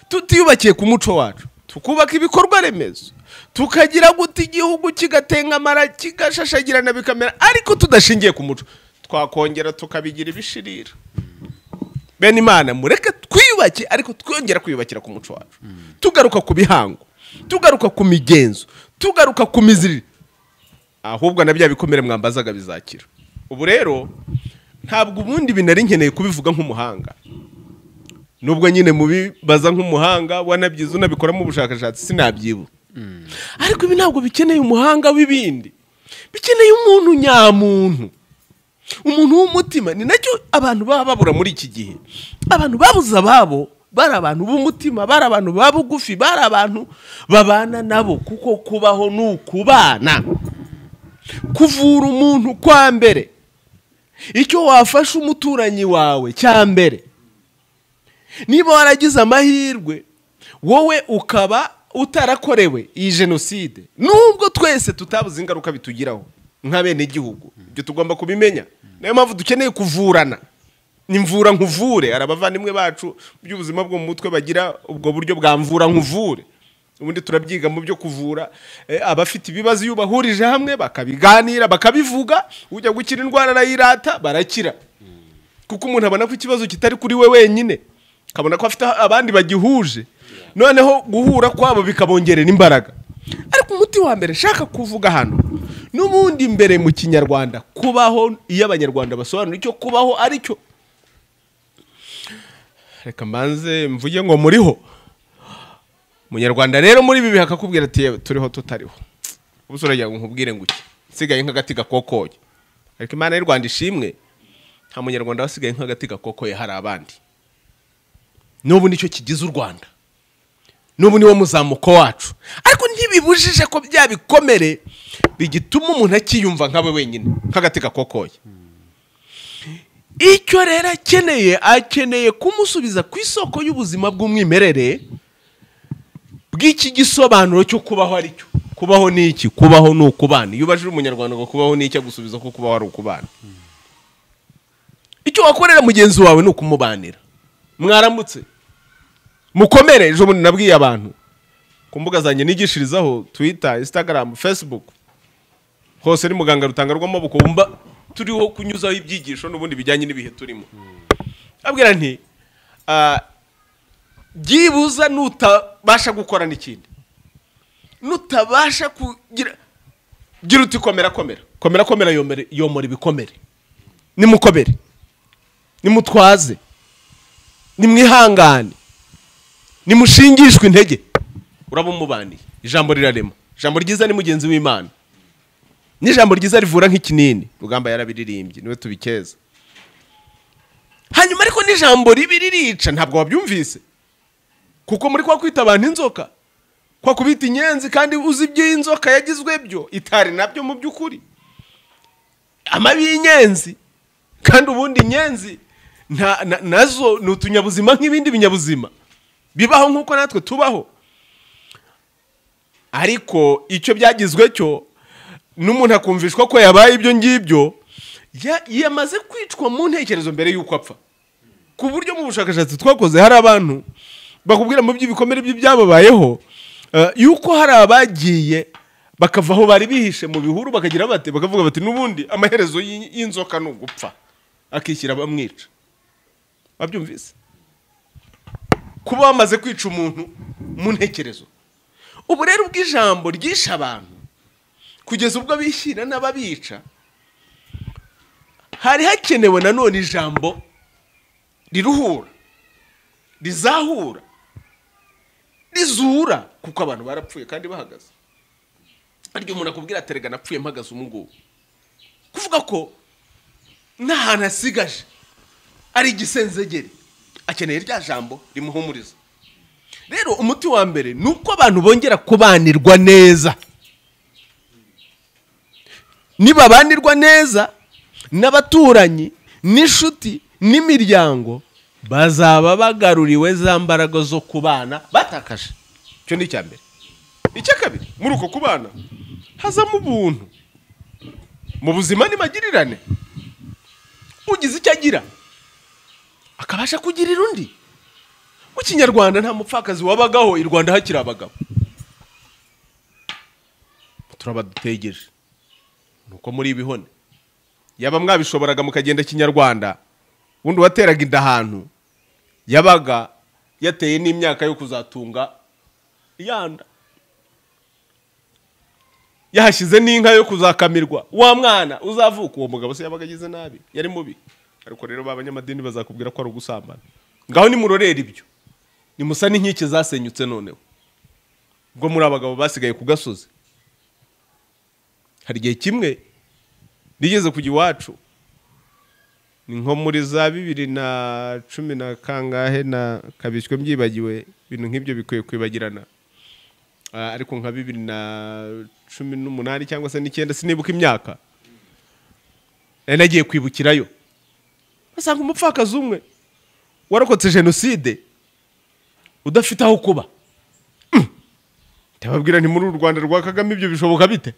tutiyubakiye ku muco wacu tukubaka ibikorwa remezo tukagira guta igihugu kigatengamara kigashashagirana bikamera ariko tudashingiye ku muco twakongera tukabigira ibishirira bene Imana mureke twiyubake ariko twongera kwiyubakira ku muco wacu tugaruka ku bihango tugaruka ku migenzo tugaruka ku miziri ahubwo nabya bikomere mwambazaga bizakira ubu rero ntabwo ubundi binari nkeneye kubivuga nk'umuhanga nubwo nyine mubibaza nk'umuhanga wanabyiza unabikoramo ubushakashatsi sinabyibu ariko ibi ntabwo bikeneye umuhanga w'ibindi bikeneye umuntu nyamuntu umuntu w'umutima ni nacyo abantu baba babura muri iki gihe abantu babuze ababo bari abantu b'umutima bari abantu babugufi bari abantu babana nabo kuko kubaho n'ukubana kuvura umuntu kwa mbere icyo wafasha umuturanyi wawe cya mbere niba waragize amahirwe wowe ukaba utarakorewe iyi jenoside nubwo twese tutabuze ingaruka bitugiraho nka bene igihugu ibyo tugomba kubimenya niyo mpamvu dukeneye kuvurana nimvura nkuvure arabavandimwe bacu by'ubuzima bwo mu mutwe bagira ubwo buryo bwa mvura nkuvure ubundi turabyiga mu byo kuvura abafite ibibazo iyo bahurije hamwe bakabiganira bakabivuga ujya gukira indwara arayirata barakira kuko umuntu abona ko ikibazo kitari kuri we wenyine kabona ko afite abandi bagihuje noneho guhura kwabo bikabongerera imbaraga ariko umuti wa mbere shaka kuvuga hano n'ubundi imbere mu kinyarwanda kubaho iyo abanyarwanda basobanura icyo kubaho aricyo reka mbanze mvuge ngo muriho munyarwanda rero muri bibi hakakubwira ati turiho tutariho ubusura yago nkubwire ngo iki sigaye nk'agati gakokoye ariko Imana y'u Rwanda ishimwe nta munyarwanda wasigaye nk'agati gakokoye hari abandi n'ubu nicyo kigize u Rwanda n'ubu niwo muzamuko wacu ariko ntibibujije ko byabikomere bigituma umuntu akiyumva nkawe wenyine nk'agati gakokoye icyo rero akeneye kumusubiza ku isoko y'ubuzima bw'umwimerere bw'iki gisobanuro cyo kubaho ari cyo kubaho ni iki kubaho ni ukubana iyo ubajije umunyarwanda ngo kubaho ni iki agusubiza ko kubaho ari ukubana icyo wakorera mugenzi wawe ni ukumubanira mwaramutse mukomere ejo bundi nabwiye abantu ku mbuga zanjye nigishirizaho Twitter Instagram Facebook hose ni muganga rutanga rw'amaboko wumva turiho kunyuzaho ibyigisho n'ubundi bijyanye n'ibihe turimo abwira nti byibuza nutabasha gukora n'ikindi nutabasha kugira uti komera yomora ibikomere nimukobere nimutwaze nimwihangane nimushingishwe intege uraba umubaniye ijambo rirarema ijambo ryiza ni mugenzi w'Imana n'ijambo ryiza rivura nk'ikinini Rugamba yarabiririmbye niwe tubikeza hanyuma ariko n'ijambo ribi ririca ntabwo wabyumvise kuko muri kwa kwita abantu inzoka kwa kubita inyenzi kandi uzi iby'inzoka yagizwe byo itari nabyo mu by'ukuri amabi y'inyenzi kandi ubundi inyenzi nazo ni utunyabuzima nk'ibindi binyabuzima bibaho nk'uko natwe tubaho ariko icyo byagizwe cyo n'umuntu akumvishwa ko yabaye ibyo ngibyo yamaze kwicwa mu ntekerezo mbere y'uko apfa ku buryo mu bushakashatsi twakoze hari abantu bakubwira mu by'ibikomere by'ibyababayeho yuko hari abagiye bakavaho bari bihishe mu bihuru bakagira bate bakavuga bati n'ubundi amaherezo y'inzoka ni ugupfa akishyira bamwica babyumvise kuba bamaze kwica umuntu mu ntekerezo ubu rero ubw'ijambo ryisha abantu kugeza ubwo bishyira n'ababica hari hakenewe nanone ijambo riruhura rizahura rizura kuko abantu barapfuye kandi bahagaze ariko umuntu akubwira aterega napfuye mpagaze umugubu kuvuga ko nta hantu asigaje ari igisenzegeri akeneye rya jambo rimuhumuriza rero umuti wa mbere ni uko abantu bongera kubanirwa neza nibabanirwa neza n'abaturanyi n'inshuti n'imiryango bazaba bagaruriwe za mbaraga zo kubana batakaje cyo ni icya mbere icya kabiri muri uko kubana hazamo ubuntu mu buzima n'amagirirane ugize icyo agira akabasha kugirira undi mu kinyarwanda nta mupfakazi wabagaho i Rwanda hakiri abagabo. Turabadutegeje nuko muri ibihone yaba mwabishoboraga mukagenda kinyarwanda, ubundi wateraga inda ahantu yabaga yateye n'imyaka yo kuzatunga yanda, yahashyize n'inka yo kuzakamirwa, wa mwana uzavuka uwo mugabo se yabaga agize nabi, yari mubi. Ariko rero b'abanyamadini bazakubwira ko ari ugusambana. Ngaho nimurorera ibyo, nimusa n'inkike zasenyutse noneho ubwo muri abagabo basigaye ku gasozi. Hari igihe kimwe nigeze kujya iwacu, ni nko muri za 2010 na kangahe na kabishywe mbyibagiwe, ibintu nk'ibyo bikwiye kwibagirana, ariko nka 2018 cyangwa se 9 sinibuka imyaka, nagiye kwibukirayo basanga umupfakazi umwe warokotse jenoside udafite aho kuba. Ndababwira nti muri u Rwanda rwa Kagame ibyo bishoboka bite?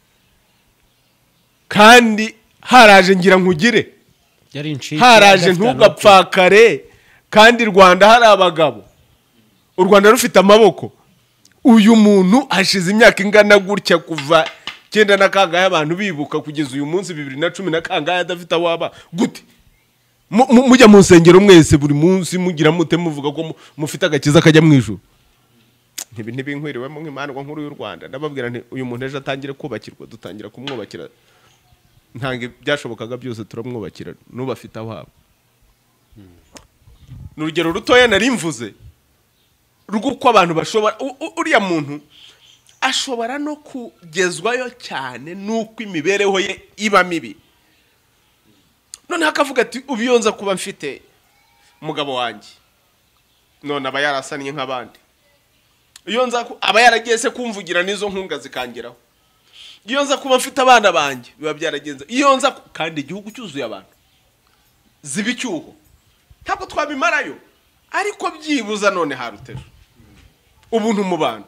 Kandi haraje ngira nkugire, haraje ntugapfakare, kandi Rwanda hari abagabo, u Rwanda rufite amaboko. Uyu muntu hashize imyaka ingana gutya kuva 9 na kangahe abantu bibuka kugeza uyu munsi 2010 na kangahe adafite awaba gute? Mujya mu nsengero mwese buri munsi mugira mute muvuga ko mufite agakiza kajya mu ijuru. Ntibinkwiriwemo nk'imandwa nkuru y'u Rwanda. Ndababwira nti uyu muntu ejo atangire kubakirwa, dutangira kumwubakira. Ntange byashobokaga byose turamwubakira n'ubafite aho habo. N'urugero rutoya nari mvuze rw'uko abantu bashobora, uriya muntu ashobora no kugezwayo cyane nuko imibereho ye iba mibi. None hakavuga ati ubiyonza kuba mfite umugabo wanjye, none aba yarasaniye nk'abandi. Iyo nza aba yaragiye se kumvugira n'izo nkunga zikangeraho. Iyo nza kuba mfite abana banjye biba byaragenze. Iyo nza kandi igihugu cyuzuye abantu zibicyuho ntabwo twabimarayo, ariko byibuza none haruteje ubuntu mu bantu.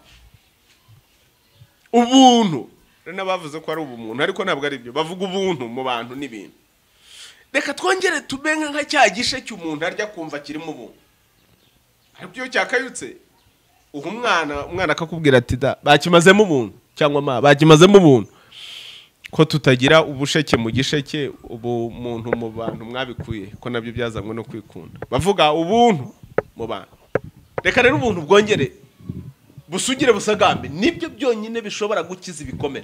Ubuntu rena bavuze ko ari ubumuntu, ariko ntabwo ari byo, bavuga ubuntu mu bantu n'ibintu. Reka twongere tubenga nka cya gishe cy'umuntu arya kumva kirimo ubuntu. Aribyo cyakayutse umwana akakubwira ati da bakimazemo ubuntu, cyangwa bakimazemo ubuntu ko tutagira ubusheke mu gisheke, ubu muntu mu bantu mwabikuye ko nabyo byazamwe no kwikunda. Bavuga ubuntu mu bantu. Reka rero ubuntu bwongere busugire busagambe, nibyo byonyine bishobora gukiza ibikomere.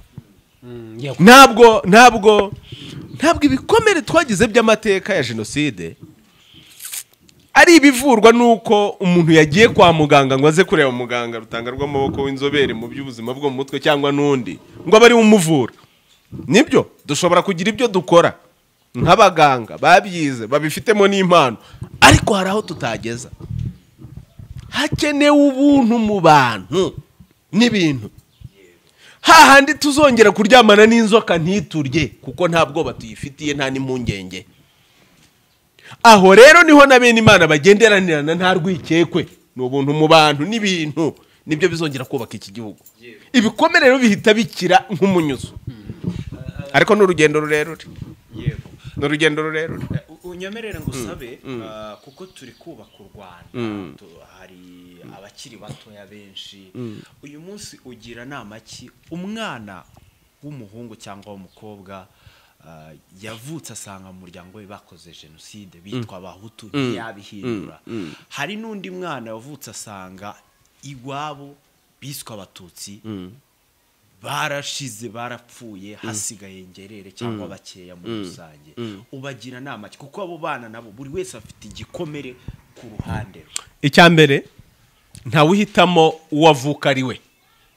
Ntabwo ibikomere twagize by'amateka ya jenoside ari ibivurwa nuko umuntu yagiye kwa muganga ngo aze kureba muganga rutanga rw'amaboko w'inzobere mu by'ubuzima bwo mu mutwe cyangwa nundi ngo abari umuvura. Nibyo dushobora kugira ibyo dukora nk'abaganga babyize babifitemo n'impano, ariko hari aho tutageza. Hakenewe ubuntu mu bantu n'ibintu. Hahandi tuzongera kuryamana n'inzoka ntiturye kuko nta bwoba tuyifitiye nta n'impungenge. Aho rero niho na bene Imana bagenderanirana nta rwikekwe. Ni ubuntu mu bantu n'ibintu nibyo bizongera kubaka iki gihugu. Ibikomere rero bihita bikira nk'umunyuzo. Ariko n'urugendo rurerure. N'urugendo rurerure. Unyemerere ngo usabe kuko turi kubaka u Rwanda, hari abakiri batoya benshi. Uyu munsi ugira nama ki umwana w'umuhungu cyangwa w'umukobwa yavutse asanga mu muryango we bakoze jenoside bitwa abahutu ntiyabihindura? Hari n'undi mwana wavutse asanga iwabo biswa abatutsi barashize barapfuye hasigaye ngerere cyangwa bakeya muri rusange. Ubagira nama ki kuko abo bana nabo buri wese afite igikomere ku ruhande. Icyambere nta uhitamo uwavuka ari we.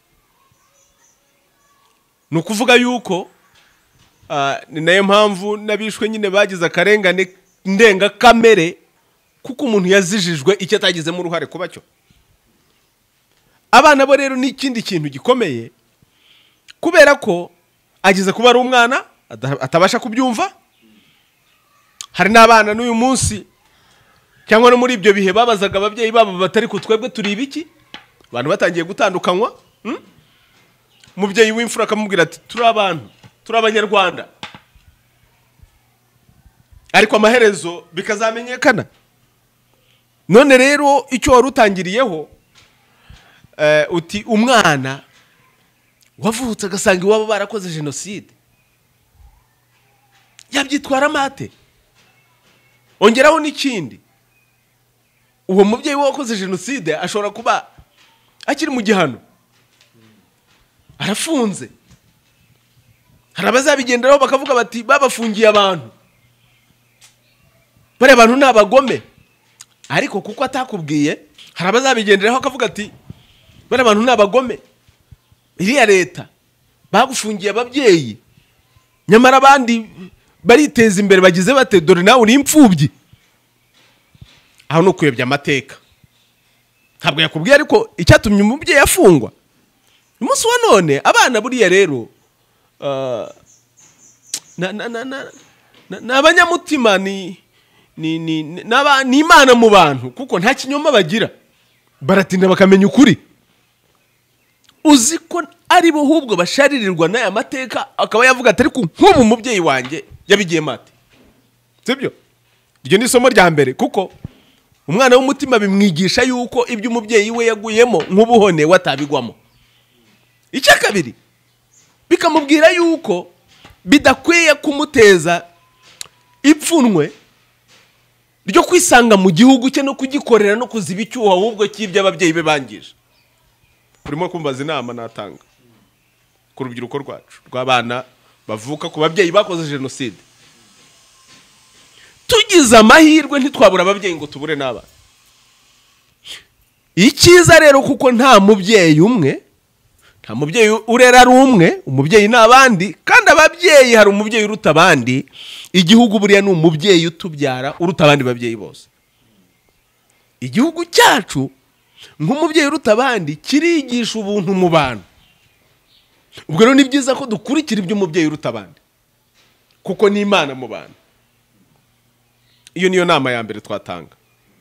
Nukuvuga yuko ni nayo mpamvu nabishwe nyine bagize akarengane ndenga kamere kuko umuntu yazijijwe icyo atagizemo uruhare kuba cyo. Abana bo rero n'ikindi kintu gikomeye kubera ko agize kuba ari umwana atabasha kubyumva. Hari n'abana n'uyu munsi cyangwa no muri ibyo bihe babazaga ababyeyi babo batari ku twebwe turi ibiki, abantu batangiye gutandukanywa. Umubyeyi w'imfura akamubwira ati turi abantu, turi abanyarwanda, ariko amaherezo bikazamenyekana. none rero icyo wari utangiriyeho uti umwana wavutse agasanga iwabo barakoze jenoside yabyitwara mate. Ongeraho n'ikindi, uwo mubyeyi wakoze jenoside ashobora kuba akiri mu gihano, arafunze. Hari abazabigenderaho bakavuga bati babafungiye abantu, bari abantu ni abagome, ariko kuko atakubwiye hari abazabigenderaho akavuga ati bari abantu ni abagome, iriya leta bagufungiye ababyeyi, nyamara abandi bariteza imbere bagize bate, dore nawe uri imfubyi. Aho no kuyobya amateka. Ntabwo yakubwiye ariko icyatumye umubyeyi afungwa. Umunsi wa none abana buriya rero n'abanyamutima ni imana mu bantu, kuko nta kinyoma bagira, baratinda bakamenya ukuri. Uzi ko ari bo ahubwo basharirirwa n'aya mateka, akaba yavuga ati ariko nk'ubu umubyeyi wanjye yabigiye mate. Sibyo? Iryo ni isomo rya mbere, kuko umwana w'umutima bimwigisha yuko ibyo umubyeyi we yaguyemo nk'ubuhone watabigwamo. Icya kabiri, bikamubwira yuko bidakwiye kumuteza ipfunwe ryo kwisanga mu gihugu cye no kugikorera no kuziba icyuho ahubwo cy'ibyo ababyeyi be bangije. Urimo kumbaza inama natanga ku rubyiruko rwacu rw'abana bavuka ku babyeyi bakoze jenoside. Tugize amahirwe ntitwabura ababyeyi ngo tubure n'abana. Icyiza rero kuko nta mubyeyi umwe, nta mubyeyi urera ari umwe, umubyeyi n'abandi, kandi ababyeyi hari umubyeyi uruta abandi. Igihugu buriya ni umubyeyi utubyara uruta abandi babyeyi bose. Igihugu cyacu nk'umubyeyi uruta abandi kirigisha ubuntu mu bantu. Ubwo rero ni byiza ko dukurikira ibyo umubyeyi uruta abandi, kuko ni imana mu bantu. Iyo niyo nama ya mbere twatanga.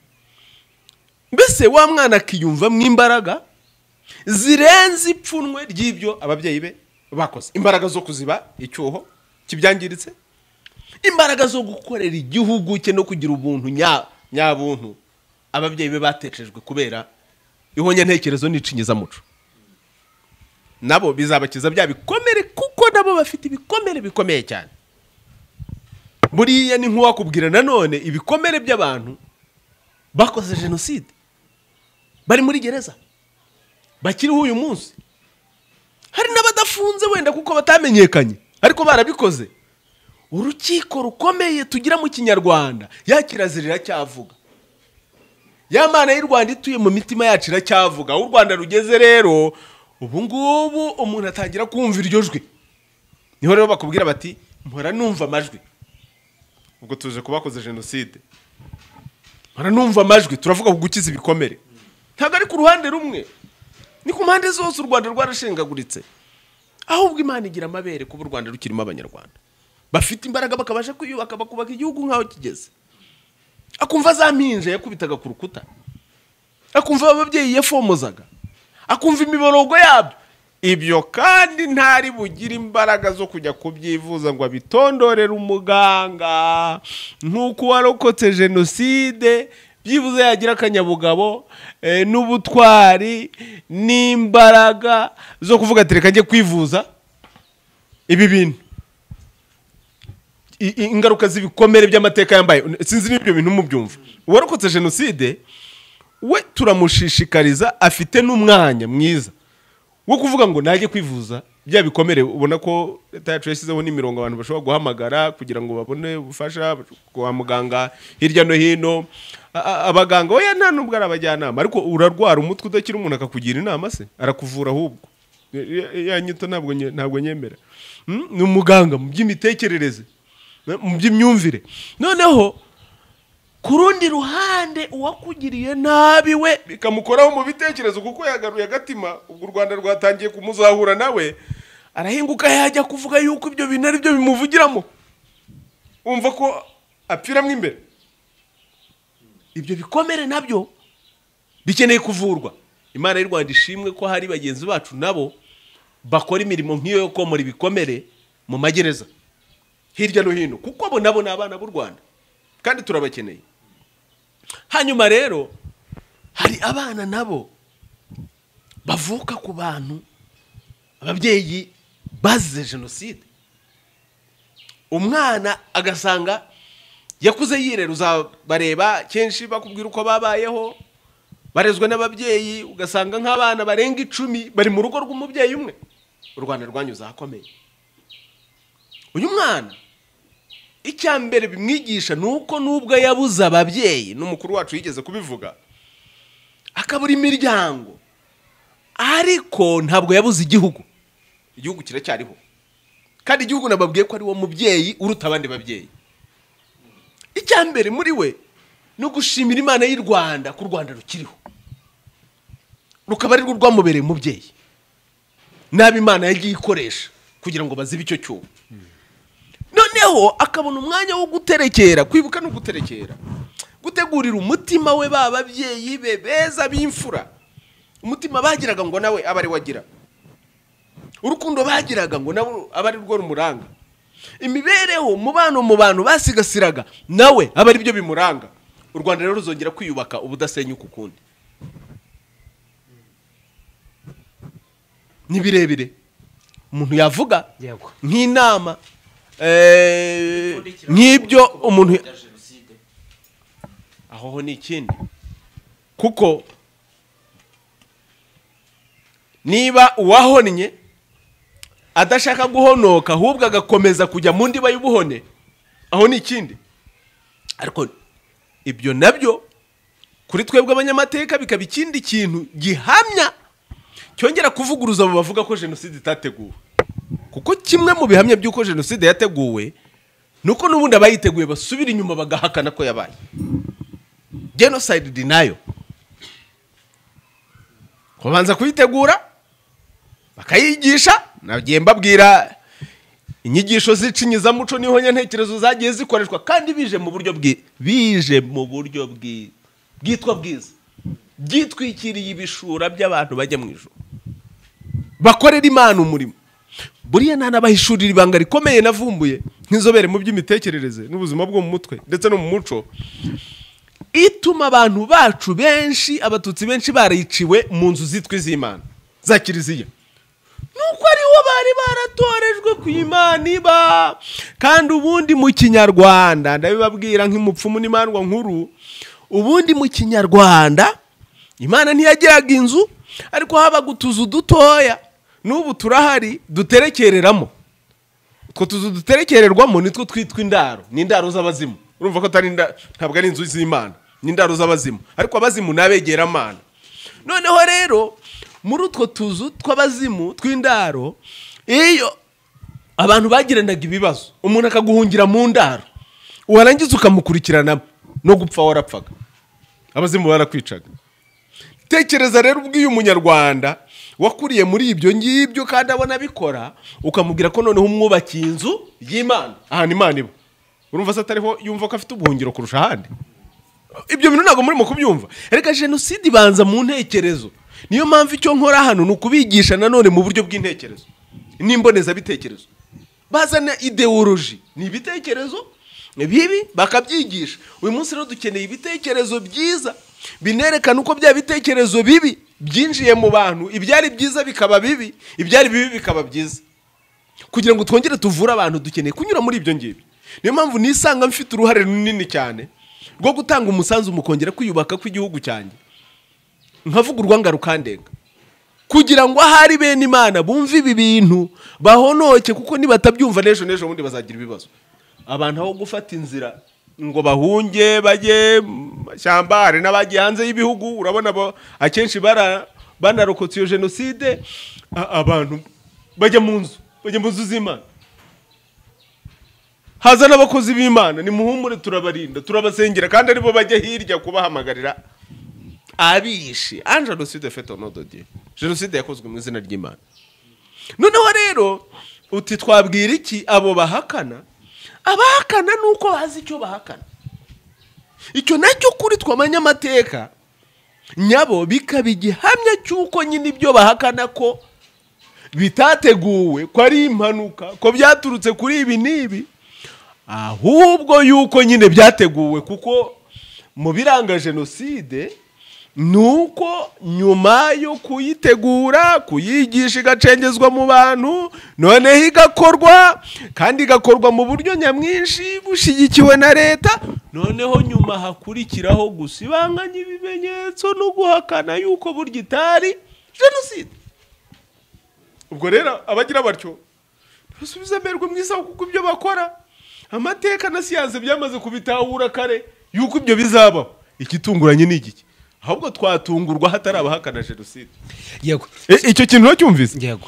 Mbese wa mwana akiyumvamo imbaraga zirenze ipfunwe ry'ibyo ababyeyi be bakoze. Imbaraga zo kuziba icyuho kibyangiritse, imbaraga zo gukorera igihugu cye no kugira ubuntu nyabuntu ababyeyi be bateshejwe kubera ihonye ntekerezo n'icinyizamuco. Nabo bizabakiza bya bikomere, kuko nabo bafite ibikomere bikomeye cyane. Buriya ni nk'uwakubwira nanone ibikomere by'abantu bakoze jenoside bari muri gereza bakiriho uyu munsi. Hari n'abadafunze wenda kuko batamenyekanye, ariko barabikoze. Urukiko rukomeye tugira mu Kinyarwanda, ya kirazira iracyavuga, ya mana y'u Rwanda ituye mu mitima yacu iracyavuga. U Rwanda rugeze rero ubu ngubu umuntu atangira kumva iryo jwi. Niho rero bakubwira bati mpora numva amajwi. Ubwo tuje kubakoze jenoside, mpora numva amajwi, turavuga ku gukiza ibikomere. Ntabwo ari ku ruhande rumwe, ni ku mpande zose. U Rwanda rwarashengaguritse, ahubwo Imana igira amabere kuba u Rwanda rukirimo abanyarwanda bafite imbaraga, bakabasha kwiyubaka, bakubaka igihugu nk'aho kigeze. Akumva za mpinja yakubitaga ku rukuta, akumva ababyeyi yafomozaga, akumva imiborogo yabyo. Ibyo kandi ntari bugira imbaraga zo kujya kubyivuza ngo abitondorere umuganga nk'uko warokotse jenoside. Byibuze yagira akanyabugabo n'ubutwari n'imbaraga zo kuvuga ati reka njye kwivuza ibi bintu. Ingaruka z'ibikomere by'amateka yambaye, sinzi n'ibyo bintu mubyumva. Uwarokotse jenoside we turamushishikariza, afite n'umwanya mwiza wo kuvuga ngo najye kwivuza bya bikomere. Ubona ko leta yacu yashyizeho n'imirongo abantu bashobora guhamagara kugira ngo babone ubufasha kwa muganga hirya no hino. Abaganga oya nta nubwo ari abajyanama, ariko urarwara umutwe udakira umuntu akakugira inama se, arakuvura. Ahubwo ya nyito ntabwo nyemera. Ni umuganga mu by'imitekerereze, mu by'imyumvire. Noneho ku rundi ruhande uwakugiriye nabi we bikamukoraho mu bitekerezo, kuko yagaruye agatima. Ubwo u Rwanda rwatangiye kumuzahura, nawe arahinguka yajya kuvuga yuko ibyo bintu ari byo bimuvugiramo. Umva ko apfiramo imbere. Ibyo bikomere nabyo bikeneye kuvurwa. Imana y'u Rwanda ishimwe ko hari bagenzi bacu nabo bakora imirimo nk'iyo yo komora ibikomere mu magereza hirya no hino, kuko abo nabo ni abana b'u Rwanda kandi turabakeneye. Hanyuma rero hari abana nabo bavuka ku bantu ababyeyi bazize jenoside, umwana agasanga yakuze yirera, uzabareba kenshi bakubwira uko babayeho, barezwe n'ababyeyi, ugasanga nk'abana barenga 10 bari mu rugo rw'umubyeyi umwe. U Rwanda rwanyuze ahakomeye. Uyu mwana icya mbere bimwigisha nuko nubwo yabuze ababyeyi, n'umukuru wacu yigeze kubivuga, akabura imiryango, ariko ntabwo yabuze igihugu. Igihugu kiracyariho, kandi igihugu nababwiye ko ari wo mubyeyi uruta abandi babyeyi. Icya mbere muri we no gushimira Imana y'u Rwanda, ku Rwanda rukiriho, rukaba ari rwo rwamubereye umubyeyi, nabi Imana yagiye ikoresha kugira ngo bazibe icyo cyuho. Noneho akabona umwanya wo guterekera, kwibuka no guterekera, gutegurira umutima we bababyeyi be beza b'imfura, umutima bagiraga ngo nawe abari wagira, urukundo bagiraga ngo nawe abari rwo rumuranga, imibereho mubano mu bantu basigasiraga nawe abari byo bimuranga. U Rwanda rero ruzongera kwiyubaka ubudasenyuka ukundi. Ni birebire umuntu yavuga nk'inama nk'ibyo umuntu aho ni ikindi, kuko niba uwahonnye adashaka guhonoka ahubwo agakomeza kujya mu ndiba y'ubuhone, aho ni ikindi. Ariko ibyo nabyo kuri twebwe abanyamateka bikaba ikindi kintu gihamya cyongera kuvuguruza abo bavuga ko jenoside itateguwe, kuko kimwe mu bihamya by'uko jenoside yateguwe nuko n'ubundi abayiteguye basubira inyuma bagahakana ko yabaye. Genocide denial, kubanza kuyitegura bakayigisha. Nagiye mbabwira inyigisho z'icinyizamuco niho ntekerezo zagiye zikoreshwa, kandi bije mu buryo bwitwa bwiza, byitwikiriye ibishura by'abantu bajya mu ijuru, bakorera Imana umurimo. Buriya nanabahishurira ibanga rikomeye navumbuye nk'inzobere mu by'imitekerereze n'ubuzima bwo mu mutwe ndetse no mu muco, ituma abantu bacu benshi, abatutsi benshi barayiciwe mu nzu zitwa iz'Imana za kiliziya, nuko ariho bari baratorejwe ku Imana iba. Kandi ubundi mu Kinyarwanda ndabibabwira nk'umupfumu n'imandwa nkuru, ubundi mu Kinyarwanda Imana ntiyagiraga inzu, ariko habaga utuzu dutoya, n'ubu turahari duterekereramo. Utwo tuzu duterekererwamo nitwo twitwa indaro, ni indaro z'abazimu. Urumva ko ntabwo ari inzu z'Imana, ni indaro z'abazimu, ariko abazimu nabegera Imana. Noneho rero muri utwo tuzu tw'abazimu tw'indaro, iyo abantu bagiranaga ibibazo, umuntu akaguhungira mu ndaro, warangiza ukamukurikirana no gupfa warapfaga, abazimu barakwicaga. Tekereza rero ubwiye umunyarwanda wakuriye muri ibyo ngibyo kandi abona bikora, ukamubwira ko noneho umwubakiye inzu y'Imana, ahantu Imana iba. Urumva se atariho yumva ko afite ubuhungiro kurusha ahandi? Ibyo bintu ntabwo murimo kubyumva. Reka jenoside ibanza mu ntekerezo. Niyo mpamvu icyo nkora hano ni ukubigisha nanone mu buryo bw'intekerezo n'imboneza bitekerezo. Bazana ideology, ni ibitekerezo bibi bakabyigisha. Uyu munsi rero dukeneye ibitekerezo byiza binerekana uko bya bitekerezo bibi byinjiye mu bantu, ibyari byiza bikaba bibi, ibyari bibi bikaba byiza. Kugira ngo twongere tuvure abantu dukeneye kunyura muri ibyo ngibyo. Niyo mpamvu nisanga mfite uruhare runini cyane rwo gutanga umusanzu mu kongera kwiyubaka kw'igihugu cyanjye, nkavuga urwanga rukandenga, kugira ngo ahari bene Imana bumve ibi bintu bahonoke, kuko nibatabyumva n'ejo bundi bazagira ibibazo. Abantu aho gufata inzira ngo bahunge bajye mashyamba, hari n'abagiye hanze y'ibihugu, urabona akenshi banarokotse iyo jenoside, abantu bajya mu nzu z'Imana. Haza n'abakozi b'Imana, ni muhumure turabarinda turabasengera, kandi aribo bajya hirya kubahamagarira abishe. Jenoside fait au nom de Dieu, jenoside yakozwe mu izina ry'Imana. Noneho rero uti twabwira iki abo bahakana? Abahakana nuko bazi icyo bahakana. Icyo nacyo kuri tw'amanyamateka nyabo bikaba igihamya cy'uko nyine ibyo bahakana ko bitateguwe, ko ari impanuka, ko byaturutse kuri ibi n'ibi, ahubwo yuko nyine byateguwe. Kuko mu biranga jenoside nuko nyuma yo kuyitegura kuyigisha igacengezwa mu bantu noneho igakorwa kandi igakorwa mu buryo nyamwinshi bushyigikiwe na leta, noneho nyuma hakurikiraho gusibanganya ibimenyetso no guhakana yuko burya itari jenoside. ubwo rero abagira batyo basubiza amerwe mwiza kuko ibyo bakora amateka na siyanse byamaze kubitahura kare yuko ibyo bizabaho. Ikitunguranye ni igiki? Ahubwo twatungurwa hatari abahakana jenoside. Yego. Icyo kintu wacyumvise? Yego.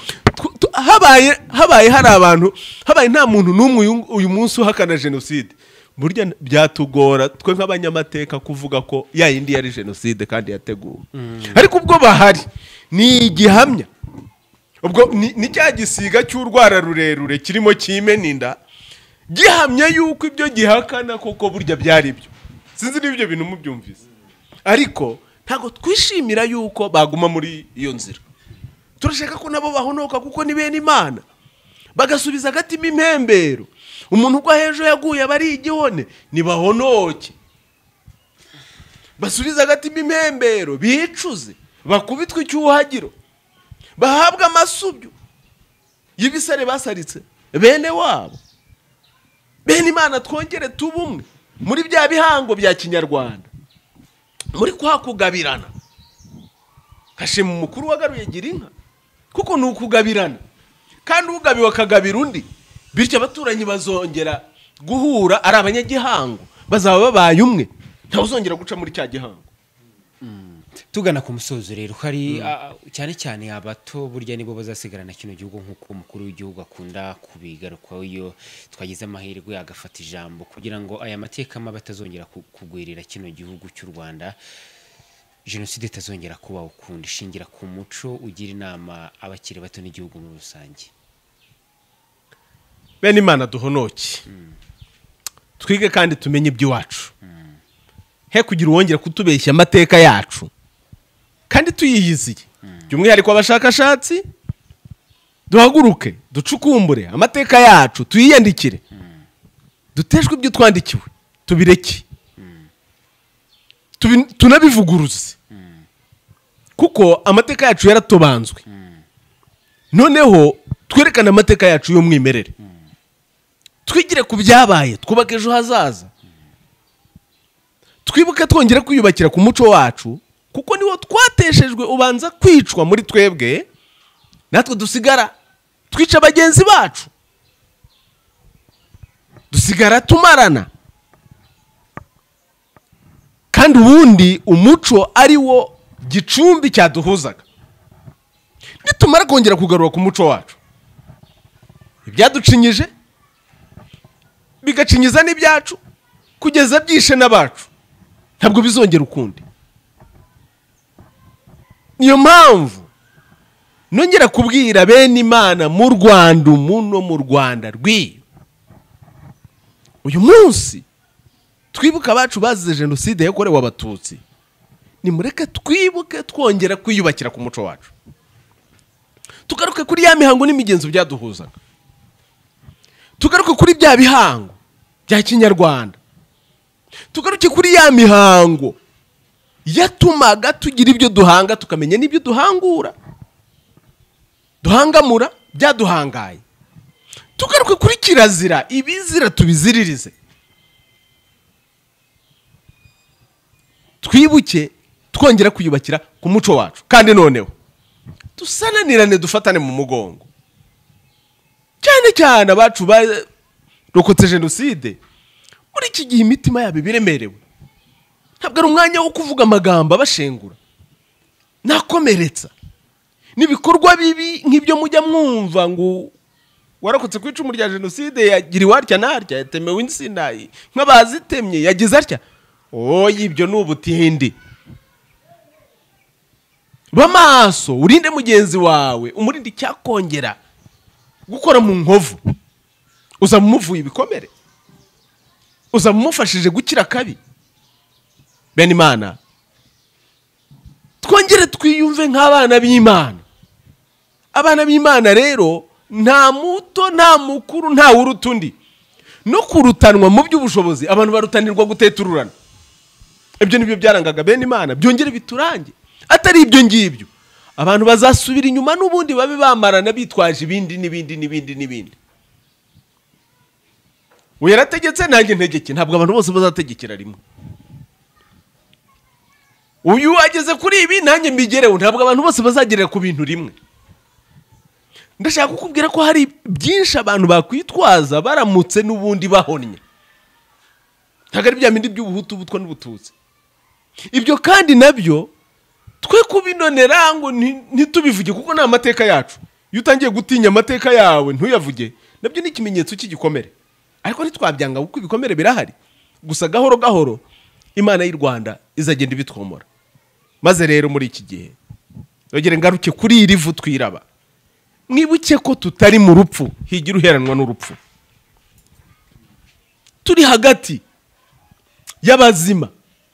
Habaye hari abantu, habaye nta muntu n'umwe uyu munsi uhakana jenoside. Burya byatugora twe nk'abanyamateka kuvuga ko ya yindi yari jenoside kandi yateguwe. Ariko ubwo bahari ni igihamya. Ubwo ni cya gisiga cy'urwara rurerure kirimo kimeninda gihamya yuko ibyo gihakana koko burya byari byo. Sinzi n'ibyo bintu mubyumvise. Ariko ntago twishimira yuko baguma muri iyo nzira. Turashaka ko nabo bahonoka kuko ni bene Imana. Bagasubiza agatima impembero. Umuntu ugwa hejuru yaguye abari igihone nibahonoke. Basubiza agatima impembero, bicuze, bakubitwe icyuhagiro. Bahabwa amasubyo y'ibisare basaritse bene wabo. Bene Imana twongere tubumwe muri bya bihango bya Kinyarwanda. Muri kwa kugabirana. Kashema umukuru wagaruye gira inka kuko ni ukugabirana, kandi ugabiwe akagabira undi, bityo abaturanyi bazongera guhura ari abanyagihango, bazaba babaye umwe, ntawuzongera guca muri cya gihango. Tugana ku musozo rero hari cyane cyane abato burya nibo bazasigarana kino gihugu nk'uko umukuru w'igihugu akunda kubigarukaho iyo twagize amahirwe agafata ijambo kugira ngo aya mateka mabi atazongera kugwirira kino gihugu cy'u Rwanda, jenoside itazongera kuba ukundi. Shingira ku muco ugira inama abakiri bato n'igihugu muri rusange. Bene Imana duhonoke, twige kandi tumenye iby'iwacu, he kugira uwongera kutubeshya amateka yacu kandi tuyiyiziye. By'umwihariko abashakashatsi duhaguruke ducukumbure amateka yacu, tuyiyandikire, duteshwe ibyo twandikiwe, tubireke, tunabivuguruze kuko amateka yacu yaratobanzwe. Noneho twerekana amateka yacu y'umwimerere, twigire ku byabaye, twubake ejo hazaza, twibuke twongera kwiyubakira ku muco wacu kuko niwo twateshejwe ubanza kwicwa muri twebwe, natwe dusigara twica bagenzi bacu, dusigara tumarana. Kandi ubundi umuco ari wo gicumbi cyaduhuzaga. Nitumara kongera kugarura ku muco wacu, ibyaducinyije bigacinyiza n'ibyacu kugeza byishe n'abacu, ntabwo bizongera ukundi. Niyo mpamvu nongera kubwira bene Imana mu Rwanda, umuno mu Rwanda rw'iyo uyu munsi twibuka abacu bazize jenoside yakorewe abatutsi. Nimureke twibuke twongera kwiyubakira ku muco wacu, tugaruke kuri ya mihango n'imigenzo byaduhuzaga, tugaruke kuri bya bihango bya Kinyarwanda, tugaruke kuri ya mihango yatumaga tugira ibyo duhanga, tukamenya n'ibyo duhangura, duhangamura byaduhangaye. Tugaruke kuri kirazira, ibizira tubiziririze, twibuke twongera kwiyubakira ku muco wacu. Kandi noneho dusananirane, dufatane mu mugongo, cyane cyane abacu barokotse jenoside. Muri iki gihe imitima yabo biremerewe, ntabwo ari umwanya wo kuvuga amagambo abashengura nakomeretsa. N'ibikorwa bibi nk'ibyo mujya mwumva ngo warokotse ku icumu rya jenoside yagiriwe atya n'atya, yatemewe insina nk'abazitemye, yagize atya. Ibyo ni ubutindi. Bamaso, urinde mugenzi wawe, umurinde icyakongera gukora mu nkovu. Uzamumuvuye ibikomere, uzamumufashije gukira kabi. Bene Imana twongere twiyumve nk'abana b'Imana. Abana b'Imana rero nta muto nta mukuru nta uruta undi. No kurutanwa mu by'ubushobozi abantu barutanirwa gutetururana. ibyo nibyo byarangaga bene Imana, byongere biturange. Atari ibyo ngibyo abantu bazasubira inyuma n'ubundi babe bamarana bitwaje ibindi n'ibindi. Uyarategetse nanjye ntegeke, ntabwo abantu bose bazategekera rimwe. Uyu ageze kuri ibi nanjye mbigereho, ntabwo abantu bose bazagerera ku bintu rimwe. Ndashaka kukubwira ko hari byinshi abantu bakwitwaza baramutse n'ubundi bahonnye. Ntabwo ari bya bindi by'ubuhutu butwa n'ubututsi. Ibyo kandi nabyo twe kubinonera ngo ntitubivuge kuko ni amateka yacu. Iyo utangiye gutinya amateka yawe ntuyavuge, nabyo ni ikimenyetso cy'igikomere. Ariko ntitwabyanga kuko ibikomere birahari. Gusa gahoro gahoro Imana y'u Rwanda izagenda ibitwomora. Maze rero muri iki gihe yogere ngaruke kuri iri vu twiraba. Mwibuke ko tutari mu rupfu, higira uheranwa n'urupfu. Turi hagati y'abazima,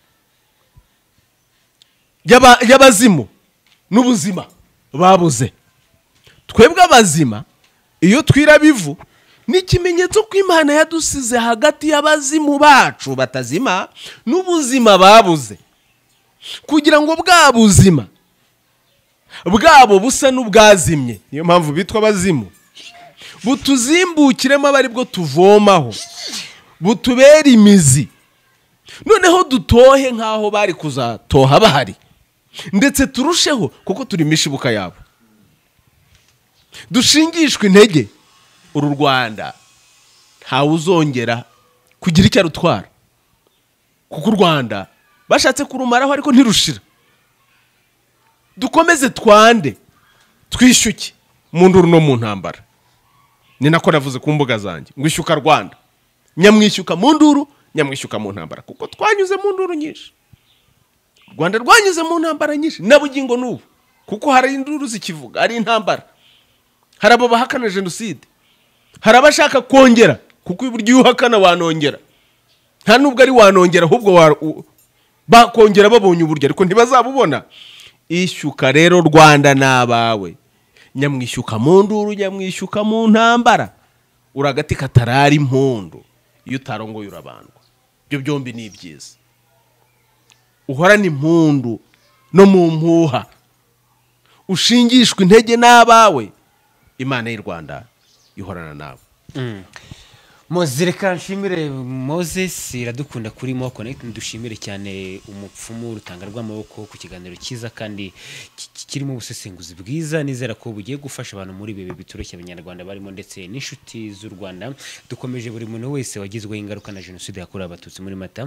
y'abazimu n'ubuzima babuze. Twebwe abazima iyo twiraba ivu ni ikimenyetso ko Imana yadusize hagati y'abazimu bacu batazima n'ubuzima babuze, kugira ngo bwa buzima bwabo busa n'ubwazimye, niyo mpamvu bitwa abazimu, butuzimbukiremo abari bwo tuvomaho, butubera imizi, noneho dutohe nk'aho bari kuzatoha bahari, ndetse turusheho kuko turi imishibuka yabo. Dushingishwe intege uru Rwanda ntawe uzongera kugira icyo arutwara, kuko u Rwanda bashatse kurumaraho ariko ntirushira. Dukomeze twande twishyuke mu nduru no mu ntambara. Ni nako navuze ku mbuga zanjye ngo ishyuka Rwanda, nyamwishyuka mu nduru, nyamwishyuka mu ntambara, kuko twanyuze mu nduru nyinshi. Rwanda rwanyuze mu ntambara nyinshi nabugingo n'ubu, kuko hari induru zikivuga, hari intambara, hari abo bahakana jenoside, hari abashaka kongera, kuko iburyo uhakana wanongera, nta nubwo ari wanongera ahubwo bakongera babonye uburyo ariko ntibazabubona. Ishyuka rero Rwanda nabawe, nyamwishyuka mu nduru, nyamwishyuka mu ntambara, uragati katarari impundu iyo utarongoye urabandwa. Byo byombi ni ibyiza. Uhorana impundu no mu mpuha, ushingishwe intege n'abawe, Imana y'u Rwanda ihorana nawe. Mozireka nshimire Moses iradukunda kuri Mo Connect, ndushimire cyane umupfumu rutanga rw'amaboko ku kiganiro cyiza kandi kirimo ubusesenguzi bwiza. Nizera ko bugiye gufasha abantu muri bibe bitoroshye abanyarwanda barimo ndetse n'inshuti z'u Rwanda. Dukomeje buri muntu wese wagizweho ingaruka na jenoside yakorewe abatutsi muri Mata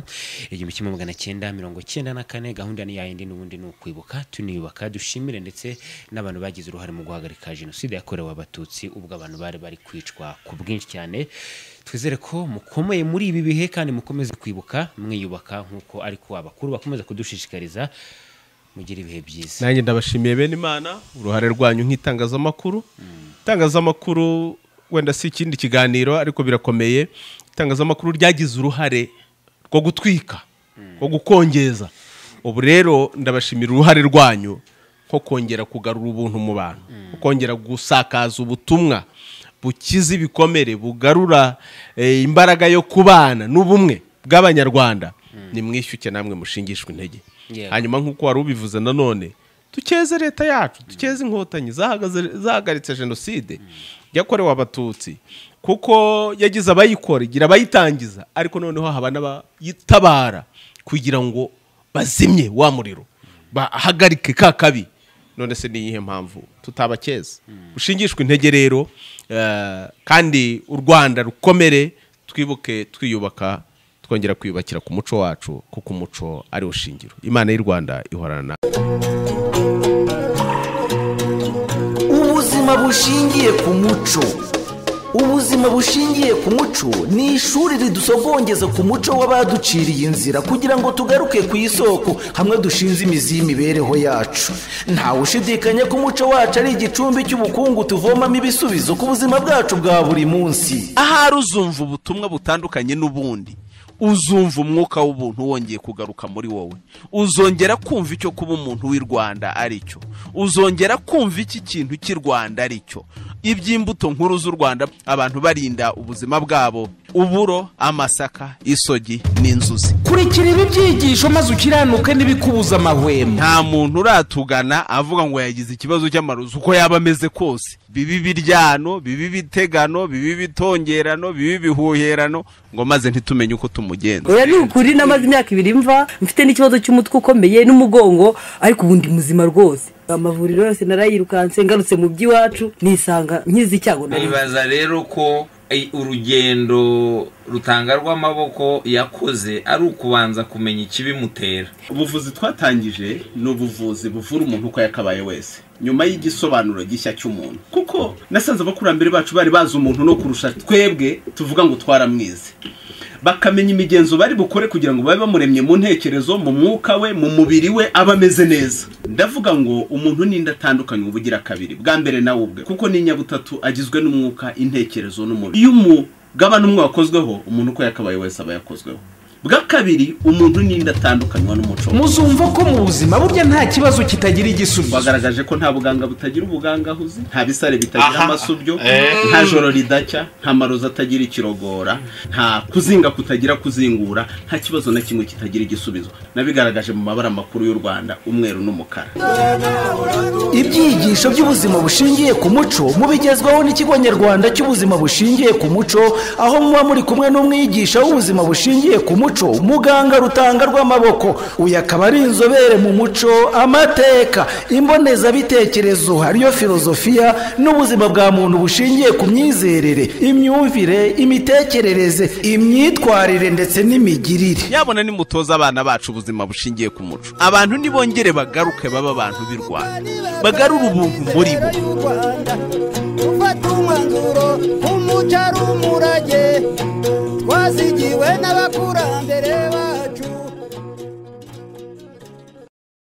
1994. Gahunda ni yayindi n'ubundi ni ukwibuka tuniyubaka. Dushimire ndetse n'abantu bagize uruhare mu guhagarika jenoside yakorewe abatutsi ubwo abantu bari kwicwa ku bwinshi cyane. Twizere ko mukomeye muri ibi bihe kandi mukomeze kwibuka mwiyubaka nkuko ariko abakuru bakomeza kudushishikariza. Mugira ibihe byiza. Nanjye ndabashimiye bene Imana uruhare rwanyu nk'itangazamakuru. Itangazamakuru wenda si ikindi kiganiro ariko birakomeye. Itangazamakuru ryagize uruhare rwo gutwika, rwo gukongeza. Ubu rero ndabashimira uruhare rwanyu nko kongera kugarura ubuntu mu bantu, kongera gusakaza ubutumwa bukiza ibikomere, bugarura imbaraga yo kubana n'ubumwe bw'abanyarwanda. Ni mwishyuke namwe mushingishwe intege. Hanyuma nk'uko wari ubivuze nanone, tukeze leta yacu, tukeze inkotanyi zahagaritse jenoside yakorewe abatutsi, kuko yagize abayikora, igira abayitangiza, ariko noneho haba n'abayitabara kugira ngo bazimye wa muriro, bahagarike ka kabi. None se niyihe mpamvu tutabakeza? Ushingishwe intege rero, kandi u Rwanda rukomere, twibuke twiyubaka, twongera kwiyubakira ku muco wacu, kuko umuco ari ushingiro. Imana y'u Rwanda ihorana. Ubuzima bushingiye ku muco. Ubuzima bushingiye ku muco ni ishuri ridusogongeza ku muco w'abaduciriye inzira kugira ngo tugaruke ku isoko, hamwe dushinze imizi y'imibereho yacu. Ntawe ushidikanya ko umuco wacu ari igicumbi cy'ubukungu tuvomamo ibisubizo ku buzima bwacu bwa buri munsi. Ahari uzumva ubutumwa butandukanye n'ubundi, uzumva umwuka w'ubuntu wongeye kugaruka muri wowe, uzongera kumva icyo kuba umuntu w'i Rwanda ari cyo, uzongera kumva iki kintu cy'i Rwanda ari cyo, iby'imbuto nkuru z'u Rwanda, abantu barinda ubuzima bwabo, uburo, amasaka, isogi n'inzuzi. Kurikira ibi byigisho maze ukiranuke n'ibikubuza amahwemo. Nta muntu uratugana avuga ngo yagize ikibazo cy'amarozi uko yaba ameze kose, bibi biryano, bibi bitegano, bibi bitongerano, bibi bihuherano, ngo maze ntitumenye uko tumugenza. Oya ni ukuri namaze imyaka 2 mva mfite n'ikibazo cy'umutwe ukomeye n'umugongo, ariko ubundi muzima rwose. Amavuriro yose narayirukanse, ngarutse mu by'iwacu nisanga nkizi icyago. Nibaza rero ko urugendo rutanga rw'amaboko yakoze ari ukubanza kumenya ikibimutera. Ubuvuzi twatangije ni ubuvuzi buvura umuntu uko yakabaye wese, nyuma y'igisobanuro gishya cy'umuntu, kuko nasanze abakurambere bacu bari bazi umuntu no kurusha twebwe tuvuga ngo twaramwize. Bakamenya imigenzo bari bukore kugira ngo babe bamuremye mu ntekerezo, mu mwuka we, mu mubiri we abameze neza. Ndavuga ngo umuntu ni ndatandukanye ubugira kabiri, bwa mbere nawe ubwe, kuko ni nyabutatu agizwe n'umwuka, intekerezo n'umubiri. Iyo umugabane umwe wakozweho, umuntu uko yakabaye wese aba yakozweho. Bwa kabiri, umuntu ni ndatandukanywa n'umuco. Muzumva ko mu buzima burya nta kibazo kitagira igisubizo. Bagaragaje ko nta buganga butagira ubugangahuzi, nta bisare bitagira amasubyo, nta joro ridacya, nta marozi atagira ikirogora, nta kuzinga kutagira kuzingura, nta kibazo na kimwe kitagira igisubizo. Nabigaragaje mu mabara makuru y'u Rwanda, umweru n'umukara. Ibyigisho by'ubuzima bushingiye ku muco mubigezwaho n'ikigo nyarwanda cy'ubuzima bushingiye ku muco, aho muba muri kumwe n'umwigisha w'ubuzima bushingiye ku muco, muganga Rutanga rw'amaboko. Uyu akaba ari inzobere mu muco, amateka, imbonezabitekerezo, hariyo filozofiya n'ubuzima bwa muntu bushingiye ku myizerere, imyumvire, imitekerereze, imyitwarire ndetse n'imigirire. Yabona ni mutoza abana bacu ubuzima bushingiye ku muco, abantu nibongere bagaruke baba abantu b'i Rwanda, bagarura ubuntu muri bo.